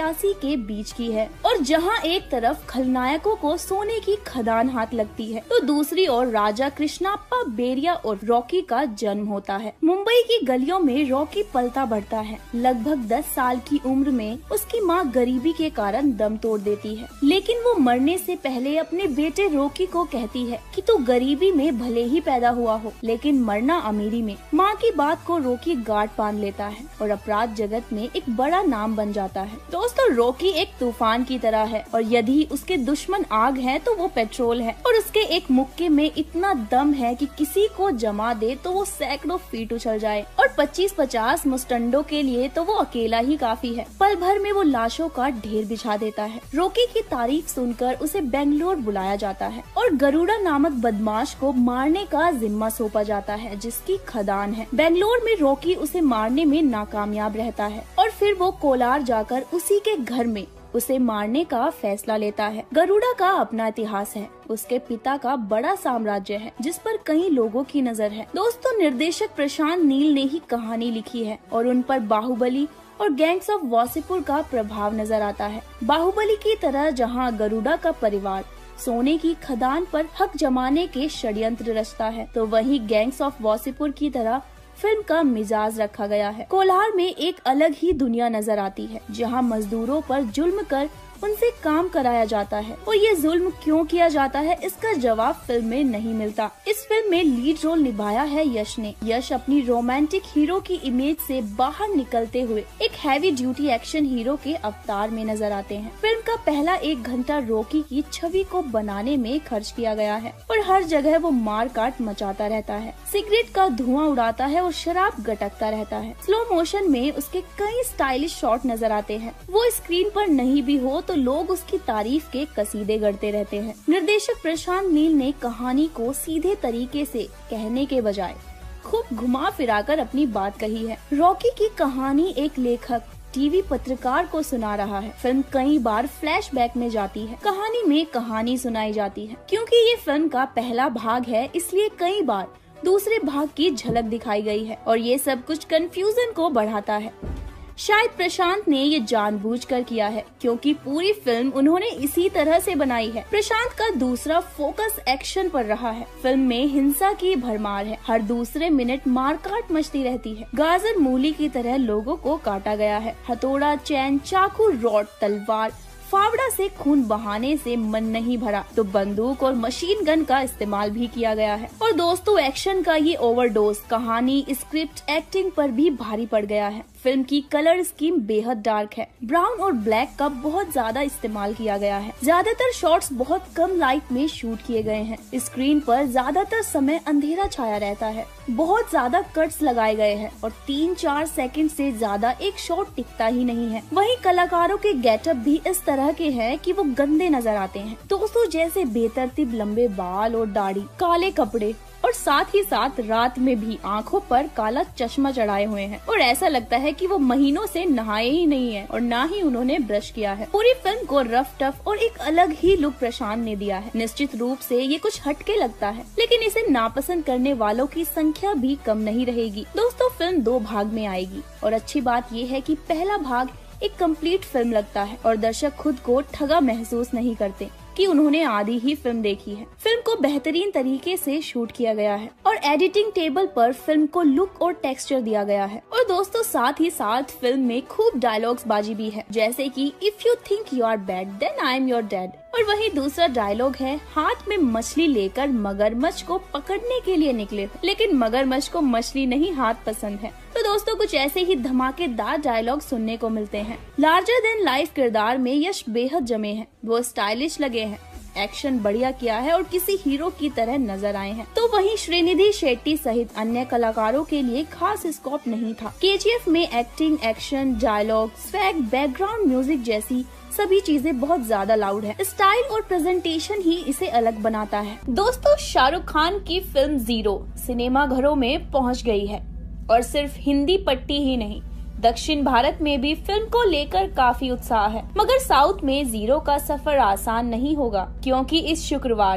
छियासी के बीच की है और जहां एक तरफ खलनायकों को सोने की खदान हाथ लगती है तो दूसरी ओर राजा कृष्णाप्पा बेरिया और रॉकी का जन्म होता है। मुंबई की गलियों में रॉकी पलता बढ़ता है। लगभग दस साल की उम्र में उसकी माँ गरीबी के कारण दम तोड़ देती है, लेकिन वो मरने से पहले अपने बेटे रॉकी को कहती है कि तू गरीबी में भले ही पैदा हुआ हो लेकिन मरना अमीरी में। माँ की बात को रॉकी गांठ बांध लेता है और अपराध जगत में एक बड़ा नाम बन जाता है। दोस्तों, रॉकी एक तूफान की तरह है और यदि उसके दुश्मन आग है तो वो पेट्रोल है और उसके एक मुक्के में इतना दम है कि किसी को जमा दे तो वो सैकड़ों फीट उछल जाए और पच्चीस पचास मुस्टंडों के लिए तो वो अकेला ही काफी है। पल भर में वो लाशों का ढेर बिछा देता है। रॉकी की तारीफ सुनकर उसे बेंगलोर बुलाया जाता है और गरुड़ा नामक बदमाश को मारने का जिम्मा सौंपा जाता है जिसकी खदान है। बेंगलोर में रॉकी उसे मारने में नाकामयाब रहता है और फिर वो कोलार जाकर उसी के घर में उसे मारने का फैसला लेता है। गरुड़ा का अपना इतिहास है। उसके पिता का बड़ा साम्राज्य है जिस पर कई लोगों की नजर है। दोस्तों, निर्देशक प्रशांत नील ने ही कहानी लिखी है और उन पर बाहुबली और गैंग्स ऑफ वासेपुर का प्रभाव नजर आता है। बाहुबली की तरह जहां गरुड़ा का परिवार सोने की खदान पर हक जमाने के षड्यंत्र रचता है, तो वहीं गैंग्स ऑफ वासेपुर की तरह फिल्म का मिजाज रखा गया है। कोलार में एक अलग ही दुनिया नजर आती है जहां मजदूरों पर जुल्म कर उनसे काम कराया जाता है और ये जुल्म क्यों किया जाता है इसका जवाब फिल्म में नहीं मिलता। इस फिल्म में लीड रोल निभाया है यश ने। यश अपनी रोमांटिक हीरो की इमेज से बाहर निकलते हुए एक हैवी ड्यूटी एक्शन हीरो के अवतार में नजर आते हैं। फिल्म का पहला एक घंटा रॉकी की छवि को बनाने में खर्च किया गया है और हर जगह वो मार काट मचाता रहता है, सिगरेट का धुआं उड़ाता है और शराब गटकता रहता है। स्लो मोशन में उसके कई स्टाइलिश शॉट नजर आते हैं। वो स्क्रीन पर नहीं भी हो तो लोग उसकी तारीफ के कसीदे गढ़ते रहते हैं। निर्देशक प्रशांत नील ने कहानी को सीधे तरीके से कहने के बजाय खूब घुमा फिराकर अपनी बात कही है। रॉकी की कहानी एक लेखक टीवी पत्रकार को सुना रहा है। फिल्म कई बार फ्लैशबैक में जाती है, कहानी में कहानी सुनाई जाती है। क्योंकि ये फिल्म का पहला भाग है इसलिए कई बार दूसरे भाग की झलक दिखाई गई है और ये सब कुछ कंफ्यूजन को बढ़ाता है। शायद प्रशांत ने ये जानबूझकर किया है क्योंकि पूरी फिल्म उन्होंने इसी तरह से बनाई है। प्रशांत का दूसरा फोकस एक्शन पर रहा है। फिल्म में हिंसा की भरमार है। हर दूसरे मिनट मारकाट मचती रहती है। गाजर मूली की तरह लोगों को काटा गया है। हथौड़ा, चैन, चाकू, रॉड, तलवार, फावड़ा से खून बहाने से मन नहीं भरा तो बंदूक और मशीन गन का इस्तेमाल भी किया गया है। और दोस्तों, एक्शन का ये ओवरडोज कहानी, स्क्रिप्ट, एक्टिंग पर भी भारी पड़ गया है। फिल्म की कलर स्कीम बेहद डार्क है। ब्राउन और ब्लैक का बहुत ज्यादा इस्तेमाल किया गया है। ज्यादातर शॉट्स बहुत कम लाइट में शूट किए गए हैं। स्क्रीन पर ज्यादातर समय अंधेरा छाया रहता है। बहुत ज्यादा कट्स लगाए गए हैं और तीन चार सेकंड से ज्यादा एक शॉट टिकता ही नहीं है। वहीं कलाकारों के गेटअप भी इस तरह के हैं कि वो गंदे नजर आते हैं। दोस्तों, जैसे बेतरतीब लंबे बाल और दाढ़ी, काले कपड़े और साथ ही साथ रात में भी आंखों पर काला चश्मा चढ़ाए हुए हैं और ऐसा लगता है कि वो महीनों से नहाए ही नहीं है और ना ही उन्होंने ब्रश किया है। पूरी फिल्म को रफ टफ और एक अलग ही लुक प्रशांत ने दिया है। निश्चित रूप से ये कुछ हटके लगता है लेकिन इसे नापसंद करने वालों की संख्या भी कम नहीं रहेगी। दोस्तों, फिल्म दो भाग में आएगी और अच्छी बात ये है कि पहला भाग एक कंप्लीट फिल्म लगता है और दर्शक खुद को ठगा महसूस नहीं करते कि उन्होंने आधी ही फिल्म देखी है। फिल्म को बेहतरीन तरीके से शूट किया गया है और एडिटिंग टेबल पर फिल्म को लुक और टेक्सचर दिया गया है। और दोस्तों, साथ ही साथ फिल्म में खूब डायलॉग्स बाजी भी है, जैसे कि if you think you are bad then I am your dad. और वही दूसरा डायलॉग है, हाथ में मछली लेकर मगरमच्छ को पकड़ने के लिए निकले हो, लेकिन मगरमच्छ को मछली नहीं हाथ पसंद है। तो दोस्तों, कुछ ऐसे ही धमाकेदार डायलॉग सुनने को मिलते हैं। लार्जर देन लाइफ किरदार में यश बेहद जमे हैं। वो स्टाइलिश लगे हैं, एक्शन बढ़िया किया है और किसी हीरो की तरह नजर आए हैं। तो वहीं श्रीनिधि शेट्टी सहित अन्य कलाकारों के लिए खास स्कोप नहीं था। केजीएफ में acting, action, dialogue, swag, background music जैसी सभी चीजें बहुत ज्यादा लाउड है। स्टाइल और प्रेजेंटेशन ही इसे अलग बनाता है। दोस्तों, शाहरुख खान की फिल्म जीरो सिनेमा घरों में पहुंच गई है और सिर्फ हिंदी पट्टी ही नहीं, दक्षिण भारत में भी फिल्म को लेकर काफी उत्साह है। मगर साउथ में जीरो का सफर आसान नहीं होगा क्योंकि इस शुक्रवार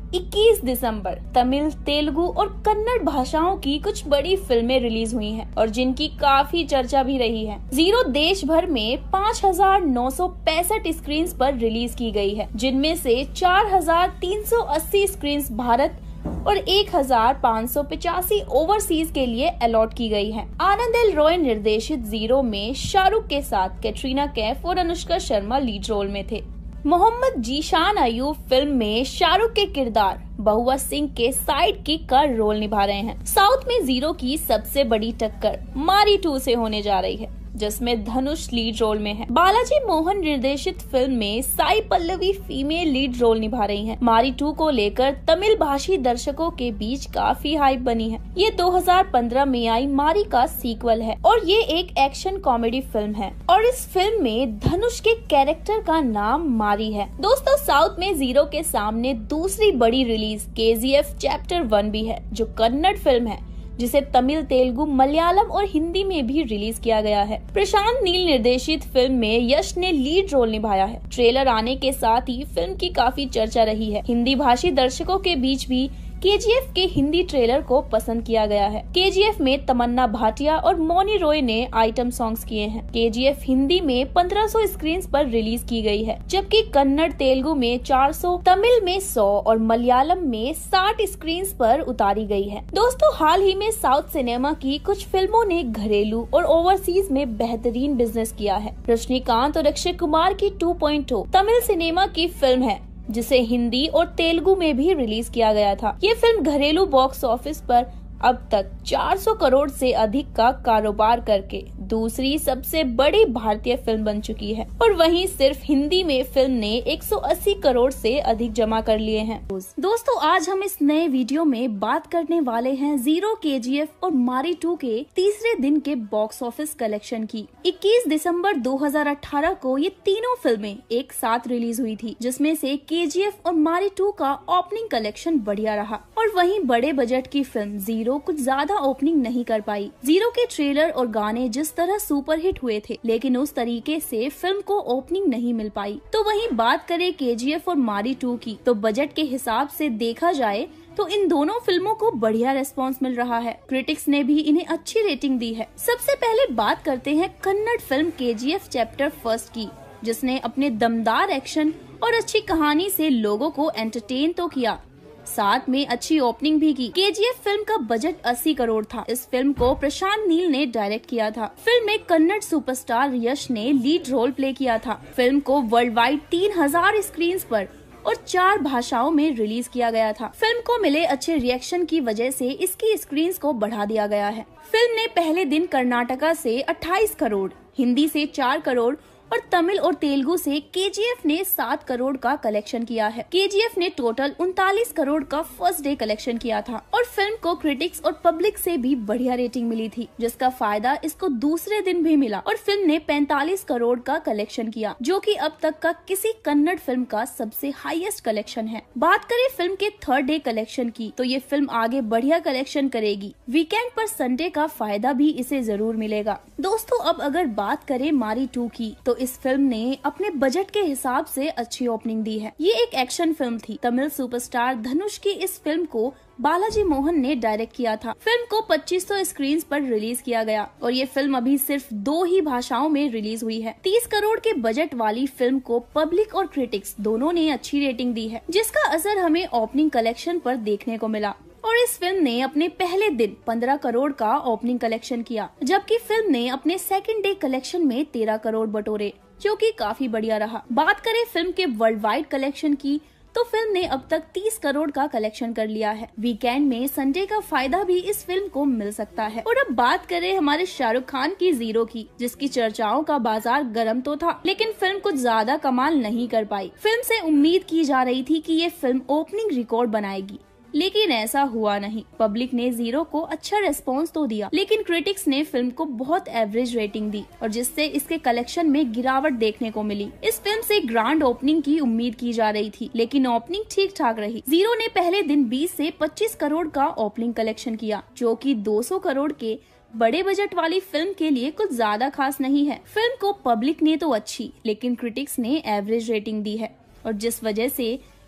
इक्कीस दिसंबर तमिल, तेलुगु और कन्नड़ भाषाओं की कुछ बड़ी फिल्में रिलीज हुई हैं और जिनकी काफी चर्चा भी रही है। जीरो देश भर में पाँच हजार नौ सौ पैंसठ स्क्रीन पर रिलीज की गई है, जिनमें से चार हजार तीन सौ अस्सी स्क्रीन भारत और एक हजार पाँच सौ पचासी ओवरसीज के लिए अलॉट की गई है। आनंद एल रॉय निर्देशित जीरो में शाहरुख के साथ कैटरीना कैफ और अनुष्का शर्मा लीड रोल में थे। मोहम्मद जीशान अयूब फिल्म में शाहरुख के किरदार बहुआ सिंह के साइड किक का रोल निभा रहे हैं। साउथ में जीरो की सबसे बड़ी टक्कर मारी टू से होने जा रही है, जिसमें धनुष लीड रोल में है। बालाजी मोहन निर्देशित फिल्म में Sai Pallavi female lead role निभा रही हैं। मारी टू को लेकर तमिल भाषी दर्शकों के बीच काफी हाइप बनी है। ये दो हज़ार पंद्रह में आई मारी का सीक्वल है और ये एक एक्शन कॉमेडी फिल्म है और इस फिल्म में धनुष के कैरेक्टर का नाम मारी है। दोस्तों, साउथ में जीरो के सामने दूसरी बड़ी रिलीज के जी एफ चैप्टर वन भी है, जो कन्नड़ फिल्म है जिसे तमिल, तेलुगु, मलयालम और हिंदी में भी रिलीज किया गया है। प्रशांत नील निर्देशित फिल्म में यश ने लीड रोल निभाया है। ट्रेलर आने के साथ ही फिल्म की काफी चर्चा रही है। हिंदी भाषी दर्शकों के बीच भी के जी एफ के हिंदी ट्रेलर को पसंद किया गया है। के जी एफ में तमन्ना भाटिया और मौनी रॉय ने आइटम सॉन्ग्स किए हैं। के जी एफ हिंदी में पंद्रह सौ स्क्रीन पर रिलीज की गई है, जबकि कन्नड़, तेलुगु में चार सौ, तमिल में सौ और मलयालम में साठ स्क्रीन पर उतारी गई है। दोस्तों, हाल ही में साउथ सिनेमा की कुछ फिल्मों ने घरेलू और ओवरसीज में बेहतरीन बिजनेस किया है। रजनीकांत और अक्षय कुमार की two point O Tamil cinema की फिल्म है, जिसे हिंदी और तेलुगु में भी रिलीज किया गया था। ये फिल्म घरेलू बॉक्स ऑफिस पर अब तक चार सौ करोड़ से अधिक का कारोबार करके दूसरी सबसे बड़ी भारतीय फिल्म बन चुकी है और वहीं सिर्फ हिंदी में फिल्म ने एक सौ अस्सी करोड़ से अधिक जमा कर लिए हैं। दोस्तों, आज हम इस नए वीडियो में बात करने वाले हैं जीरो, के जी एफ और मारी टू के तीसरे दिन के बॉक्स ऑफिस कलेक्शन की। इक्कीस दिसंबर दो हज़ार अठारह को ये तीनों फिल्में एक साथ रिलीज हुई थी, जिसमें से के जी एफ और मारी टू का ओपनिंग कलेक्शन बढ़िया रहा और वहीं बड़े बजट की फिल्म जीरो कुछ ज्यादा ओपनिंग नहीं कर पाई। जीरो के ट्रेलर और गाने जिस तरह सुपरहिट हुए थे, लेकिन उस तरीके से फिल्म को ओपनिंग नहीं मिल पाई। तो वहीं बात करें के जी एफ और मारी टू की, तो बजट के हिसाब से देखा जाए तो इन दोनों फिल्मों को बढ़िया रेस्पॉन्स मिल रहा है। क्रिटिक्स ने भी इन्हें अच्छी रेटिंग दी है। सबसे पहले बात करते हैं कन्नड़ फिल्म के जी एफ चैप्टर फर्स्ट की, जिसने अपने दमदार एक्शन और अच्छी कहानी से लोगों को एंटरटेन तो किया, साथ में अच्छी ओपनिंग भी की। के जी एफ फिल्म का बजट अस्सी करोड़ था। इस फिल्म को प्रशांत नील ने डायरेक्ट किया था। फिल्म में कन्नड़ सुपरस्टार यश ने लीड रोल प्ले किया था। फिल्म को वर्ल्ड वाइड तीन हजार स्क्रीन पर और चार भाषाओं में रिलीज किया गया था। फिल्म को मिले अच्छे रिएक्शन की वजह से इसकी स्क्रीन्स को बढ़ा दिया गया है। फिल्म ने पहले दिन कर्नाटका से अट्ठाईस करोड़, हिंदी से चार करोड़ और तमिल और तेलुगु से के जी एफ ने सात करोड़ का कलेक्शन किया है। के जी एफ ने टोटल उनतालीस करोड़ का फर्स्ट डे कलेक्शन किया था और फिल्म को क्रिटिक्स और पब्लिक से भी बढ़िया रेटिंग मिली थी, जिसका फायदा इसको दूसरे दिन भी मिला और फिल्म ने पैंतालीस करोड़ का कलेक्शन किया, जो कि अब तक का किसी कन्नड़ फिल्म का सबसे हाईएस्ट कलेक्शन है। बात करें फिल्म के थर्ड डे कलेक्शन की, तो ये फिल्म आगे बढ़िया कलेक्शन करेगी। वीकेंड पर संडे का फायदा भी इसे जरूर मिलेगा। दोस्तों, अब अगर बात करें मारी टू की, तो इस फिल्म ने अपने बजट के हिसाब से अच्छी ओपनिंग दी है। ये एक एक्शन फिल्म थी। तमिल सुपरस्टार धनुष की इस फिल्म को बालाजी मोहन ने डायरेक्ट किया था। फिल्म को पच्चीस सौ स्क्रीन पर रिलीज किया गया और ये फिल्म अभी सिर्फ दो ही भाषाओं में रिलीज हुई है। तीस करोड़ के बजट वाली फिल्म को पब्लिक और क्रिटिक्स दोनों ने अच्छी रेटिंग दी है, जिसका असर हमें ओपनिंग कलेक्शन पर देखने को मिला और इस फिल्म ने अपने पहले दिन पंद्रह करोड़ का ओपनिंग कलेक्शन किया, जबकि फिल्म ने अपने सेकंड डे कलेक्शन में तेरह करोड़ बटोरे, जो कि काफी बढ़िया रहा। बात करें फिल्म के वर्ल्ड वाइड कलेक्शन की, तो फिल्म ने अब तक तीस करोड़ का कलेक्शन कर लिया है। वीकेंड में संडे का फायदा भी इस फिल्म को मिल सकता है। और अब बात करें हमारे शाहरुख खान की जीरो की, जिसकी चर्चाओं का बाजार गर्म तो था, लेकिन फिल्म कुछ ज्यादा कमाल नहीं कर पाई। फिल्म से उम्मीद की जा रही थी कि ये फिल्म ओपनिंग रिकॉर्ड बनाएगी, लेकिन ऐसा हुआ नहीं। पब्लिक ने जीरो को अच्छा रेस्पॉन्स तो दिया, लेकिन क्रिटिक्स ने फिल्म को बहुत एवरेज रेटिंग दी और जिससे इसके कलेक्शन में गिरावट देखने को मिली। इस फिल्म से ग्रैंड ओपनिंग की उम्मीद की जा रही थी, लेकिन ओपनिंग ठीक ठाक रही। जीरो ने पहले दिन बीस से पच्चीस करोड़ का ओपनिंग कलेक्शन किया, जो कि दो सौ करोड़ के बड़े बजट वाली फिल्म के लिए कुछ ज्यादा खास नहीं है। फिल्म को पब्लिक ने तो अच्छी, लेकिन क्रिटिक्स ने एवरेज रेटिंग दी है और जिस वजह से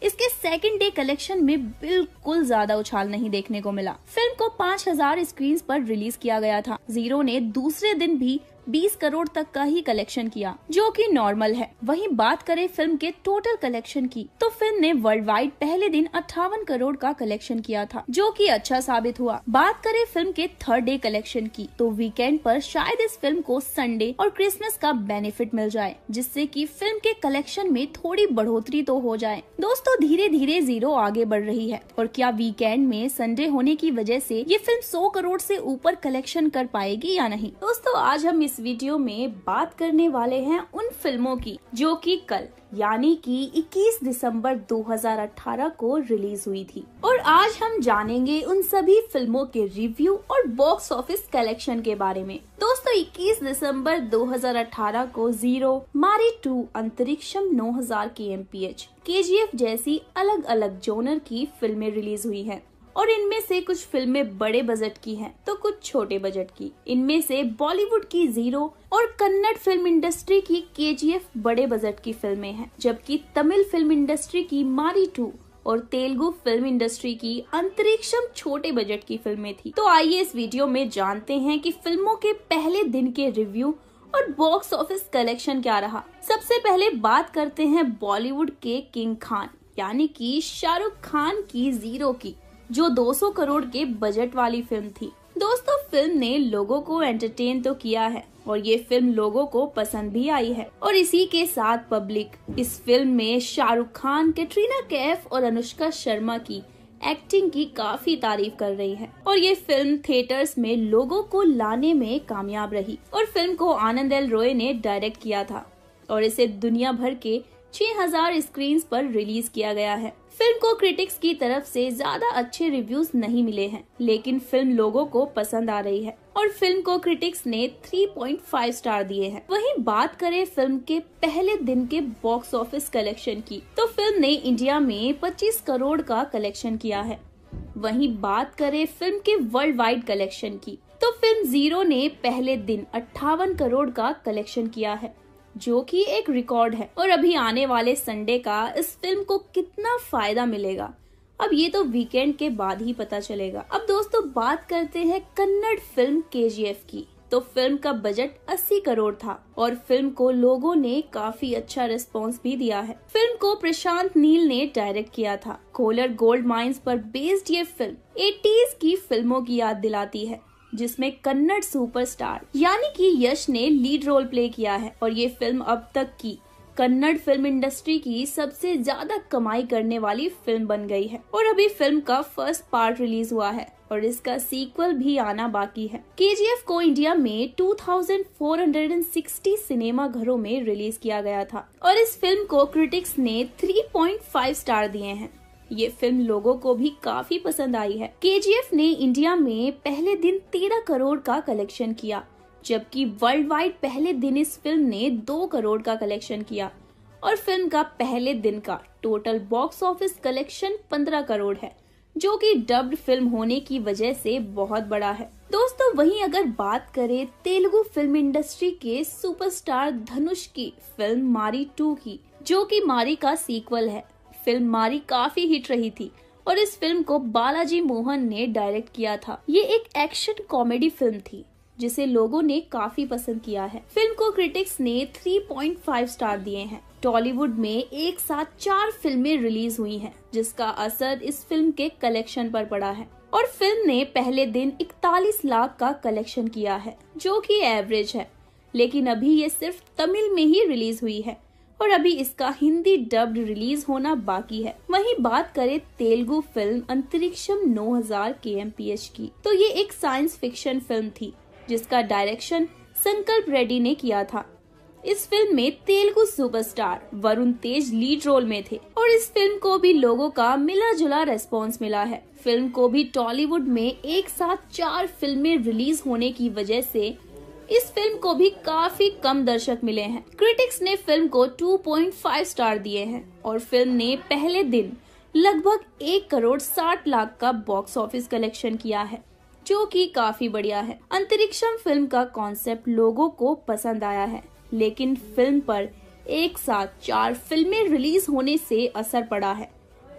इसके सेकंड डे कलेक्शन में बिल्कुल ज्यादा उछाल नहीं देखने को मिला। फिल्म को पाँच हज़ार स्क्रीन पर रिलीज किया गया था। जीरो ने दूसरे दिन भी बीस करोड़ तक का ही कलेक्शन किया, जो कि नॉर्मल है। वहीं बात करें फिल्म के टोटल कलेक्शन की, तो फिल्म ने वर्ल्ड वाइड पहले दिन अट्ठावन करोड़ का कलेक्शन किया था, जो कि अच्छा साबित हुआ। बात करें फिल्म के थर्ड डे कलेक्शन की, तो वीकेंड पर शायद इस फिल्म को संडे और क्रिसमस का बेनिफिट मिल जाए, जिससे कि फिल्म के कलेक्शन में थोड़ी बढ़ोतरी तो हो जाए। दोस्तों, धीरे धीरे जीरो आगे बढ़ रही है, और क्या वीकेंड में संडे होने की वजह से ये फिल्म सौ करोड़ से ऊपर कलेक्शन कर पाएगी या नहीं? दोस्तों, आज हम इस वीडियो में बात करने वाले हैं उन फिल्मों की जो कि कल यानी कि इक्कीस दिसंबर दो हज़ार अठारह को रिलीज हुई थी, और आज हम जानेंगे उन सभी फिल्मों के रिव्यू और बॉक्स ऑफिस कलेक्शन के बारे में। दोस्तों, इक्कीस दिसंबर दो हज़ार अठारह को जीरो, मारी टू, अंतरिक्षम नौ हज़ार के एम पी एच, के जी एफ जैसी अलग अलग जोनर की फिल्में रिलीज हुई हैं। और इनमें से कुछ फिल्में बड़े बजट की हैं, तो कुछ छोटे बजट की। इनमें से बॉलीवुड की जीरो और कन्नड़ फिल्म इंडस्ट्री की के जी एफ बड़े बजट की फिल्में हैं, जबकि तमिल फिल्म इंडस्ट्री की मारी टू और तेलुगु फिल्म इंडस्ट्री की अंतरिक्षम छोटे बजट की फिल्में थी। तो आइए इस वीडियो में जानते हैं कि फिल्मों के पहले दिन के रिव्यू और बॉक्स ऑफिस कलेक्शन क्या रहा। सबसे पहले बात करते हैं बॉलीवुड के किंग खान यानी कि शाहरुख खान की जीरो की, जो दो सौ करोड़ के बजट वाली फिल्म थी। दोस्तों, फिल्म ने लोगों को एंटरटेन तो किया है और ये फिल्म लोगों को पसंद भी आई है, और इसी के साथ पब्लिक इस फिल्म में शाहरुख खान, कैटरीना कैफ और अनुष्का शर्मा की एक्टिंग की काफी तारीफ कर रही है। और ये फिल्म थिएटर्स में लोगों को लाने में कामयाब रही, और फिल्म को आनंद एल रॉय ने डायरेक्ट किया था, और इसे दुनिया भर के छह हज़ार स्क्रीन पर रिलीज किया गया है। फिल्म को क्रिटिक्स की तरफ से ज्यादा अच्छे रिव्यूज नहीं मिले हैं, लेकिन फिल्म लोगों को पसंद आ रही है, और फिल्म को क्रिटिक्स ने तीन पॉइंट पाँच स्टार दिए हैं। वहीं बात करें फिल्म के पहले दिन के बॉक्स ऑफिस कलेक्शन की, तो फिल्म ने इंडिया में पच्चीस करोड़ का कलेक्शन किया है। वहीं बात करें फिल्म के वर्ल्ड वाइड कलेक्शन की, तो फिल्म जीरो ने पहले दिन अट्ठावन करोड़ का कलेक्शन किया है, जो कि एक रिकॉर्ड है। और अभी आने वाले संडे का इस फिल्म को कितना फायदा मिलेगा, अब ये तो वीकेंड के बाद ही पता चलेगा। अब दोस्तों, बात करते हैं कन्नड़ फिल्म के जी एफ की। तो फिल्म का बजट अस्सी करोड़ था, और फिल्म को लोगों ने काफी अच्छा रिस्पांस भी दिया है। फिल्म को प्रशांत नील ने डायरेक्ट किया था। कोलर गोल्ड माइंस पर बेस्ड ये फिल्म एटीज़ की फिल्मों की याद दिलाती है, जिसमें कन्नड़ सुपरस्टार यानी कि यश ने लीड रोल प्ले किया है, और ये फिल्म अब तक की कन्नड़ फिल्म इंडस्ट्री की सबसे ज्यादा कमाई करने वाली फिल्म बन गई है। और अभी फिल्म का फर्स्ट पार्ट रिलीज हुआ है, और इसका सीक्वल भी आना बाकी है। के जी एफ को इंडिया में two thousand four hundred sixty cinema घरों में रिलीज किया गया था, और इस फिल्म को क्रिटिक्स ने तीन पॉइंट पाँच स्टार दिए हैं। ये फिल्म लोगों को भी काफी पसंद आई है। के जी एफ ने इंडिया में पहले दिन तेरह करोड़ का कलेक्शन किया, जबकि वर्ल्ड वाइड पहले दिन इस फिल्म ने दो करोड़ का कलेक्शन किया, और फिल्म का पहले दिन का टोटल बॉक्स ऑफिस कलेक्शन पंद्रह करोड़ है, जो कि डब्ड फिल्म होने की वजह से बहुत बड़ा है। दोस्तों, वहीं अगर बात करें तेलुगु फिल्म इंडस्ट्री के सुपरस्टार धनुष की फिल्म मारी टू की, जो कि मारी का सीक्वल है। फिल्म मारी काफी हिट रही थी, और इस फिल्म को बालाजी मोहन ने डायरेक्ट किया था। ये एक एक्शन कॉमेडी फिल्म थी, जिसे लोगों ने काफी पसंद किया है। फिल्म को क्रिटिक्स ने तीन पॉइंट पाँच स्टार दिए हैं। टॉलीवुड में एक साथ चार फिल्में रिलीज हुई हैं, जिसका असर इस फिल्म के कलेक्शन पर पड़ा है, और फिल्म ने पहले दिन इकतालीस लाख का कलेक्शन किया है, जो कि एवरेज है। लेकिन अभी ये सिर्फ तमिल में ही रिलीज हुई है, और अभी इसका हिंदी डब्ड रिलीज होना बाकी है। वहीं बात करें तेलुगु फिल्म अंतरिक्षम नौ हज़ार के एम पी एच की, तो ये एक साइंस फिक्शन फिल्म थी, जिसका डायरेक्शन संकल्प रेड्डी ने किया था। इस फिल्म में Telugu superstar Varun Tej lead role में थे, और इस फिल्म को भी लोगों का मिला जुला रेस्पॉन्स मिला है। फिल्म को भी टॉलीवुड में एक साथ चार फिल्में रिलीज होने की वजह से इस फिल्म को भी काफी कम दर्शक मिले हैं। क्रिटिक्स ने फिल्म को दो पॉइंट पाँच स्टार दिए हैं, और फिल्म ने पहले दिन लगभग एक करोड़ साठ लाख का बॉक्स ऑफिस कलेक्शन किया है, जो कि काफी बढ़िया है। अंतरिक्षम फिल्म का कॉन्सेप्ट लोगों को पसंद आया है, लेकिन फिल्म पर एक साथ चार फिल्में रिलीज होने से असर पड़ा है।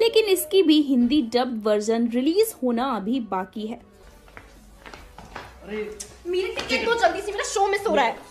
लेकिन इसकी भी हिंदी डब्ड वर्जन रिलीज होना अभी बाकी है। अरे मेरी टिकट दो जल्दी से, मेरा शो मिस हो रहा है।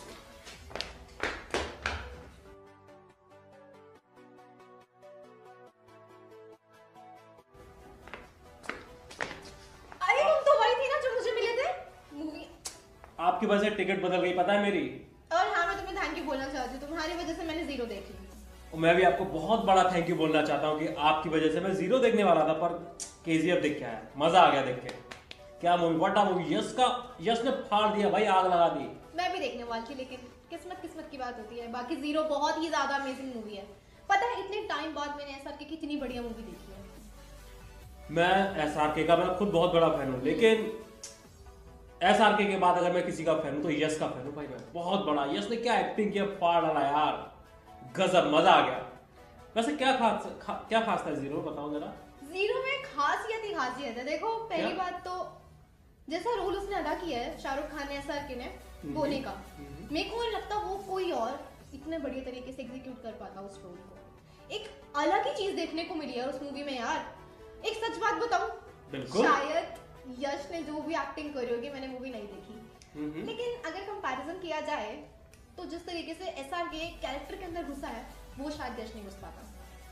अरे तुम तो वही थी ना जो मुझे मिले थे मूवी। आपकी वजह से टिकट बदल गई, पता है मेरी। और हाँ, मैं तुम्हें थैंक यू बोलना चाहती हूँ, तुम्हारी वजह से मैंने जीरो देख ली। और मैं भी आपको बहुत बड़ा थैंक यू बोलना चाहता हूँ कि आपकी वजह से मैं जीरो देखने वाला था, पर केजीएफ देख के आया, मजा आ गया देख के। क्या movie, what a movie. Yash का यश ने फाड़ दिया भाई, आग लगा दी। मैं भी देखने वाली थी, लेकिन किस्मत किस्मत की बात होती है। बाकी जीरो बहुत ही ज्यादा अमेजिंग मूवी है। पता है इतने टाइम बाद मैंने एसआर के कितनी बढ़िया मूवी देखी है। मैं एसआर के का मैं खुद बहुत बड़ा फैन हूँ, लेकिन एसआर के के बाद अगर मैं किसी का फैन हूँ तो यश का फैन हूँ भाई, मैं बहुत बड़ा। यश ने क्या एक्टिंग किया, फाड़ डाला यार, गजब, मजा आ गया। वैसे क्या खास खा, क्या खास था जीरो, बताओ जरा। जीरो में खासियत ही खासियत है। देखो पहली क्या? बात तो जैसा रोल उसने अदा किया है शाहरुख खान ने एसआर के ने बोने का, मेरे को नहीं लगता वो कोई और इतने बढ़िया तरीके से एग्जीक्यूट कर पाता उस रोल को। एक अलग ही चीज देखने को मिली है उस मूवी में यार। एक सच बात बताऊं, बिल्कुल। शायद यश ने जो भी एक्टिंग करी होगी, मैंने मूवी नहीं देखी, लेकिन अगर कंपैरिजन किया जाए तो जिस तरीके से एसआर के कैरेक्टर के अंदर घुसा है वो शायद यश नहीं घुस पाता।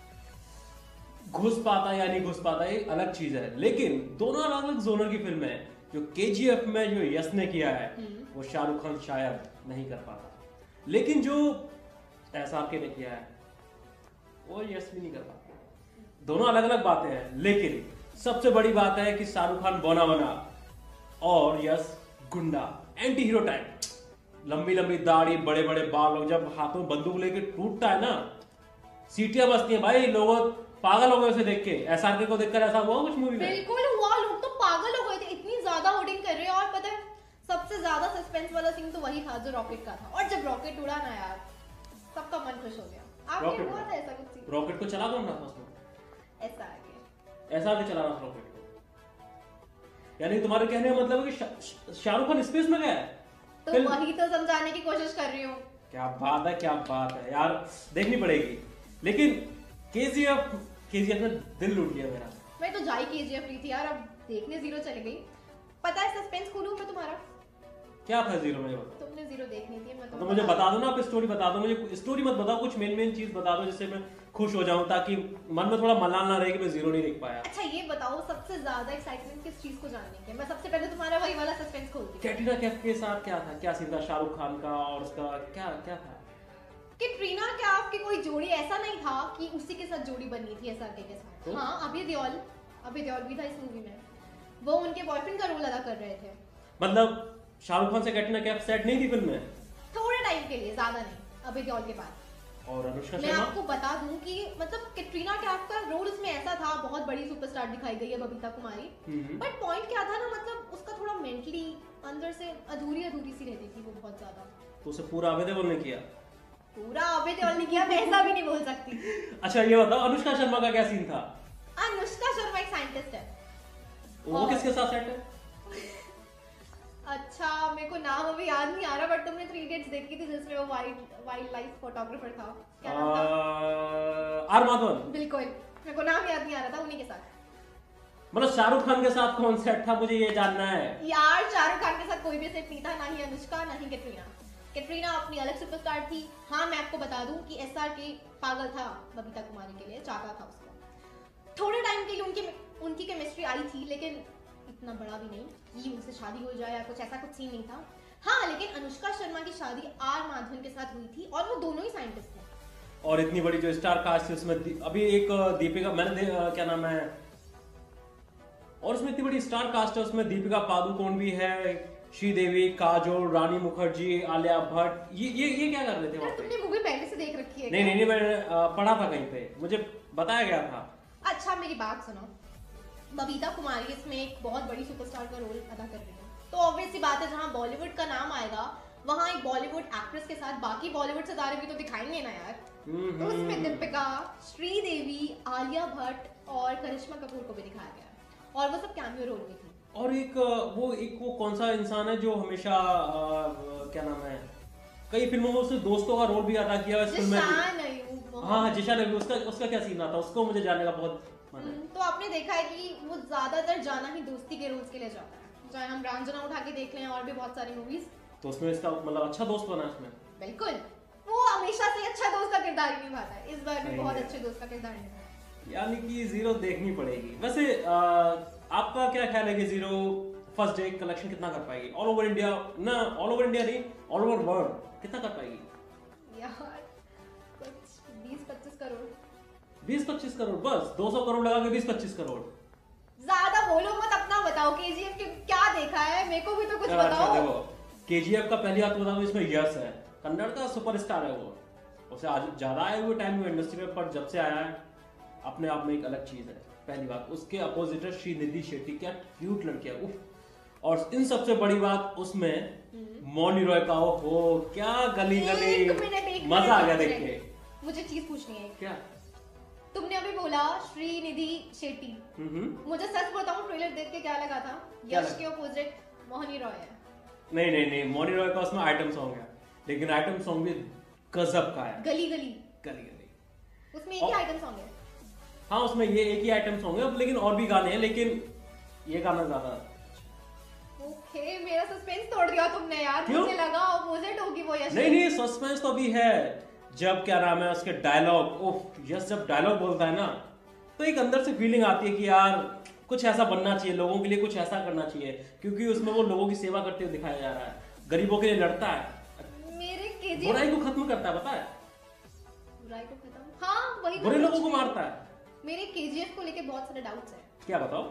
घुस पाता या नहीं घुस पाता ये अलग चीज है, लेकिन दोनों अलग अलग जोनर की फिल्म है। जो केजीएफ में जो यश ने किया है वो शाहरुख खान शायद नहीं कर पाता, लेकिन जो एसआर के ने किया है वो यश भी नहीं कर पाता। दोनों अलग अलग बातें हैं, लेकिन सबसे बड़ी बात है कि शाहरुख खान बना बना और यश गुंडा, एंटी हीरो टाइप, लंबी लंबी दाढ़ी, बड़े बड़े बाल, लोग जब हाथों में बंदूक लेके टूटता है ना, सीटियां बजती हैं भाई, लोग पागल हो गए उसे देख के। एसआर के को देखकर ऐसा हुआ कुछ मूवी में? बिल्कुल हुआ, लोग तो पागल हो गए थे, इतनी ज्यादा होर्डिंग कर रहे हैं। और पता है सबसे ज्यादा सस्पेंस वाला सीन तो वही था जो रॉकेट का था, और जब रॉकेट उड़ा ना यार, सबका मन खुश हो गया। आपने हुआ था ऐसा कुछ सीन? रॉकेट को चला कौन रहा था उसमें? एसआर के एसआर के चला रहा था रॉकेट को। यानी तुम्हारे कहने का मतलब है कि शाहरुख खान स्पेस में गया है? तो वही तो समझाने की कोशिश कर रही हूँ। क्या बात है, क्या बात है यार, देखनी पड़ेगी। लेकिन केजीएफ केजीएफ ने दिल लूट लिया मेरा। मैं तो जाई केजीएफ रही थी यार, अब देखने जीरो चली गई। पता है सस्पेंस खोलूं मैं तुम्हारा? क्या था जीरो में, बताओ। तुमने जीरो देखनी थी, मैं तो मुझे बता दो ना, आप स्टोरी बता दो मुझे। स्टोरी मत बताओ, कुछ मेन मेन चीज बता दो जिससे मैं खुश हो जाऊं, ताकि मन में थोड़ा मलाल ना रहे कि मैं जीरो नहीं देख पाया। अच्छा ये बताओ, सबसे ज्यादा एक्साइटमेंट किस चीज को जानने की? मैं सबसे पहले तुम्हारा वही वाला सस्पेंस खोलती हूं। कैटरीना कैफ के साथ क्या था, क्या सीन था शाहरुख खान का और उसका, क्या क्या था? कैटरीना कैफ की कोई जोड़ी ऐसा नहीं था कि उसी के साथ जोड़ी बनी थी एसआर के साथ। तो? हाँ, अभय देओल अभय देओल भी था इस मूवी में, वो उनके बॉयफ्रेंड का रोल अदा कर रहे थे। मतलब शाहरुख खान से कैटरीना कैफ सेट नहीं थी फिल्म में? थोड़े टाइम के लिए, ज्यादा नहीं, अभय देओल के बाद। और अनुष्का मैं शर्मा? आपको बता दूं कि मतलब कैटरीना कैफ का रोल उसमें ऐसा था, बहुत बड़ी सुपरस्टार दिखाई गई है बबीता कुमारी, बट पॉइंट क्या था ना, मतलब उसका थोड़ा मेंटली अंदर से अधूरी अधूरी सी रहती थी वो बहुत ज्यादा। तो उसे पूरा अभय देओल ने किया? पूरा अभय देओल ने किया, मैं ऐसा भी नहीं बोल सकती। अच्छा ये बताओ, अनुष्का शर्मा का क्या सीन था? अनुष्का शर्मा एक साइंटिस्ट है। वो किसके साथ सेट है? अच्छा मेरे को नाम अभी याद नहीं आ रहा, बट तुमने थ्री इडियट्स देखी थी जिसमें वो वाइल्ड वाइल्ड लाइफ फोटोग्राफर था, क्या नाम था? आर माधवन। बिल्कुल, मेरे को नाम याद नहीं आ रहा था, उन्हीं के साथ। मतलब शाहरुख खान के साथ कौन सेट था, मुझे ये जानना है यार। शाहरुख खान के साथ कोई भी सेट नहीं था, ना ही अनुष्का ना ही कैटरीना। कैटरीना अपनी अलग सुपरस्टार थी। हाँ मैं आपको बता दूं कि एसआर के पागल था बबीता कुमारी के लिए, चाहता था उसको। थोड़े टाइम के लिए उनकी उनकी केमिस्ट्री आई थी, लेकिन इतना बड़ा भी नहीं कि उनसे शादी हो जाए या कुछ ऐसा कुछ सीन नहीं था। हाँ लेकिन अनुष्का शर्मा की शादी आर माधवन के साथ हुई थी, और वो दोनों ही साइंटिस्ट थे। और इतनी बड़ी जो स्टार कास्ट है उसमें अभी एक दीपिका, मैंने क्या नाम है, और उसमें इतनी बड़ी स्टार कास्ट है, उसमें दीपिका पादुकोण भी है, श्रीदेवी, काजोल, रानी मुखर्जी, आलिया भट्ट। ये ये ये क्या कर रहे थे वहाँ पे? तुमने मूवी पहले से देख रखी है? नहीं नहीं नहीं, मैंने पढ़ा था कहीं पे, मुझे बताया गया था। अच्छा मेरी बात सुनो, बबीता कुमारी इसमें एक बहुत बड़ी सुपरस्टार का रोल अदा कर रही है, तो ऑब्वियस सी बात है जहाँ बॉलीवुड का नाम आएगा वहाँ एक बॉलीवुड एक्ट्रेस के साथ बाकी बॉलीवुड सितारे भी तो दिखाएंगे ना यार। तो उसमें दीपिका, श्रीदेवी, आलिया भट्ट और करिश्मा कपूर को भी दिखाया गया, और वो सब कैमियो रोल में थी। और एक वो एक वो कौन सा इंसान है जो हमेशा आ, क्या नाम है, कई फिल्मों में उसने दोस्तों का रोल भी अदा किया इस फिल्म में। हाँ हाँ जिशान अय्यूब, उसका उसका क्या सीन आता, उसको मुझे जानने का बहुत मन है। हमने देखा है कि वो ज्यादातर जाना ही दोस्ती के रूल्स के लिए जाता है, चाहे हम रांझना उठा के देख लें और भी बहुत सारी मूवीज। तो उसमें इसका मतलब अच्छा दोस्त बना इसमें। बिल्कुल, वो हमेशा से अच्छा दोस्त का किरदार ही निभाता है, इस बार भी बहुत अच्छे दोस्त का किरदार निभाया। यानी कि जीरो देखनी पड़ेगी। वैसे आ, आपका क्या ख्याल है कि जीरो फर्स्ट डे कलेक्शन कितना कर पाएगी ऑल ओवर इंडिया? ना ऑल ओवर इंडिया नहीं, ऑल ओवर वर्ल्ड कितना कर पाएगी? यार कुछ बीस पच्चीस करोड़। बीस पच्चीस करोड़ बस? दो सौ करोड़ लगा के बीस पच्चीस करोड़? ज्यादा बोलो मत, अपना बताओ केजीएफ के क्या देखा है, मेरे को भी तो कुछ बताओ। देखो केजीएफ का पहली बात बता दूं, इसमें यश है, कन्नड़ का सुपरस्टार है वो, उसे आज ज्यादा आए हुए टाइम में इंडस्ट्री में, पर जब से आया है अपने आप में एक अलग चीज है। पहली बात, उसके अपोजिट है श्रीनिधि शेट्टी, क्या क्यूट लड़की है उफ। और इन सबसे बड़ी बात उसमें मौनी रॉय का, हो क्या गली गली मजा आ गया देख के। मुझे चीज पूछनी है। क्या? तुमने अभी बोला श्रीनिधि शेट्टी, मुझे सच बताऊं ट्रेलर देख के क्या लगा था, यश के अपोजिट मोहनी रॉय है। नहीं नहीं नहीं, मोहनी रॉय का उसमें आइटम सॉन्ग है, लेकिन आइटम सॉन्ग भी गजब का है। गली गली गली गली उसमें एक ही आइटम सॉन्ग है। हाँ उसमें ये एक ही आइटम सॉन्ग है, लेकिन और भी गाने हैं, लेकिन ये गाना ज्यादा। ओके, मेरा सस्पेंस तोड़ दिया तुमने यार। क्यों? मुझे लगा अपोजिट होगी वो यश। नहीं नहीं, सस्पेंस तो अभी है। जब क्या नाम है उसके डायलॉग, उफ यश जब डायलॉग बोलता है ना, तो एक अंदर से फीलिंग आती है कि यार कुछ ऐसा बनना चाहिए, लोगों के लिए कुछ ऐसा करना चाहिए, क्योंकि उसमें वो लोगों की सेवा करते हुए दिखाया जा रहा है, गरीबों के लिए लड़ता है, मेरे केजीएफ बुराई को खत्म करता है, पता है? बुराई को खत्म, हाँ वही बुरे लोगों को मारता है। मेरे केजीएफ को लेके बहुत सारे डाउट्स हैं। क्या बताओ?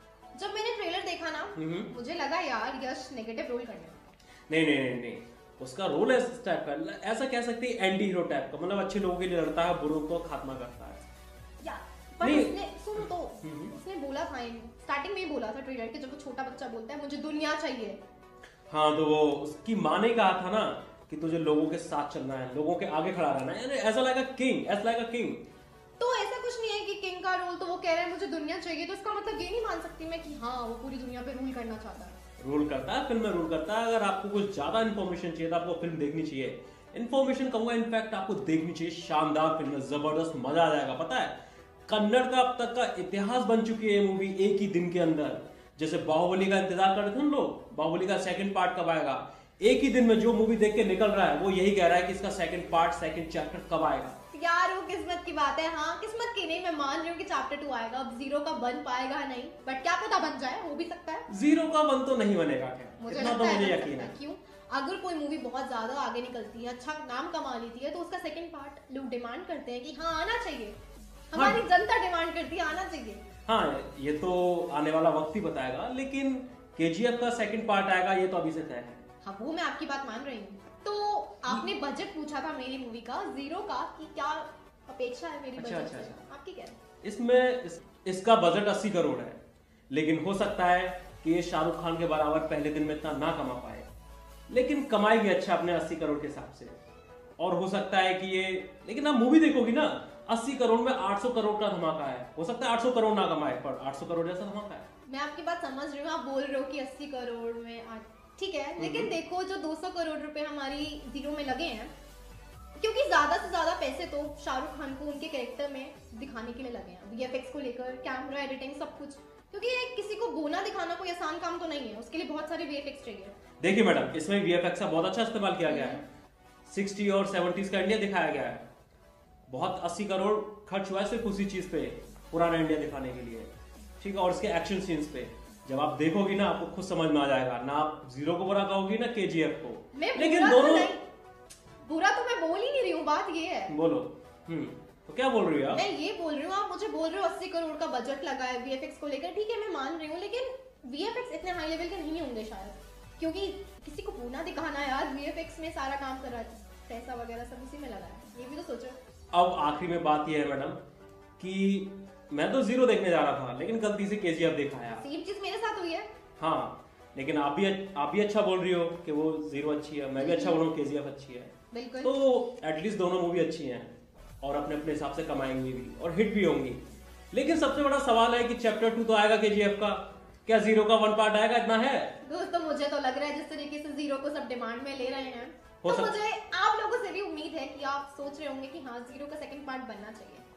जब मैंने ट्रेलर देखा ना, मुझे लगा यार यश नेगेटिव रोल करने वाला। नहीं नहीं नहीं नहीं, उसका रोल है इस टाइप का, ऐसा कह सकते हैं एंटी हीरो टाइप का, मतलब अच्छे लोगों के लिए लड़ता है, बुरों को खात्मा करता है। या पर उसने सुन तो उसने बोला था, स्टार्टिंग में ही बोला था ट्रेलर के, जब वो छोटा बच्चा बोलता है मुझे दुनिया चाहिए। हाँ तो वो उसकी माँ ने कहा था ना कि तुझे लोगों के साथ चलना है, लोगों के आगे खड़ा रहना है, ऐसा लाइक अ किंग, ऐसा लाइक अ किंग। तो ऐसा कुछ नहीं है कि किंग का रोल, तो वो कह रहा है मुझे दुनिया चाहिए, तो इसका मतलब ये नहीं मान सकती मैं कि हाँ वो पूरी दुनिया पे रूल करना चाहता है। रूल करता है, फिल्म में रूल करता है। अगर आपको कुछ ज्यादा इन्फॉर्मेशन चाहिए तो आपको फिल्म देखनी चाहिए। इन्फॉर्मेशन कहूंगा, इनफैक्ट आपको देखनी चाहिए। शानदार फिल्म है, जबरदस्त, मजा आ जाएगा। पता है कन्नड़ का अब तक का इतिहास बन चुकी है ये मूवी एक ही दिन के अंदर। जैसे बाहुबली का इंतजार कर रहे थे हम लोग, बाहुबली का सेकंड पार्ट कब आएगा, एक ही दिन में जो मूवी देख के निकल रहा है वो यही कह रहा है कि इसका सेकंड पार्ट, सेकंड चैप्टर कब आएगा। यार वो किस्मत की बात है। हाँ किस्मत की नहीं, मैं मान रही हूँ कि चैप्टर टू आएगा। अब जीरो का बन पाएगा नहीं, बट क्या पता बन जाए, हो भी सकता है। जीरो का बन तो नहीं बनेगा, क्या मुझे इतना लगता तो है मुझे यकीन है। क्यों? अगर कोई मूवी बहुत ज्यादा आगे निकलती है, अच्छा नाम कमा लेती है, तो उसका सेकंड पार्ट लोग डिमांड करते हैं कि हाँ आना चाहिए। हमारी हाँ। जनता डिमांड करती है आना चाहिए। हाँ ये तो आने वाला वक्त ही बताएगा, लेकिन केजीएफ का सेकंड पार्ट आएगा ये तो अभी से तय है। हाँ वो मैं आपकी बात मान रही हूँ। तो आपने बजट पूछा था मेरी मूवी का, जीरो का, कि क्या अपेक्षा है मेरी अच्छा, बजट अच्छा, से? अच्छा। आपकी क्या है? इसमें इस, इसका बजट अस्सी करोड़ है, लेकिन हो सकता है कि ये शाहरुख खान के बराबर पहले दिन में इतना ना कमा पाए, लेकिन कमाएगी अच्छा अपने अस्सी करोड़ के हिसाब से। और हो सकता है कि ये, लेकिन आप मूवी देखोगी ना, अस्सी करोड़ में आठ सौ करोड़ का धमाका है। हो सकता है आठ सौ करोड़ ना कमाए, पर आठ सौ करोड़ जैसा धमाका है। मैं आपकी बात समझ रही हूँ, आप बोल रहे हो कि अस्सी करोड़ में आठ, ठीक है, लेकिन देखो जो दो सौ करोड़ रुपए हमारी जीरो में लगे हैं, क्योंकि ज्यादा से ज्यादा पैसे तो शाहरुख खान को उनके कैरेक्टर में दिखाने के लिए लगे हैं, वीएफएक्स को लेकर, कैमरा, एडिटिंग, सब कुछ। क्योंकि किसी को बोना दिखाना कोई आसान काम तो नहीं है, उसके लिए बहुत सारे वीएफएक्स चाहिए। देखिए मैडम, इसमें वीएफएक्स का बहुत अच्छा इस्तेमाल किया गया है। सिक्सटी और सेवेंटीज का इंडिया दिखाया गया है। बहुत अस्सी करोड़ खर्च हुआ है सिर्फ उसी चीज पे, पुराना इंडिया दिखाने के लिए, ठीक है। और इसके एक्शन सीन्स पे जब आप देखोगी ना, आपको खुद समझ में आ जाएगा ना। आप जीरो को बुरा कहोगी ना केजीएफ को, लेकिन दोनों तो बुरा तो मैं बोल ही नहीं रही हूँ, बात ये है। बोलो। हम्म तो क्या बोल रही हो आप? मैं ये बोल रही हूँ, आप मुझे बोल रहे हो अस्सी करोड़ का बजट लगा है वीएफएक्स को लेकर, ठीक है मैं मान रही हूँ, लेकिन वीएफएक्स इतने हाई लेवल के नहीं होंगे शायद, क्योंकि किसी को बोना दिखाना यार, वीएफएक्स में सारा काम कर रहा है, पैसा वगैरह सब उसी में लगा है, ये भी तो सोचो। अब आखिरी में बात यह है मैडम कि मैं तो जीरो देखने जा रहा था, लेकिन गलती से केजीएफ देखा है। सेम चीज मेरे साथ हुई है। हाँ लेकिन आप भी आप भी अच्छा बोल रही हो कि वो जीरो अच्छी है, मैं भी अच्छा बोल रहा हूँ केजीएफ अच्छी है, बिल्कुल। तो एटलीस्ट दोनों मूवी अच्छी हैं और अपने अपने हिसाब से कमाएंगी भी और हिट भी होंगी। लेकिन सबसे बड़ा सवाल है कि चैप्टर टू तो आएगा केजीएफ का, क्या जीरो का वन पार्ट आएगा? इतना है दोस्तों, मुझे तो लग रहा है जिस तरीके से जीरो को सब डिमांड में ले रहे हैं, तो सक... मुझे आप लोगों से भी उम्मीद है कि आप सोच रहे होंगे कि हाँ जीरो का सेकंड पार्ट बनना चाहिए।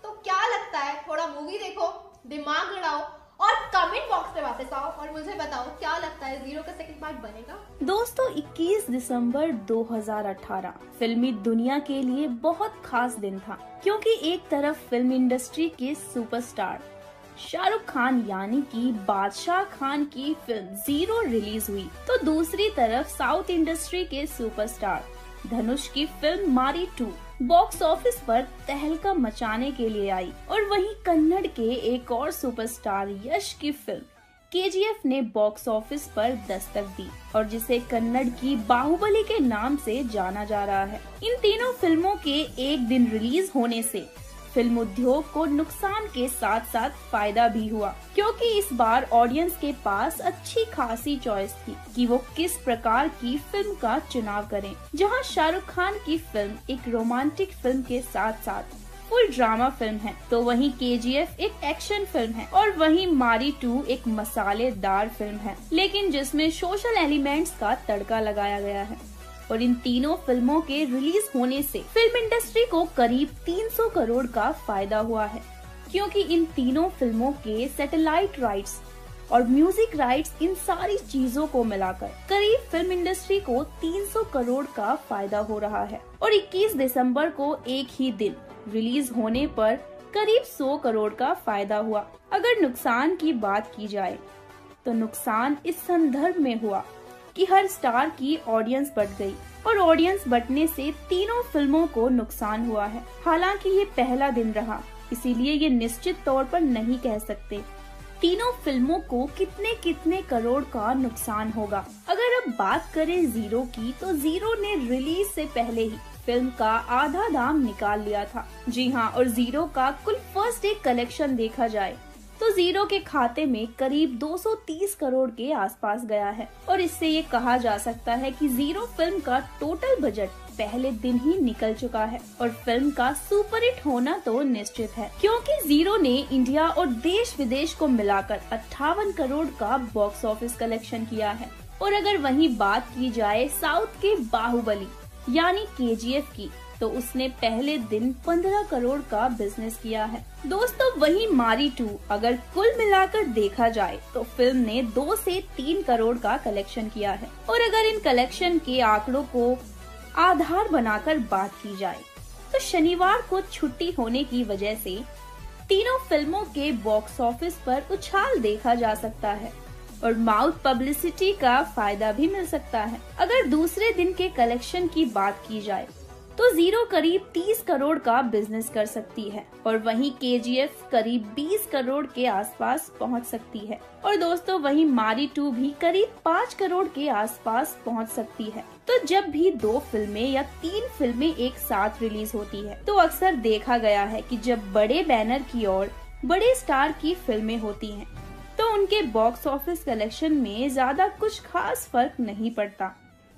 तो क्या लगता है, थोड़ा मूवी देखो, दिमाग लड़ाओ और कमेंट बॉक्स में वापस आओ और मुझे बताओ क्या लगता है जीरो का सेकंड पार्ट बनेगा। दोस्तों, इक्कीस दिसंबर दो हज़ार अठारह फिल्मी दुनिया के लिए बहुत खास दिन था, क्योंकि एक तरफ फिल्म इंडस्ट्री के सुपरस्टार शाहरुख खान यानी कि बादशाह खान की फिल्म जीरो रिलीज हुई, तो दूसरी तरफ साउथ इंडस्ट्री के सुपरस्टार धनुष की फिल्म मारी टू बॉक्स ऑफिस पर तहलका मचाने के लिए आई। और वहीं कन्नड़ के एक और सुपरस्टार यश की फिल्म केजीएफ ने बॉक्स ऑफिस पर दस्तक दी और जिसे कन्नड़ की बाहुबली के नाम से जाना जा रहा है। इन तीनों फिल्मों के एक दिन रिलीज होने से फिल्म उद्योग को नुकसान के साथ साथ फायदा भी हुआ, क्योंकि इस बार ऑडियंस के पास अच्छी खासी चॉइस थी कि वो किस प्रकार की फिल्म का चुनाव करें। जहां शाहरुख खान की फिल्म एक रोमांटिक फिल्म के साथ साथ फुल ड्रामा फिल्म है, तो वहीं केजीएफ एक एक्शन फिल्म है और वहीं मारी टू एक मसालेदार फिल्म है, लेकिन जिसमें सोशल एलिमेंट्स का तड़का लगाया गया है। और इन तीनों फिल्मों के रिलीज होने से फिल्म इंडस्ट्री को करीब तीन सौ करोड़ का फायदा हुआ है, क्योंकि इन तीनों फिल्मों के सैटेलाइट राइट्स और म्यूजिक राइट्स, इन सारी चीजों को मिलाकर करीब फिल्म इंडस्ट्री को तीन सौ करोड़ का फायदा हो रहा है। और इक्कीस दिसंबर को एक ही दिन रिलीज होने पर करीब सौ करोड़ का फायदा हुआ। अगर नुकसान की बात की जाए तो नुकसान इस संदर्भ में हुआ कि हर स्टार की ऑडियंस बढ़ गई और ऑडियंस बढ़ने से तीनों फिल्मों को नुकसान हुआ है। हालांकि ये पहला दिन रहा, इसीलिए ये निश्चित तौर पर नहीं कह सकते तीनों फिल्मों को कितने कितने करोड़ का नुकसान होगा। अगर अब बात करें जीरो की, तो जीरो ने रिलीज से पहले ही फिल्म का आधा दाम निकाल लिया था। जी हाँ, और जीरो का कुल फर्स्ट डे कलेक्शन देखा जाए तो जीरो के खाते में करीब दो सौ तीस करोड़ के आसपास गया है। और इससे ये कहा जा सकता है कि जीरो फिल्म का टोटल बजट पहले दिन ही निकल चुका है और फिल्म का सुपरहिट होना तो निश्चित है, क्योंकि जीरो ने इंडिया और देश विदेश को मिलाकर अट्ठावन करोड़ का बॉक्स ऑफिस कलेक्शन किया है। और अगर वहीं बात की जाए साउथ के बाहुबली यानी केजीएफ की, तो उसने पहले दिन पंद्रह करोड़ का बिजनेस किया है। दोस्तों, वही मारी टू अगर कुल मिलाकर देखा जाए तो फिल्म ने दो से तीन करोड़ का कलेक्शन किया है। और अगर इन कलेक्शन के आंकड़ों को आधार बनाकर बात की जाए तो शनिवार को छुट्टी होने की वजह से तीनों फिल्मों के बॉक्स ऑफिस पर उछाल देखा जा सकता है और माउथ पब्लिसिटी का फायदा भी मिल सकता है। अगर दूसरे दिन के कलेक्शन की बात की जाए तो जीरो करीब तीस करोड़ का बिजनेस कर सकती है और वहीं केजीएफ करीब बीस करोड़ के आसपास पहुंच सकती है। और दोस्तों, वहीं मारी टू भी करीब पाँच करोड़ के आसपास पहुंच सकती है। तो जब भी दो फिल्में या तीन फिल्में एक साथ रिलीज होती है तो अक्सर देखा गया है कि जब बड़े बैनर की और बड़े स्टार की फिल्में होती हैं तो उनके बॉक्स ऑफिस कलेक्शन में ज्यादा कुछ खास फर्क नहीं पड़ता।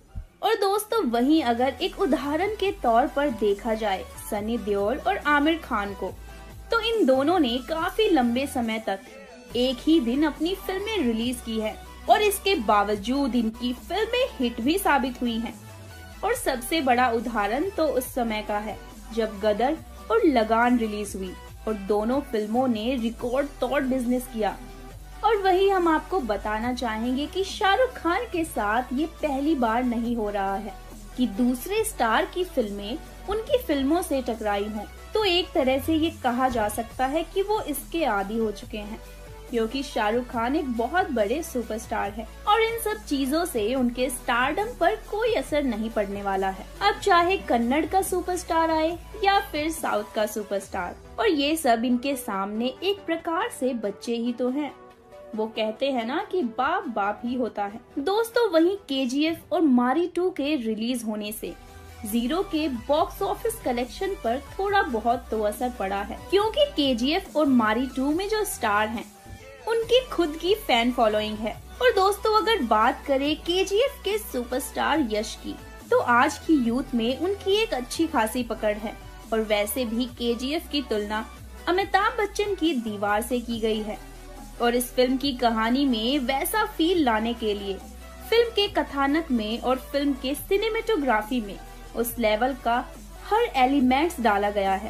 और दोस्तों, वहीं अगर एक उदाहरण के तौर पर देखा जाए सनी देओल और आमिर खान को, तो इन दोनों ने काफी लंबे समय तक एक ही दिन अपनी फिल्में रिलीज की है और इसके बावजूद इनकी फिल्में हिट भी साबित हुई हैं। और सबसे बड़ा उदाहरण तो उस समय का है जब गदर और लगान रिलीज हुई और दोनों फिल्मों ने रिकॉर्ड तोड़ बिजनेस किया। और वही हम आपको बताना चाहेंगे कि शाहरुख खान के साथ ये पहली बार नहीं हो रहा है कि दूसरे स्टार की फिल्में उनकी फिल्मों से टकराई हों। तो एक तरह से ये कहा जा सकता है कि वो इसके आदी हो चुके हैं, क्योंकि शाहरुख खान एक बहुत बड़े सुपरस्टार है और इन सब चीजों से उनके स्टारडम पर कोई असर नहीं पड़ने वाला है। अब चाहे कन्नड़ का सुपरस्टार आए या फिर साउथ का सुपरस्टार, और ये सब इनके सामने एक प्रकार से बच्चे ही तो हैं। वो कहते हैं ना कि बाप बाप ही होता है। दोस्तों, वहीं केजीएफ और मारी टू के रिलीज होने से जीरो के बॉक्स ऑफिस कलेक्शन पर थोड़ा बहुत तो असर पड़ा है, क्योंकि केजीएफ और मारी टू में जो स्टार हैं उनकी खुद की फैन फॉलोइंग है। और दोस्तों, अगर बात करें केजीएफ के सुपरस्टार यश की, तो आज की यूथ में उनकी एक अच्छी खासी पकड़ है। और वैसे भी केजीएफ की तुलना अमिताभ बच्चन की दीवार से की गई है और इस फिल्म की कहानी में वैसा फील लाने के लिए फिल्म के कथानक में और फिल्म के सिनेमेटोग्राफी में उस लेवल का हर एलिमेंट्स डाला गया है।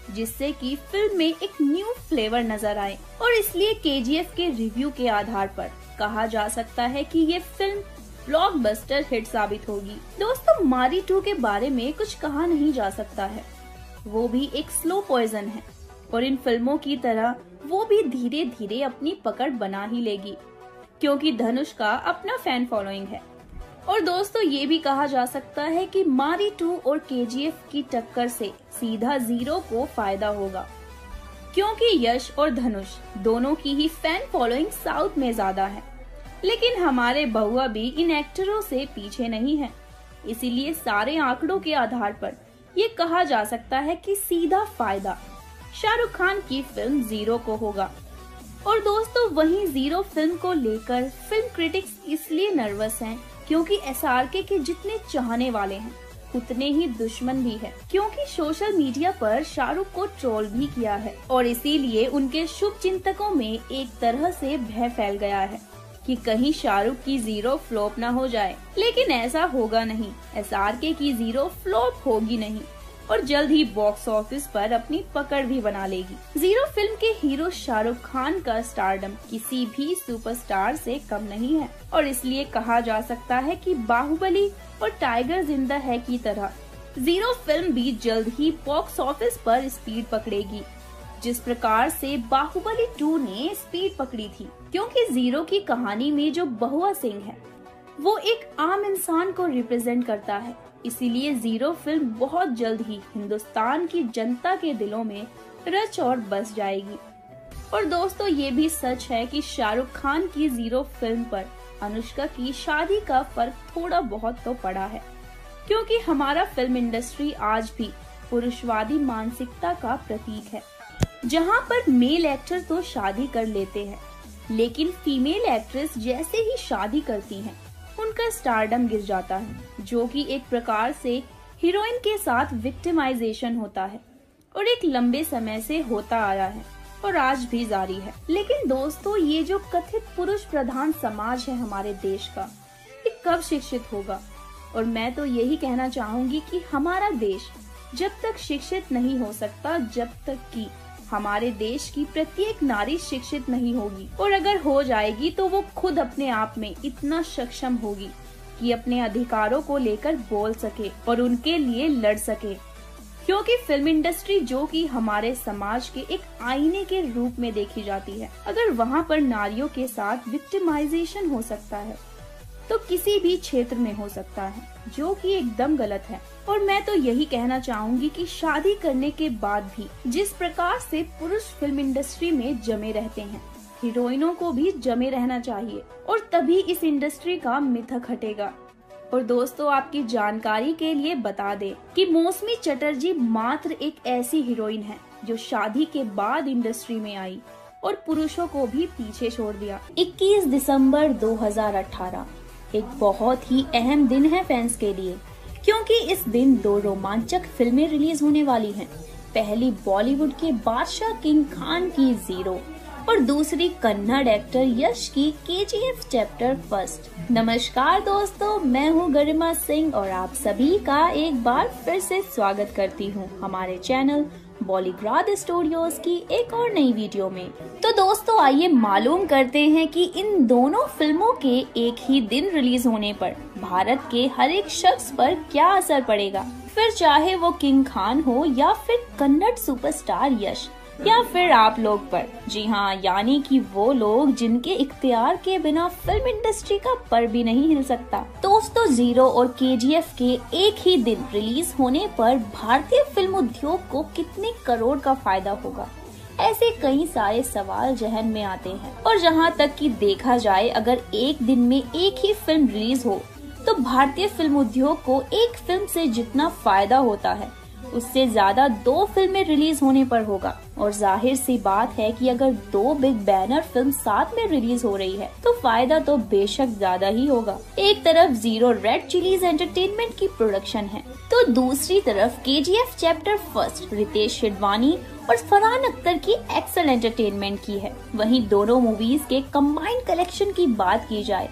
जिससे कि फिल्म में एक न्यू फ्लेवर नजर आए, और इसलिए केजीएफ के रिव्यू के आधार पर कहा जा सकता है कि ये फिल्म ब्लॉकबस्टर हिट साबित होगी। दोस्तों, मारी टू के बारे में कुछ कहा नहीं जा सकता है। वो भी एक स्लो पॉइजन है और इन फिल्मों की तरह वो भी धीरे धीरे अपनी पकड़ बना ही लेगी, क्योंकि धनुष का अपना फैन फॉलोइंग है। और दोस्तों, ये भी कहा जा सकता है कि मारी टू और केजीएफ की टक्कर से सीधा जीरो को फायदा होगा, क्योंकि यश और धनुष दोनों की ही फैन फॉलोइंग साउथ में ज्यादा है। लेकिन हमारे बहुआ भी इन एक्टरों से पीछे नहीं है, इसीलिए सारे आंकड़ों के आधार पर ये कहा जा सकता है कि सीधा फायदा शाहरुख खान की फिल्म जीरो को होगा। और दोस्तों, वहीं जीरो फिल्म को लेकर फिल्म क्रिटिक्स इसलिए नर्वस हैं क्योंकि एसआरके के जितने चाहने वाले हैं उतने ही दुश्मन भी है, क्योंकि सोशल मीडिया पर शाहरुख को ट्रोल भी किया है और इसीलिए उनके शुभ चिंतकों में एक तरह से भय फैल गया है कि कहीं शाहरुख की जीरो फ्लॉप ना हो जाए। लेकिन ऐसा होगा नहीं, एसआरके की जीरो फ्लॉप होगी नहीं और जल्द ही बॉक्स ऑफिस पर अपनी पकड़ भी बना लेगी। जीरो फिल्म के हीरो शाहरुख खान का स्टारडम किसी भी सुपरस्टार से कम नहीं है और इसलिए कहा जा सकता है कि बाहुबली और टाइगर जिंदा है की तरह जीरो फिल्म भी जल्द ही बॉक्स ऑफिस पर स्पीड पकड़ेगी, जिस प्रकार से बाहुबली टू ने स्पीड पकड़ी थी। क्योंकि जीरो की कहानी में जो बहुआ सिंह है वो एक आम इंसान को रिप्रेजेंट करता है, इसीलिए जीरो फिल्म बहुत जल्द ही हिंदुस्तान की जनता के दिलों में रच और बस जाएगी। और दोस्तों, ये भी सच है कि शाहरुख खान की जीरो फिल्म पर अनुष्का की शादी का फर्क थोड़ा बहुत तो पड़ा है, क्योंकि हमारा फिल्म इंडस्ट्री आज भी पुरुषवादी मानसिकता का प्रतीक है, जहां पर मेल एक्टर तो शादी कर लेते हैं लेकिन फीमेल एक्ट्रेस जैसे ही शादी करती हैं उनका स्टारडम गिर जाता है, जो कि एक प्रकार से हीरोइन के साथ विक्टिमाइजेशन होता है और एक लंबे समय से होता आया है और आज भी जारी है। लेकिन दोस्तों, ये जो कथित पुरुष प्रधान समाज है हमारे देश का, ये कब शिक्षित होगा? और मैं तो यही कहना चाहूंगी कि हमारा देश जब तक शिक्षित नहीं हो सकता जब तक कि हमारे देश की प्रत्येक नारी शिक्षित नहीं होगी, और अगर हो जाएगी तो वो खुद अपने आप में इतना सक्षम होगी कि अपने अधिकारों को लेकर बोल सके और उनके लिए लड़ सके। क्योंकि फिल्म इंडस्ट्री, जो कि हमारे समाज के एक आईने के रूप में देखी जाती है, अगर वहाँ पर नारियों के साथ विक्टिमाइजेशन हो सकता है तो किसी भी क्षेत्र में हो सकता है, जो कि एकदम गलत है। और मैं तो यही कहना चाहूंगी कि शादी करने के बाद भी जिस प्रकार से पुरुष फिल्म इंडस्ट्री में जमे रहते हैं, हीरोइनों को भी जमे रहना चाहिए और तभी इस इंडस्ट्री का मिथक हटेगा। और दोस्तों, आपकी जानकारी के लिए बता दें कि मौसमी चटर्जी मात्र एक ऐसी हीरोइन है जो शादी के बाद इंडस्ट्री में आई और पुरुषों को भी पीछे छोड़ दिया। इक्कीस दिसंबर दो हज़ार अठारह एक बहुत ही अहम दिन है फैंस के लिए, क्योंकि इस दिन दो रोमांचक फिल्में रिलीज होने वाली हैं। पहली बॉलीवुड के बादशाह किंग खान की जीरो और दूसरी कन्नड़ एक्टर यश की केजीएफ चैप्टर फर्स्ट। नमस्कार दोस्तों, मैं हूँ गरिमा सिंह और आप सभी का एक बार फिर से स्वागत करती हूँ हमारे चैनल बॉलीग्राद स्टूडियोज की एक और नई वीडियो में। तो दोस्तों, आइए मालूम करते हैं कि इन दोनों फिल्मों के एक ही दिन रिलीज होने पर भारत के हर एक शख्स पर क्या असर पड़ेगा, फिर चाहे वो किंग खान हो या फिर कन्नड़ सुपरस्टार यश या फिर आप लोग पर। जी हाँ, यानी कि वो लोग जिनके इख्तियार के बिना फिल्म इंडस्ट्री का पर भी नहीं हिल सकता। दोस्तों, जीरो और केजीएफ के एक ही दिन रिलीज होने पर भारतीय फिल्म उद्योग को कितने करोड़ का फायदा होगा, ऐसे कई सारे सवाल जहन में आते हैं। और जहाँ तक कि देखा जाए, अगर एक दिन में एक ही फिल्म रिलीज हो तो भारतीय फिल्म उद्योग को एक फिल्म से जितना फायदा होता है उससे ज्यादा दो फिल्में रिलीज होने पर होगा। और जाहिर सी बात है कि अगर दो बिग बैनर फिल्म साथ में रिलीज हो रही है तो फायदा तो बेशक ज्यादा ही होगा। एक तरफ जीरो रेड चिलीज एंटरटेनमेंट की प्रोडक्शन है तो दूसरी तरफ KGF chapter first Ritesh Sidhwani और फरहान अख्तर की एक्सेल एंटरटेनमेंट की है। वहीं दोनों मूवीज के कंबाइंड कलेक्शन की बात की जाए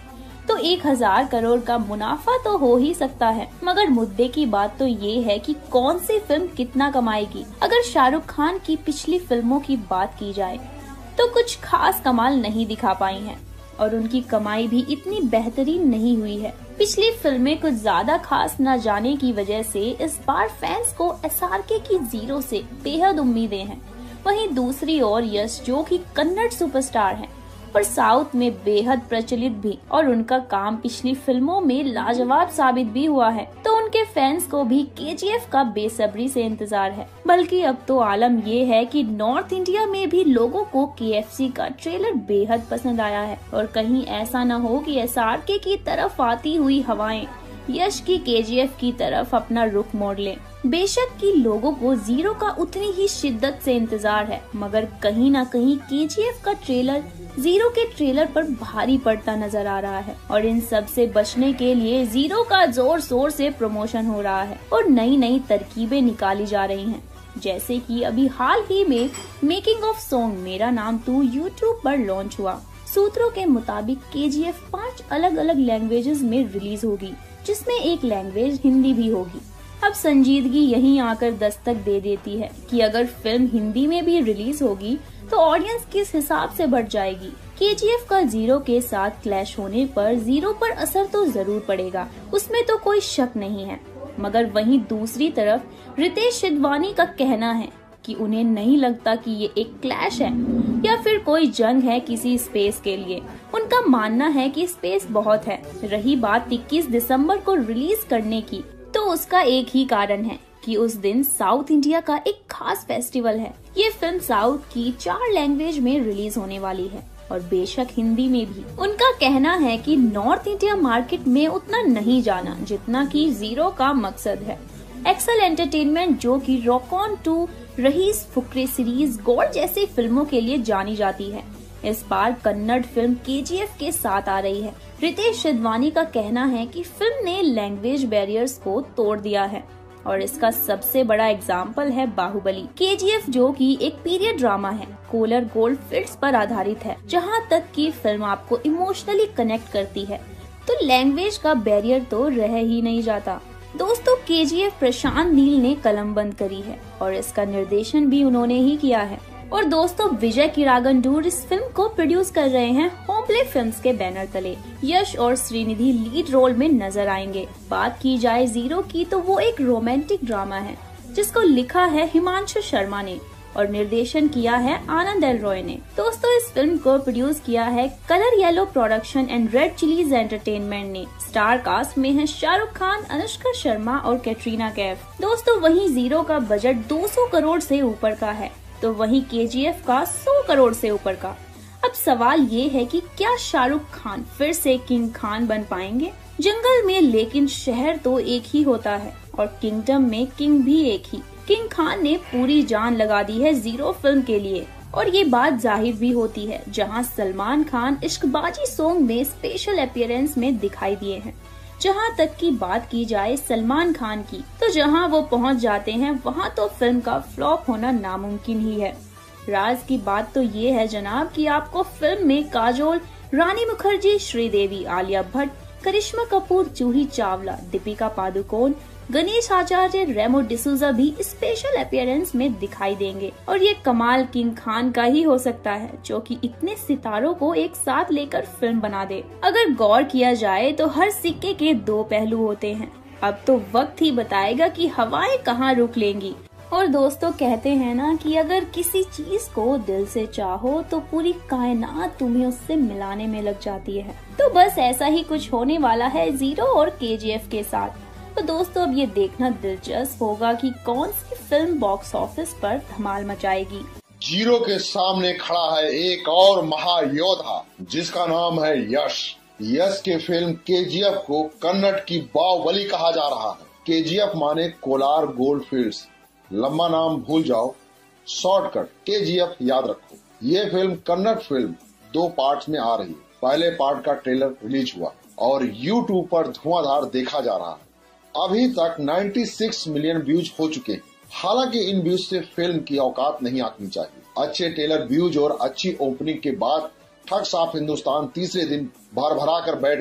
तो एक हजार करोड़ का मुनाफा तो हो ही सकता है। मगर मुद्दे की बात तो ये है कि कौन सी फिल्म कितना कमाएगी। अगर शाहरुख खान की पिछली फिल्मों की बात की जाए तो कुछ खास कमाल नहीं दिखा पाई हैं और उनकी कमाई भी इतनी बेहतरीन नहीं हुई है। पिछली फिल्में कुछ ज्यादा खास न जाने की वजह से इस बार फैंस को एसआरके की जीरो से बेहद उम्मीदें हैं। वहीं दूसरी ओर यश, जो कि कन्नड़ सुपरस्टार हैं और साउथ में बेहद प्रचलित भी, और उनका काम पिछली फिल्मों में लाजवाब साबित भी हुआ है, तो उनके फैंस को भी केजीएफ का बेसब्री से इंतजार है। बल्कि अब तो आलम ये है कि नॉर्थ इंडिया में भी लोगों को केएफसी का ट्रेलर बेहद पसंद आया है और कहीं ऐसा न हो कि एसआरके की तरफ आती हुई हवाएं यश की केजीएफ की तरफ अपना रुख मोड़ लें। बेशक कि लोगों को जीरो का उतनी ही शिद्दत से इंतजार है, मगर कहीं ना कहीं केजीएफ का ट्रेलर जीरो के ट्रेलर पर भारी पड़ता नजर आ रहा है और इन सब से बचने के लिए जीरो का जोर शोर से प्रमोशन हो रहा है और नई नई तरकीबें निकाली जा रही हैं। जैसे कि अभी हाल ही में मेकिंग ऑफ सॉन्ग मेरा नाम तू यूट्यूब पर लॉन्च हुआ। सूत्रों के मुताबिक केजीएफ पांच अलग अलग लैंग्वेजेस में रिलीज होगी, जिसमें एक लैंग्वेज हिंदी भी होगी। अब संजीदगी यहीं आकर दस्तक दे देती है कि अगर फिल्म हिंदी में भी रिलीज होगी तो ऑडियंस किस हिसाब से बढ़ जाएगी। केजीएफ का जीरो के साथ क्लैश होने पर जीरो पर असर तो जरूर पड़ेगा, उसमें तो कोई शक नहीं है। मगर वहीं दूसरी तरफ रितेश सिधवानी का कहना है कि उन्हें नहीं लगता कि ये एक क्लैश है या फिर कोई जंग है किसी स्पेस के लिए। उनका मानना है कि स्पेस बहुत है। रही बात इक्कीस दिसंबर को रिलीज करने की, तो उसका एक ही कारण है कि उस दिन साउथ इंडिया का एक खास फेस्टिवल है। ये फिल्म साउथ की चार लैंग्वेज में रिलीज होने वाली है और बेशक हिंदी में भी। उनका कहना है कि नॉर्थ इंडिया मार्केट में उतना नहीं जाना जितना कि जीरो का मकसद है। एक्सेल एंटरटेनमेंट, जो कि रॉक ऑन टू, रहीस, फुकरे सीरीज, गोल्ड जैसी फिल्मों के लिए जानी जाती है, इस बार कन्नड़ फिल्म केजीएफ के साथ आ रही है। रितेश सिधवानी का कहना है कि फिल्म ने लैंग्वेज बैरियर्स को तोड़ दिया है और इसका सबसे बड़ा एग्जाम्पल है बाहुबली। केजीएफ, जो कि एक पीरियड ड्रामा है, कोलर गोल्ड फील्ड्स पर आधारित है। जहां तक की फिल्म आपको इमोशनली कनेक्ट करती है तो लैंग्वेज का बैरियर तो रह ही नहीं जाता। दोस्तों, केजीएफ प्रशांत नील ने कलम बंद करी है और इसका निर्देशन भी उन्होंने ही किया है। और दोस्तों, विजय किरागंडूर इस फिल्म को प्रोड्यूस कर रहे हैं होमप्ले फिल्म्स के बैनर तले। यश और श्रीनिधि लीड रोल में नजर आएंगे। बात की जाए जीरो की तो वो एक रोमांटिक ड्रामा है जिसको लिखा है हिमांशु शर्मा ने और निर्देशन किया है आनंद एल रॉय ने। दोस्तों, इस फिल्म को प्रोड्यूस किया है Colour Yellow production and Red Chillies Entertainment ने। स्टार कास्ट में है शाहरुख खान, अनुष्का शर्मा और कैटरीना कैफ। दोस्तों, वहीं जीरो का बजट दो सौ करोड़ से ऊपर का है, तो वहीं केजीएफ का सौ करोड़ से ऊपर का। अब सवाल ये है कि क्या शाहरुख खान फिर से किंग खान बन पाएंगे? जंगल में लेकिन शहर तो एक ही होता है और किंगडम में किंग भी एक ही। किंग खान ने पूरी जान लगा दी है जीरो फिल्म के लिए और ये बात जाहिर भी होती है, जहां सलमान खान इश्कबाजी सॉन्ग में स्पेशल अपीयरेंस में दिखाई दिए हैं। जहां तक की बात की जाए सलमान खान की, तो जहां वो पहुंच जाते हैं वहां तो फिल्म का फ्लॉप होना नामुमकिन ही है। राज की बात तो ये है जनाब कि आपको फिल्म में काजोल, रानी मुखर्जी, श्रीदेवी, आलिया भट्ट, करिश्मा कपूर, जूही चावला, दीपिका पादुकोण, गणेश आचार्य, रेमो डिसूजा भी स्पेशल अपीयरेंस में दिखाई देंगे और ये कमाल किंग खान का ही हो सकता है, जो कि इतने सितारों को एक साथ लेकर फिल्म बना दे। अगर गौर किया जाए तो हर सिक्के के दो पहलू होते हैं। अब तो वक्त ही बताएगा कि हवाएं कहाँ रुक लेंगी। और दोस्तों, कहते हैं ना कि अगर किसी चीज को दिल से चाहो तो पूरी कायनात तुम्हें उससे मिलाने में लग जाती है। तो बस ऐसा ही कुछ होने वाला है जीरो और केजीएफ के साथ। तो दोस्तों, अब ये देखना दिलचस्प होगा कि कौन सी फिल्म बॉक्स ऑफिस पर धमाल मचाएगी। जीरो के सामने खड़ा है एक और महायोद्धा जिसका नाम है यश। यश के फिल्म केजीएफ को कन्नड़ की बाहुबली कहा जा रहा है। केजीएफ माने कोलार गोल्ड फील्ड्स। लंबा नाम भूल जाओ, शॉर्टकट केजीएफ याद रखो। ये फिल्म कन्नड़ फिल्म दो पार्ट्स में आ रही है। पहले पार्ट का ट्रेलर रिलीज हुआ और यूट्यूब पर धुआंधार देखा जा रहा है। अभी तक छियानवे मिलियन व्यूज हो चुके हैं। हालांकि इन व्यूज से फिल्म की औकात नहीं आंकनी चाहिए। अच्छे ट्रेलर व्यूज और अच्छी ओपनिंग के बाद ठग साफ हिंदुस्तान तीसरे दिन भर भरा कर बैठ गई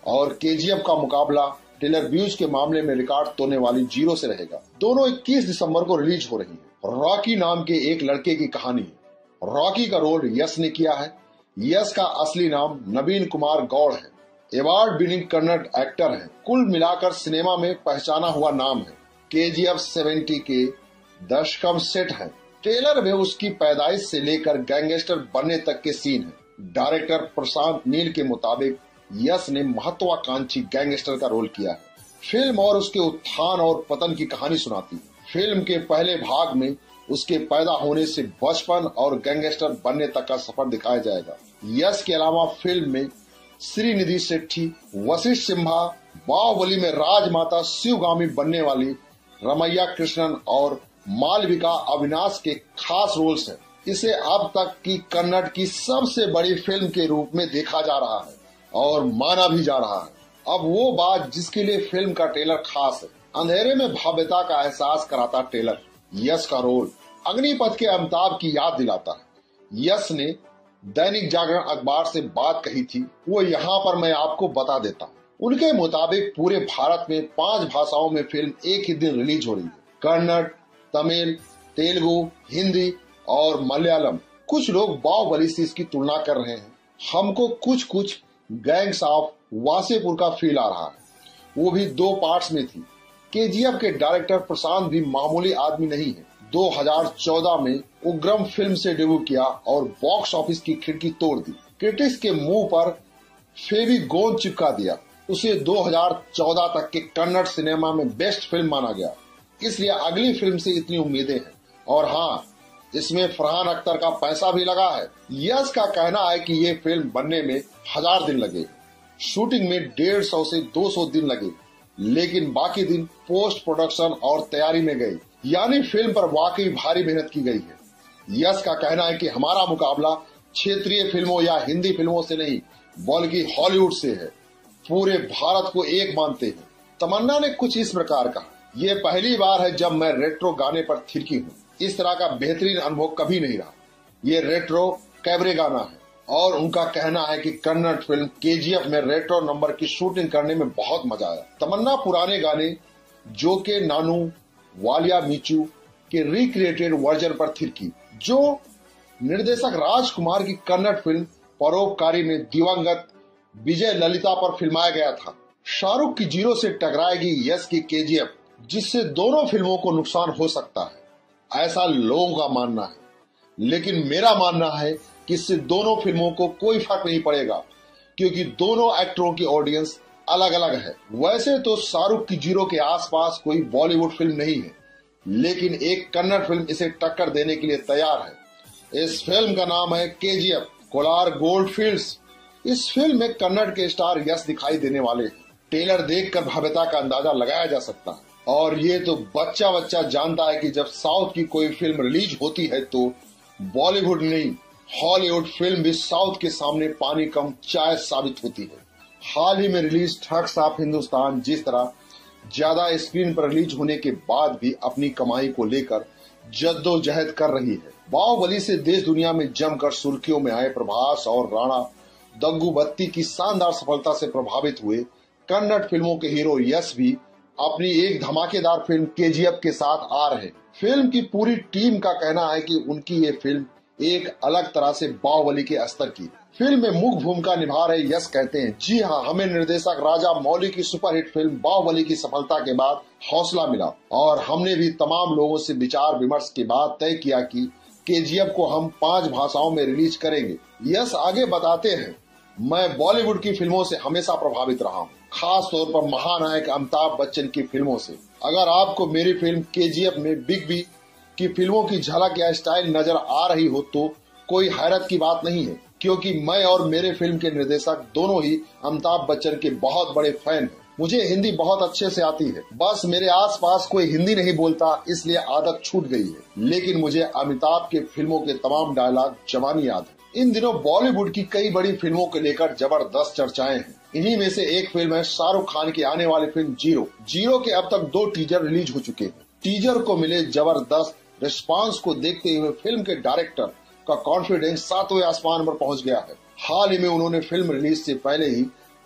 और केजीएफ का मुकाबला टेलर व्यूज के मामले में रिकॉर्ड तोड़ने वाली जीरो से रहेगा। दोनों इक्कीस दिसंबर को रिलीज हो रही है। रॉकी नाम के एक लड़के की कहानी है। रॉकी का रोल यश ने किया है। यश का असली नाम नवीन कुमार गौड़ है। अवार्ड विनिंग कन्नड़ एक्टर है। कुल मिलाकर सिनेमा में पहचाना हुआ नाम है। केजीएफ सत्तर के दशकम सेट है। ट्रेलर में उसकी पैदाइश से लेकर गैंगस्टर बनने तक के सीन है। डायरेक्टर प्रशांत नील के मुताबिक यश ने महत्वाकांक्षी गैंगस्टर का रोल किया है। फिल्म और उसके उत्थान और पतन की कहानी सुनाती है। फिल्म के पहले भाग में उसके पैदा होने से बचपन और गैंगस्टर बनने तक का सफर दिखाया जाएगा। यश के अलावा फिल्म में श्रीनिधि शेट्टी, वशिष्ठ सिम्हा, बाहुबली में राजमाता शिवगामी बनने वाली रमैया कृष्णन और मालविका अविनाश के खास रोल्स हैं। इसे अब तक की कन्नड़ की सबसे बड़ी फिल्म के रूप में देखा जा रहा है और माना भी जा रहा है। अब वो बात जिसके लिए फिल्म का ट्रेलर खास है। अंधेरे में भव्यता का एहसास कराता ट्रेलर। यश का रोल अग्निपथ के अमिताभ की याद दिलाता है। यश ने दैनिक जागरण अखबार से बात कही थी, वो यहाँ पर मैं आपको बता देता हूँ। उनके मुताबिक पूरे भारत में पांच भाषाओं में फिल्म एक ही दिन रिलीज हो रही है। कन्नड़, तमिल, तेलुगु, हिंदी और मलयालम। कुछ लोग बाहुबली से इसकी तुलना कर रहे हैं। हमको कुछ कुछ गैंग्स ऑफ वासेपुर का फील आ रहा है, वो भी दो पार्ट्स में थी। केजीएफ के डायरेक्टर प्रशांत भी मामूली आदमी नहीं है। दो हज़ार चौदह में उग्रम फिल्म से डेब्यू किया और बॉक्स ऑफिस की खिड़की तोड़ दी। क्रिटिक्स के मुंह पर फेवी गोंद चिपका दिया। उसे दो हज़ार चौदह तक के कन्नड़ सिनेमा में बेस्ट फिल्म माना गया, इसलिए अगली फिल्म से इतनी उम्मीदें हैं। और हाँ, इसमें फरहान अख्तर का पैसा भी लगा है। यश का कहना है कि ये फिल्म बनने में हजार दिन लगे, शूटिंग में डेढ़ सौ से दो सौ दिन लगे, लेकिन बाकी दिन पोस्ट प्रोडक्शन और तैयारी में गए, यानी फिल्म पर वाकई भारी मेहनत की गई है। यश का कहना है कि हमारा मुकाबला क्षेत्रीय फिल्मों या हिंदी फिल्मों से नहीं बल्कि हॉलीवुड से है। पूरे भारत को एक मानते हैं। तमन्ना ने कुछ इस प्रकार कहा, ये पहली बार है जब मैं रेट्रो गाने पर थिरकी हूँ। इस तरह का बेहतरीन अनुभव कभी नहीं रहा। ये रेट्रो कैबरे गाना है और उनका कहना है कि कन्नड़ फिल्म केजीएफ में रेट्रो नंबर की शूटिंग करने में बहुत मजा आया। तमन्ना पुराने गाने जो के नानू वालिया मीचू के रिक्रिएटेड वर्जन पर थिरकी, जो निर्देशक राजकुमार की कन्नड़ फिल्म परोपकारी में दिवंगत विजय ललिता पर फिल्माया गया था। शाहरुख की जीरो से टकराएगी यश की केजीएफ, जिससे दोनों फिल्मों को नुकसान हो सकता है, ऐसा लोगों का मानना है। लेकिन मेरा मानना है कि इससे दोनों फिल्मों को कोई फर्क नहीं पड़ेगा, क्योंकि दोनों एक्टरों की ऑडियंस अलग अलग है। वैसे तो शाहरुख की जीरो के आसपास कोई बॉलीवुड फिल्म नहीं है, लेकिन एक कन्नड़ फिल्म इसे टक्कर देने के लिए तैयार है। इस फिल्म का नाम है केजीएफ कोलार गोल्ड फील्ड्स। इस फिल्म में कन्नड़ के स्टार यश दिखाई देने वाले हैं। ट्रेलर देखकर भव्यता का अंदाजा लगाया जा सकता है। और ये तो बच्चा बच्चा जानता है कि जब साउथ की कोई फिल्म रिलीज होती है तो बॉलीवुड नहीं हॉलीवुड फिल्म भी साउथ के सामने पानी कम चाय साबित होती है। हाल ही में रिलीज ठग्स ऑफ हिंदुस्तान जिस तरह ज्यादा स्क्रीन पर रिलीज होने के बाद भी अपनी कमाई को लेकर जद्दोजहद कर रही है। बाहुबली से देश दुनिया में जमकर सुर्खियों में आए प्रभास और राणा दग्गुबत्ती की शानदार सफलता से प्रभावित हुए कन्नड़ फिल्मों के हीरो यश भी अपनी एक धमाकेदार फिल्म केजीएफ के साथ आ रहे। फिल्म की पूरी टीम का कहना है कि उनकी ये फिल्म एक अलग तरह से बाहुबली के स्तर की। फिल्म में मुख्य भूमिका निभा रहे यश कहते हैं, जी हाँ, हमें निर्देशक राजा मौली की सुपरहिट फिल्म बाहुबली की सफलता के बाद हौसला मिला और हमने भी तमाम लोगों से विचार विमर्श के बाद तय किया कि केजीएफ को हम पांच भाषाओं में रिलीज करेंगे। यश आगे बताते हैं, मैं बॉलीवुड की फिल्मों से हमेशा प्रभावित रहा हूँ, खास तौर पर महानायक अमिताभ बच्चन की फिल्मों से। अगर आपको मेरी फिल्म केजीएफ में बिग बी की फिल्मों की झलक या स्टाइल नजर आ रही हो तो कोई हैरत की बात नहीं है, क्योंकि मैं और मेरे फिल्म के निर्देशक दोनों ही अमिताभ बच्चन के बहुत बड़े फैन हैं। मुझे हिंदी बहुत अच्छे से आती है, बस मेरे आसपास कोई हिंदी नहीं बोलता इसलिए आदत छूट गई है, लेकिन मुझे अमिताभ के फिल्मों के तमाम डायलॉग जवानी याद है। इन दिनों बॉलीवुड की कई बड़ी फिल्मों को लेकर जबरदस्त चर्चाएं हैं। इन्हीं में से एक फिल्म है शाहरुख खान की आने वाली फिल्म जीरो। जीरो के अब तक दो टीजर रिलीज हो चुके हैं। टीजर को मिले जबरदस्त रिस्पांस को देखते हुए फिल्म के डायरेक्टर का कॉन्फिडेंस सातवें आसमान पर पहुंच गया है। हाल ही में उन्होंने फिल्म रिलीज से पहले ही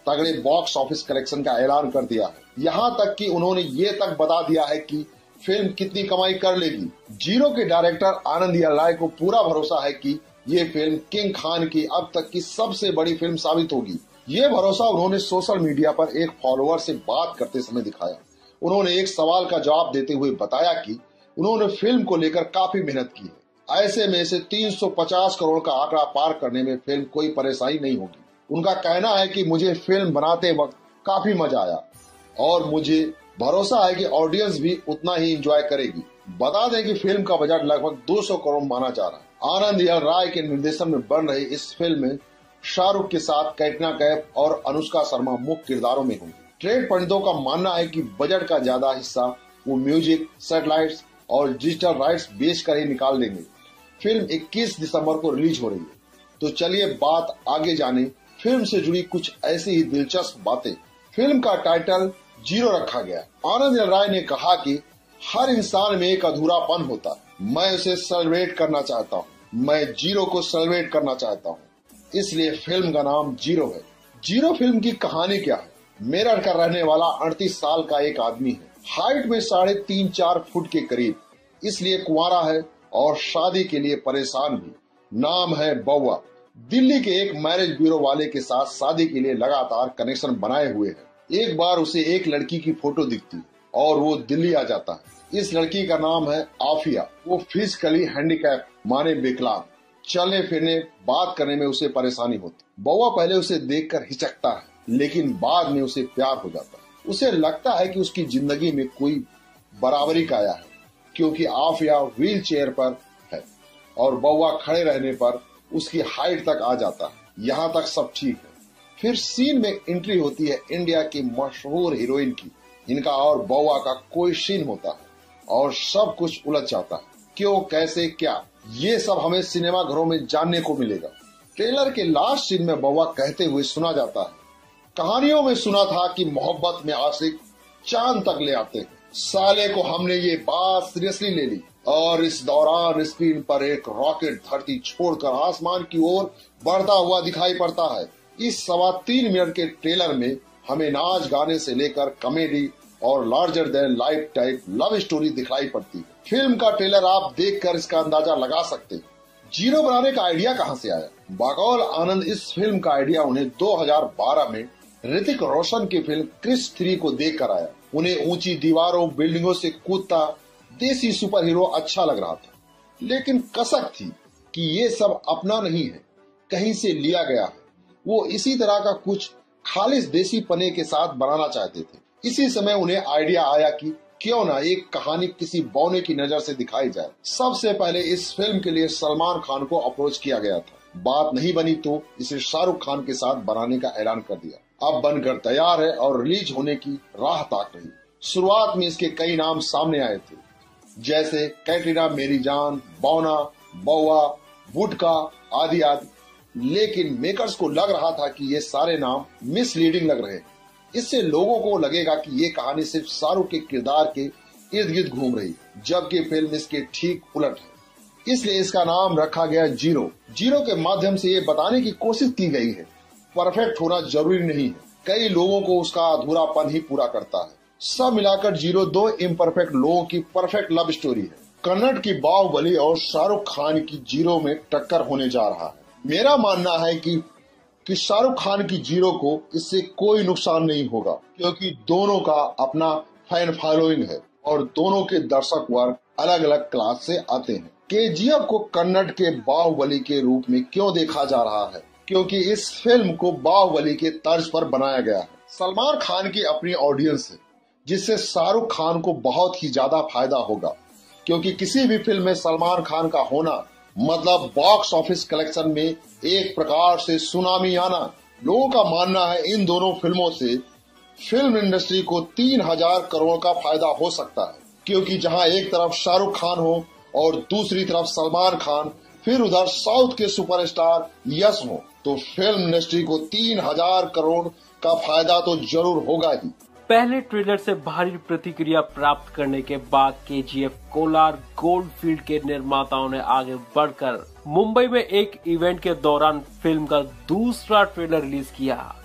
तगड़े बॉक्स ऑफिस कलेक्शन का ऐलान कर दिया है। यहाँ तक कि उन्होंने ये तक बता दिया है कि फिल्म कितनी कमाई कर लेगी। जीरो के डायरेक्टर आनंद एल राय को पूरा भरोसा है कि ये फिल्म किंग खान की अब तक की सबसे बड़ी फिल्म साबित होगी। ये भरोसा उन्होंने सोशल मीडिया पर एक फॉलोअर से बात करते समय दिखाया। उन्होंने एक सवाल का जवाब देते हुए बताया कि उन्होंने फिल्म को लेकर काफी मेहनत की है। ऐसे में से तीन सौ पचास करोड़ का आंकड़ा पार करने में फिल्म कोई परेशानी नहीं होगी। उनका कहना है कि मुझे फिल्म बनाते वक्त काफी मजा आया और मुझे भरोसा है कि ऑडियंस भी उतना ही एंजॉय करेगी। बता दें कि फिल्म का बजट लगभग दो सौ करोड़ माना जा रहा है। आनंद एल राय के निर्देशन में बन रही इस फिल्म में शाहरुख के साथ कैटरीना कैफ और अनुष्का शर्मा मुख्य किरदारों में होंगी। ट्रेड पंडितों का मानना है कि बजट का ज्यादा हिस्सा वो म्यूजिक, सैटेलाइट्स और डिजिटल राइट्स बेच कर ही निकाल देंगे। फिल्म इक्कीस दिसंबर को रिलीज हो रही है। तो चलिए बात आगे जाने फिल्म से जुड़ी कुछ ऐसी ही दिलचस्प बातें। फिल्म का टाइटल जीरो रखा गया। आनंद एल राय ने कहा कि हर इंसान में एक अधूरापन होता है, मैं उसे सेलिब्रेट करना चाहता हूँ। मैं जीरो को सेलिब्रेट करना चाहता हूँ, इसलिए फिल्म का नाम जीरो है। जीरो फिल्म की कहानी क्या है? मेरठ का रहने वाला अड़तीस साल का एक आदमी है, हाइट में साढ़े तीन चार फुट के करीब, इसलिए कुंवारा है और शादी के लिए परेशान भी। नाम है बउआ। दिल्ली के एक मैरिज ब्यूरो वाले के साथ शादी के लिए लगातार कनेक्शन बनाए हुए है। एक बार उसे एक लड़की की फोटो दिखती और वो दिल्ली आ जाता है। इस लड़की का नाम है आफिया। वो फिजिकली हैंडीकैप माने विकलांग, चलने फिरने बात करने में उसे परेशानी होती। बउआ पहले उसे देखकर हिचकता है, लेकिन बाद में उसे प्यार हो जाता है। उसे लगता है कि उसकी जिंदगी में कोई बराबरी का आया है, क्योंकि आफिया व्हील चेयर पर है और बउआ खड़े रहने पर उसकी हाइट तक आ जाता है। यहाँ तक सब ठीक है। फिर सीन में एंट्री होती है इंडिया की मशहूर हीरोइन की। इनका और बउआ का कोई सीन होता है और सब कुछ उलझ जाता है। क्यों, कैसे, क्या, ये सब हमें सिनेमा घरों में जानने को मिलेगा। ट्रेलर के लास्ट सीन में बउआ कहते हुए सुना जाता है, कहानियों में सुना था कि मोहब्बत में आशिक चांद तक ले आते हैं। साले को हमने ये बात सीरियसली ले ली और इस दौरान स्क्रीन पर एक रॉकेट धरती छोड़कर आसमान की ओर बढ़ता हुआ दिखाई पड़ता है। इस सवा तीन मिनट के ट्रेलर में हमें नाच गाने से लेकर कॉमेडी और larger than life type love story दिखाई पड़ती है। फिल्म का ट्रेलर आप देखकर इसका अंदाजा लगा सकते हैं। जीरो बनाने का आइडिया कहां से आया? बकौल आनंद, इस फिल्म का आइडिया उन्हें दो हज़ार बारह में ऋतिक रोशन की फिल्म क्रिश थ्री को देखकर आया। उन्हें ऊंची दीवारों, बिल्डिंगों से कूदता देसी सुपर हीरो अच्छा लग रहा था, लेकिन कसक थी कि ये सब अपना नहीं है, कहीं से लिया गया है। वो इसी तरह का कुछ खालिस देसी पने के साथ बनाना चाहते थे। इसी समय उन्हें आइडिया आया कि क्यों ना एक कहानी किसी बौने की नजर से दिखाई जाए। सबसे पहले इस फिल्म के लिए सलमान खान को अप्रोच किया गया था। बात नहीं बनी तो इसे शाहरुख खान के साथ बनाने का ऐलान कर दिया। अब बनकर तैयार है और रिलीज होने की राह ताक रही। शुरुआत में इसके कई नाम सामने आए थे, जैसे कैटरीना, मेरी जान, बौना, बउआ, वुडका आदि आदि, लेकिन मेकर्स को लग रहा था कि ये सारे नाम मिसलीडिंग लग रहे हैं। इससे लोगों को लगेगा कि ये कहानी सिर्फ शाहरुख के किरदार के इर्द गिर्द घूम रही, जबकि फिल्म इसके ठीक उलट है। इसलिए इसका नाम रखा गया जीरो। जीरो के माध्यम से ये बताने की कोशिश की गई है परफेक्ट होना जरूरी नहीं है, कई लोगों को उसका अधूरापन ही पूरा करता है। सब मिलाकर जीरो दो इम्परफेक्ट लोगों की परफेक्ट लव स्टोरी है। कन्नड़ की बाहुबली और शाहरुख खान की जीरो में टक्कर होने जा रहा है। मेरा मानना है कि कि शाहरुख खान की जीरो को इससे कोई नुकसान नहीं होगा, क्योंकि दोनों का अपना फैन फॉलोइंग है और दोनों के दर्शक वर्ग अलग अलग क्लास से आते हैं। केजीएफ को कन्नड़ के बाहुबली के रूप में क्यों देखा जा रहा है? क्योंकि इस फिल्म को बाहुबली के तर्ज पर बनाया गया है। सलमान खान की अपनी ऑडियंस है, जिससे शाहरुख खान को बहुत ही ज्यादा फायदा होगा, क्योंकि किसी भी फिल्म में सलमान खान का होना मतलब बॉक्स ऑफिस कलेक्शन में एक प्रकार से सुनामी आना। लोगों का मानना है इन दोनों फिल्मों से फिल्म इंडस्ट्री को तीन हजार करोड़ का फायदा हो सकता है, क्योंकि जहां एक तरफ शाहरुख खान हो और दूसरी तरफ सलमान खान, फिर उधर साउथ के सुपरस्टार यश हो, तो फिल्म इंडस्ट्री को तीन हजार करोड़ का फायदा तो जरूर होगा ही। पहले ट्रेलर से भारी प्रतिक्रिया प्राप्त करने के बाद केजीएफ कोलार गोल्डफील्ड के निर्माताओं ने आगे बढ़कर मुंबई में एक इवेंट के दौरान फिल्म का दूसरा ट्रेलर रिलीज किया।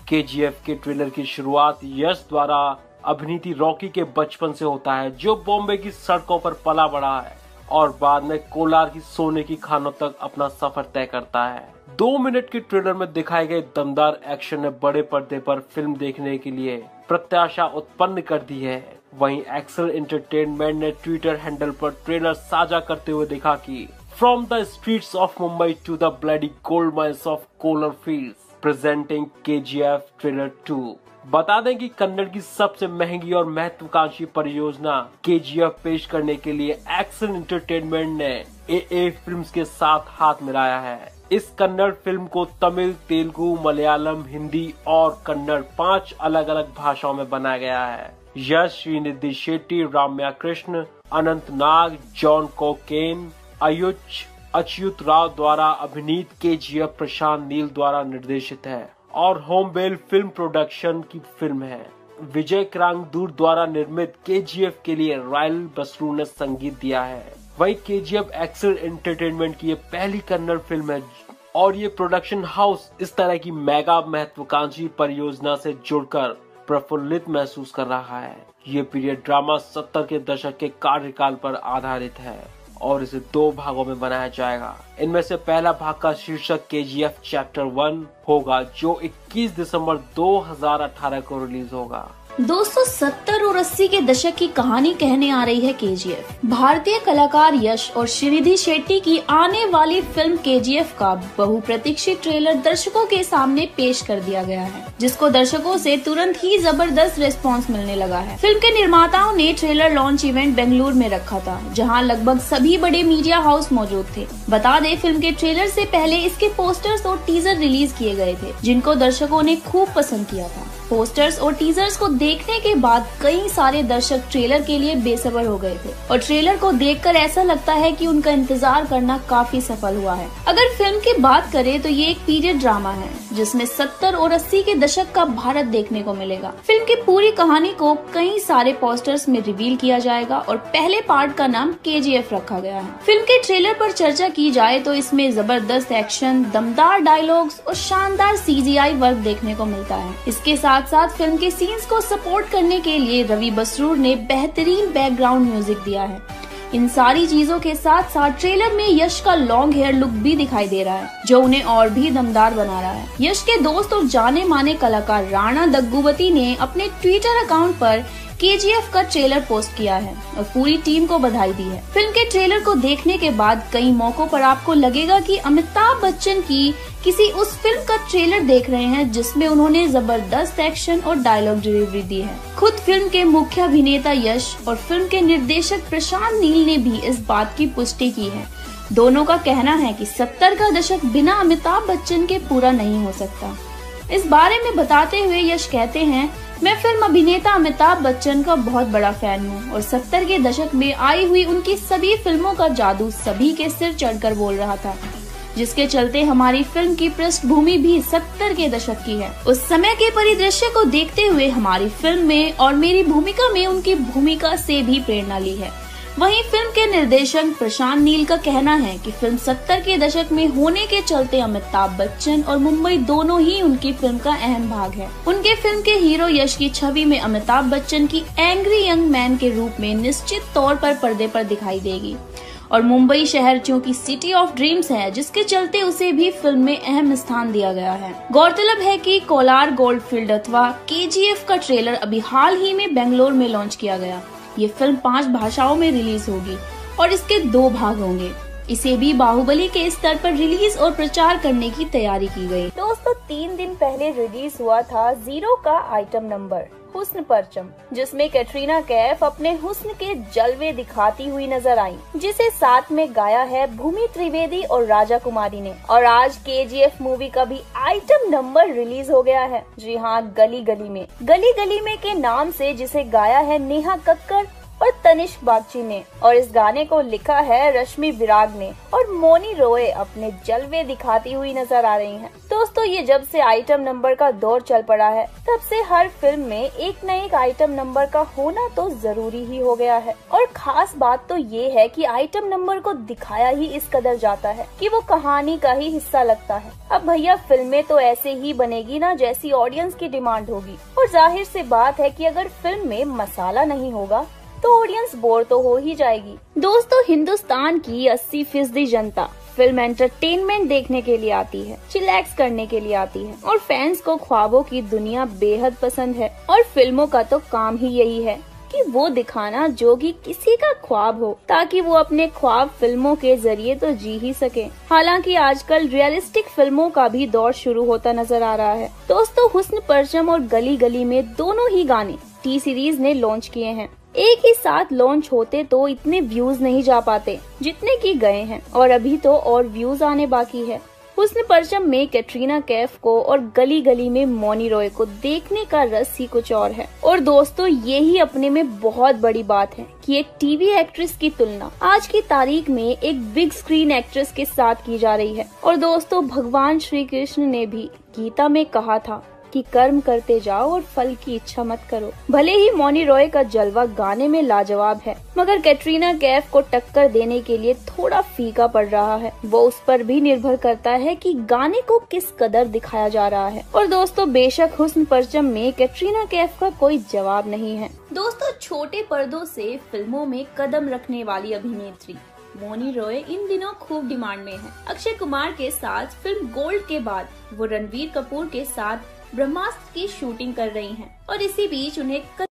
केजीएफ के ट्रेलर की शुरुआत यश द्वारा अभिनीत रॉकी के बचपन से होता है, जो बॉम्बे की सड़कों पर पला बढ़ा है और बाद में कोलार की सोने की खानों तक अपना सफर तय करता है। दो मिनट के ट्रेलर में दिखाए गए दमदार एक्शन ने बड़े पर्दे पर फिल्म देखने के लिए प्रत्याशा उत्पन्न कर दी है। वहीं एक्सेल एंटरटेनमेंट ने ट्विटर हैंडल पर ट्रेलर साझा करते हुए देखा कि from the streets of Mumbai to the bloody gold mines of Kolar fields presenting KGF trailer two. बता दें कि कन्नड़ की सबसे महंगी और महत्वाकांक्षी परियोजना केजीएफ पेश करने के लिए एक्सेल एंटरटेनमेंट ने एए फिल्म्स के साथ हाथ मिलाया है। इस कन्नड़ फिल्म को तमिल, तेलुगु, मलयालम, हिंदी और कन्नड़ पांच अलग अलग भाषाओं में बनाया गया है। यश, श्रीनिधि शेट्टी, राम्या कृष्ण, अनंत नाग, जॉन कोकेन, अयुच अच्युत राव द्वारा अभिनीत केजीएफ प्रशांत नील द्वारा निर्देशित है और होमबेल फिल्म प्रोडक्शन की फिल्म है। विजय क्रांगदूर द्वारा निर्मित केजीएफ के लिए रायल बसरू ने संगीत दिया है। वहीं केजीएफ एक्सेल एंटरटेनमेंट की ये पहली कन्नड़ फिल्म है और ये प्रोडक्शन हाउस इस तरह की मेगा महत्वाकांक्षी परियोजना से जुड़कर प्रफुल्लित महसूस कर रहा है। ये पीरियड ड्रामा सत्तर के दशक के कार्यकाल पर आधारित है और इसे दो भागों में बनाया जाएगा। इनमें से पहला भाग का शीर्षक केजीएफ चैप्टर वन होगा, जो इक्कीस दिसंबर दो हज़ार अठारह को रिलीज होगा। दोस्तों, सत्तर और अस्सी के दशक की कहानी कहने आ रही है केजीएफ। भारतीय कलाकार यश और श्रीनिधि शेट्टी की आने वाली फिल्म केजीएफ का बहुप्रतीक्षित ट्रेलर दर्शकों के सामने पेश कर दिया गया है, जिसको दर्शकों से तुरंत ही जबरदस्त रिस्पांस मिलने लगा है। फिल्म के निर्माताओं ने ट्रेलर लॉन्च इवेंट बेंगलुरु में रखा था, जहाँ लगभग सभी बड़े मीडिया हाउस मौजूद थे। बता दें, फिल्म के ट्रेलर से पहले इसके पोस्टर्स और टीजर रिलीज किए गए थे, जिनको दर्शकों ने खूब पसंद किया था। पोस्टर्स और टीजर्स को देखने के बाद कई सारे दर्शक ट्रेलर के लिए बेसब्र हो गए थे और ट्रेलर को देखकर ऐसा लगता है कि उनका इंतजार करना काफी सफल हुआ है। अगर फिल्म की बात करें तो ये एक पीरियड ड्रामा है, जिसमें सत्तर और अस्सी के दशक का भारत देखने को मिलेगा। फिल्म की पूरी कहानी को कई सारे पोस्टर्स में रिवील किया जाएगा और पहले पार्ट का नाम केजीएफ रखा गया है। फिल्म के ट्रेलर पर चर्चा की जाए तो इसमें जबरदस्त एक्शन, दमदार डायलॉग्स और शानदार सीजीआई वर्क देखने को मिलता है। इसके साथ साथ फिल्म के सीन्स को सपोर्ट करने के लिए रवि बसरूर ने बेहतरीन बैकग्राउंड म्यूजिक दिया है। इन सारी चीजों के साथ साथ ट्रेलर में यश का लॉन्ग हेयर लुक भी दिखाई दे रहा है, जो उन्हें और भी दमदार बना रहा है। यश के दोस्त और जाने माने कलाकार राणा दग्गुवती ने अपने ट्विटर अकाउंट पर केजीएफ का ट्रेलर पोस्ट किया है और पूरी टीम को बधाई दी है। फिल्म के ट्रेलर को देखने के बाद कई मौकों पर आपको लगेगा कि अमिताभ बच्चन की किसी उस फिल्म का ट्रेलर देख रहे हैं जिसमें उन्होंने जबरदस्त एक्शन और डायलॉग डिलीवरी दी है। खुद फिल्म के मुख्य अभिनेता यश और फिल्म के निर्देशक प्रशांत नील ने भी इस बात की पुष्टि की है। दोनों का कहना है कि सत्तर का दशक बिना अमिताभ बच्चन के पूरा नहीं हो सकता। इस बारे में बताते हुए यश कहते हैं, मैं फिल्म अभिनेता अमिताभ बच्चन का बहुत बड़ा फैन हूँ और सत्तर के दशक में आई हुई उनकी सभी फिल्मों का जादू सभी के सिर चढ़कर बोल रहा था, जिसके चलते हमारी फिल्म की पृष्ठभूमि भी सत्तर के दशक की है। उस समय के परिदृश्य को देखते हुए हमारी फिल्म में और मेरी भूमिका में उनकी भूमिका से भी प्रेरणा ली है। वहीं फिल्म के निर्देशक प्रशांत नील का कहना है कि फिल्म सत्तर के दशक में होने के चलते अमिताभ बच्चन और मुंबई दोनों ही उनकी फिल्म का अहम भाग है। उनके फिल्म के हीरो यश की छवि में अमिताभ बच्चन की एंग्री यंग मैन के रूप में निश्चित तौर पर पर्दे पर दिखाई देगी और मुंबई शहर चूंकि सिटी ऑफ ड्रीम्स है, जिसके चलते उसे भी फिल्म में अहम स्थान दिया गया है। गौरतलब है कि कोलार गोल्ड फील्ड अथवा केजीएफ का ट्रेलर अभी हाल ही में बेंगलोर में लॉन्च किया गया। ये फिल्म पांच भाषाओं में रिलीज होगी और इसके दो भाग होंगे। इसे भी बाहुबली के स्तर पर रिलीज और प्रचार करने की तैयारी की गई। दोस्तों, तीन दिन पहले रिलीज हुआ था जीरो का आइटम नंबर हुस्न परचम, जिसमें कैटरीना कैफ अपने हुस्न के जलवे दिखाती हुई नजर आई, जिसे साथ में गाया है भूमि त्रिवेदी और राजा कुमारी ने। और आज केजीएफ मूवी का भी आइटम नंबर रिलीज हो गया है। जी हाँ, गली गली में। गली गली में के नाम से जिसे गाया है नेहा कक्कड़ और तनिष्क बागची ने, और इस गाने को लिखा है रश्मि विराग ने, और मोनी रॉय अपने जलवे दिखाती हुई नजर आ रही हैं। दोस्तों, ये जब से आइटम नंबर का दौर चल पड़ा है, तब से हर फिल्म में एक न एक आइटम नंबर का होना तो जरूरी ही हो गया है। और खास बात तो ये है कि आइटम नंबर को दिखाया ही इस कदर जाता है कि वो कहानी का ही हिस्सा लगता है। अब भैया, फिल्में तो ऐसे ही बनेगी ना जैसी ऑडियंस की डिमांड होगी, और जाहिर सी बात है कि अगर फिल्म में मसाला नहीं होगा तो ऑडियंस बोर तो हो ही जाएगी। दोस्तों, हिंदुस्तान की अस्सी फीसदी जनता फिल्म एंटरटेनमेंट देखने के लिए आती है, चिलैक्स करने के लिए आती है, और फैंस को ख्वाबों की दुनिया बेहद पसंद है। और फिल्मों का तो काम ही यही है कि वो दिखाना जो कि किसी का ख्वाब हो, ताकि वो अपने ख्वाब फिल्मों के जरिए तो जी ही सके। हालांकि आजकल रियलिस्टिक फिल्मों का भी दौर शुरू होता नजर आ रहा है। दोस्तों, हुस्न परचम और गली गली में दोनों ही गाने टी सीरीज ने लॉन्च किए हैं। एक ही साथ लॉन्च होते तो इतने व्यूज नहीं जा पाते जितने की गए हैं, और अभी तो और व्यूज आने बाकी है। हुस्न परचम में कैटरीना कैफ को और गली गली में मोनी रॉय को देखने का रस ही कुछ और है। और दोस्तों, ये ही अपने में बहुत बड़ी बात है कि एक टीवी एक्ट्रेस की तुलना आज की तारीख में एक बिग स्क्रीन एक्ट्रेस के साथ की जा रही है। और दोस्तों, भगवान श्री कृष्ण ने भी गीता में कहा था कि कर्म करते जाओ और फल की इच्छा मत करो। भले ही मोनी रॉय का जलवा गाने में लाजवाब है, मगर कैटरीना कैफ को टक्कर देने के लिए थोड़ा फीका पड़ रहा है। वो उस पर भी निर्भर करता है कि गाने को किस कदर दिखाया जा रहा है। और दोस्तों, बेशक हुस्न परचम में कैटरीना कैफ का कोई जवाब नहीं है। दोस्तों, छोटे पर्दों से फिल्मों में कदम रखने वाली अभिनेत्री मोनी रॉय इन दिनों खूब डिमांड में है। अक्षय कुमार के साथ फिल्म गोल्ड के बाद वो रणवीर कपूर के साथ ब्रह्मास्त्र की शूटिंग कर रही हैं, और इसी बीच उन्हें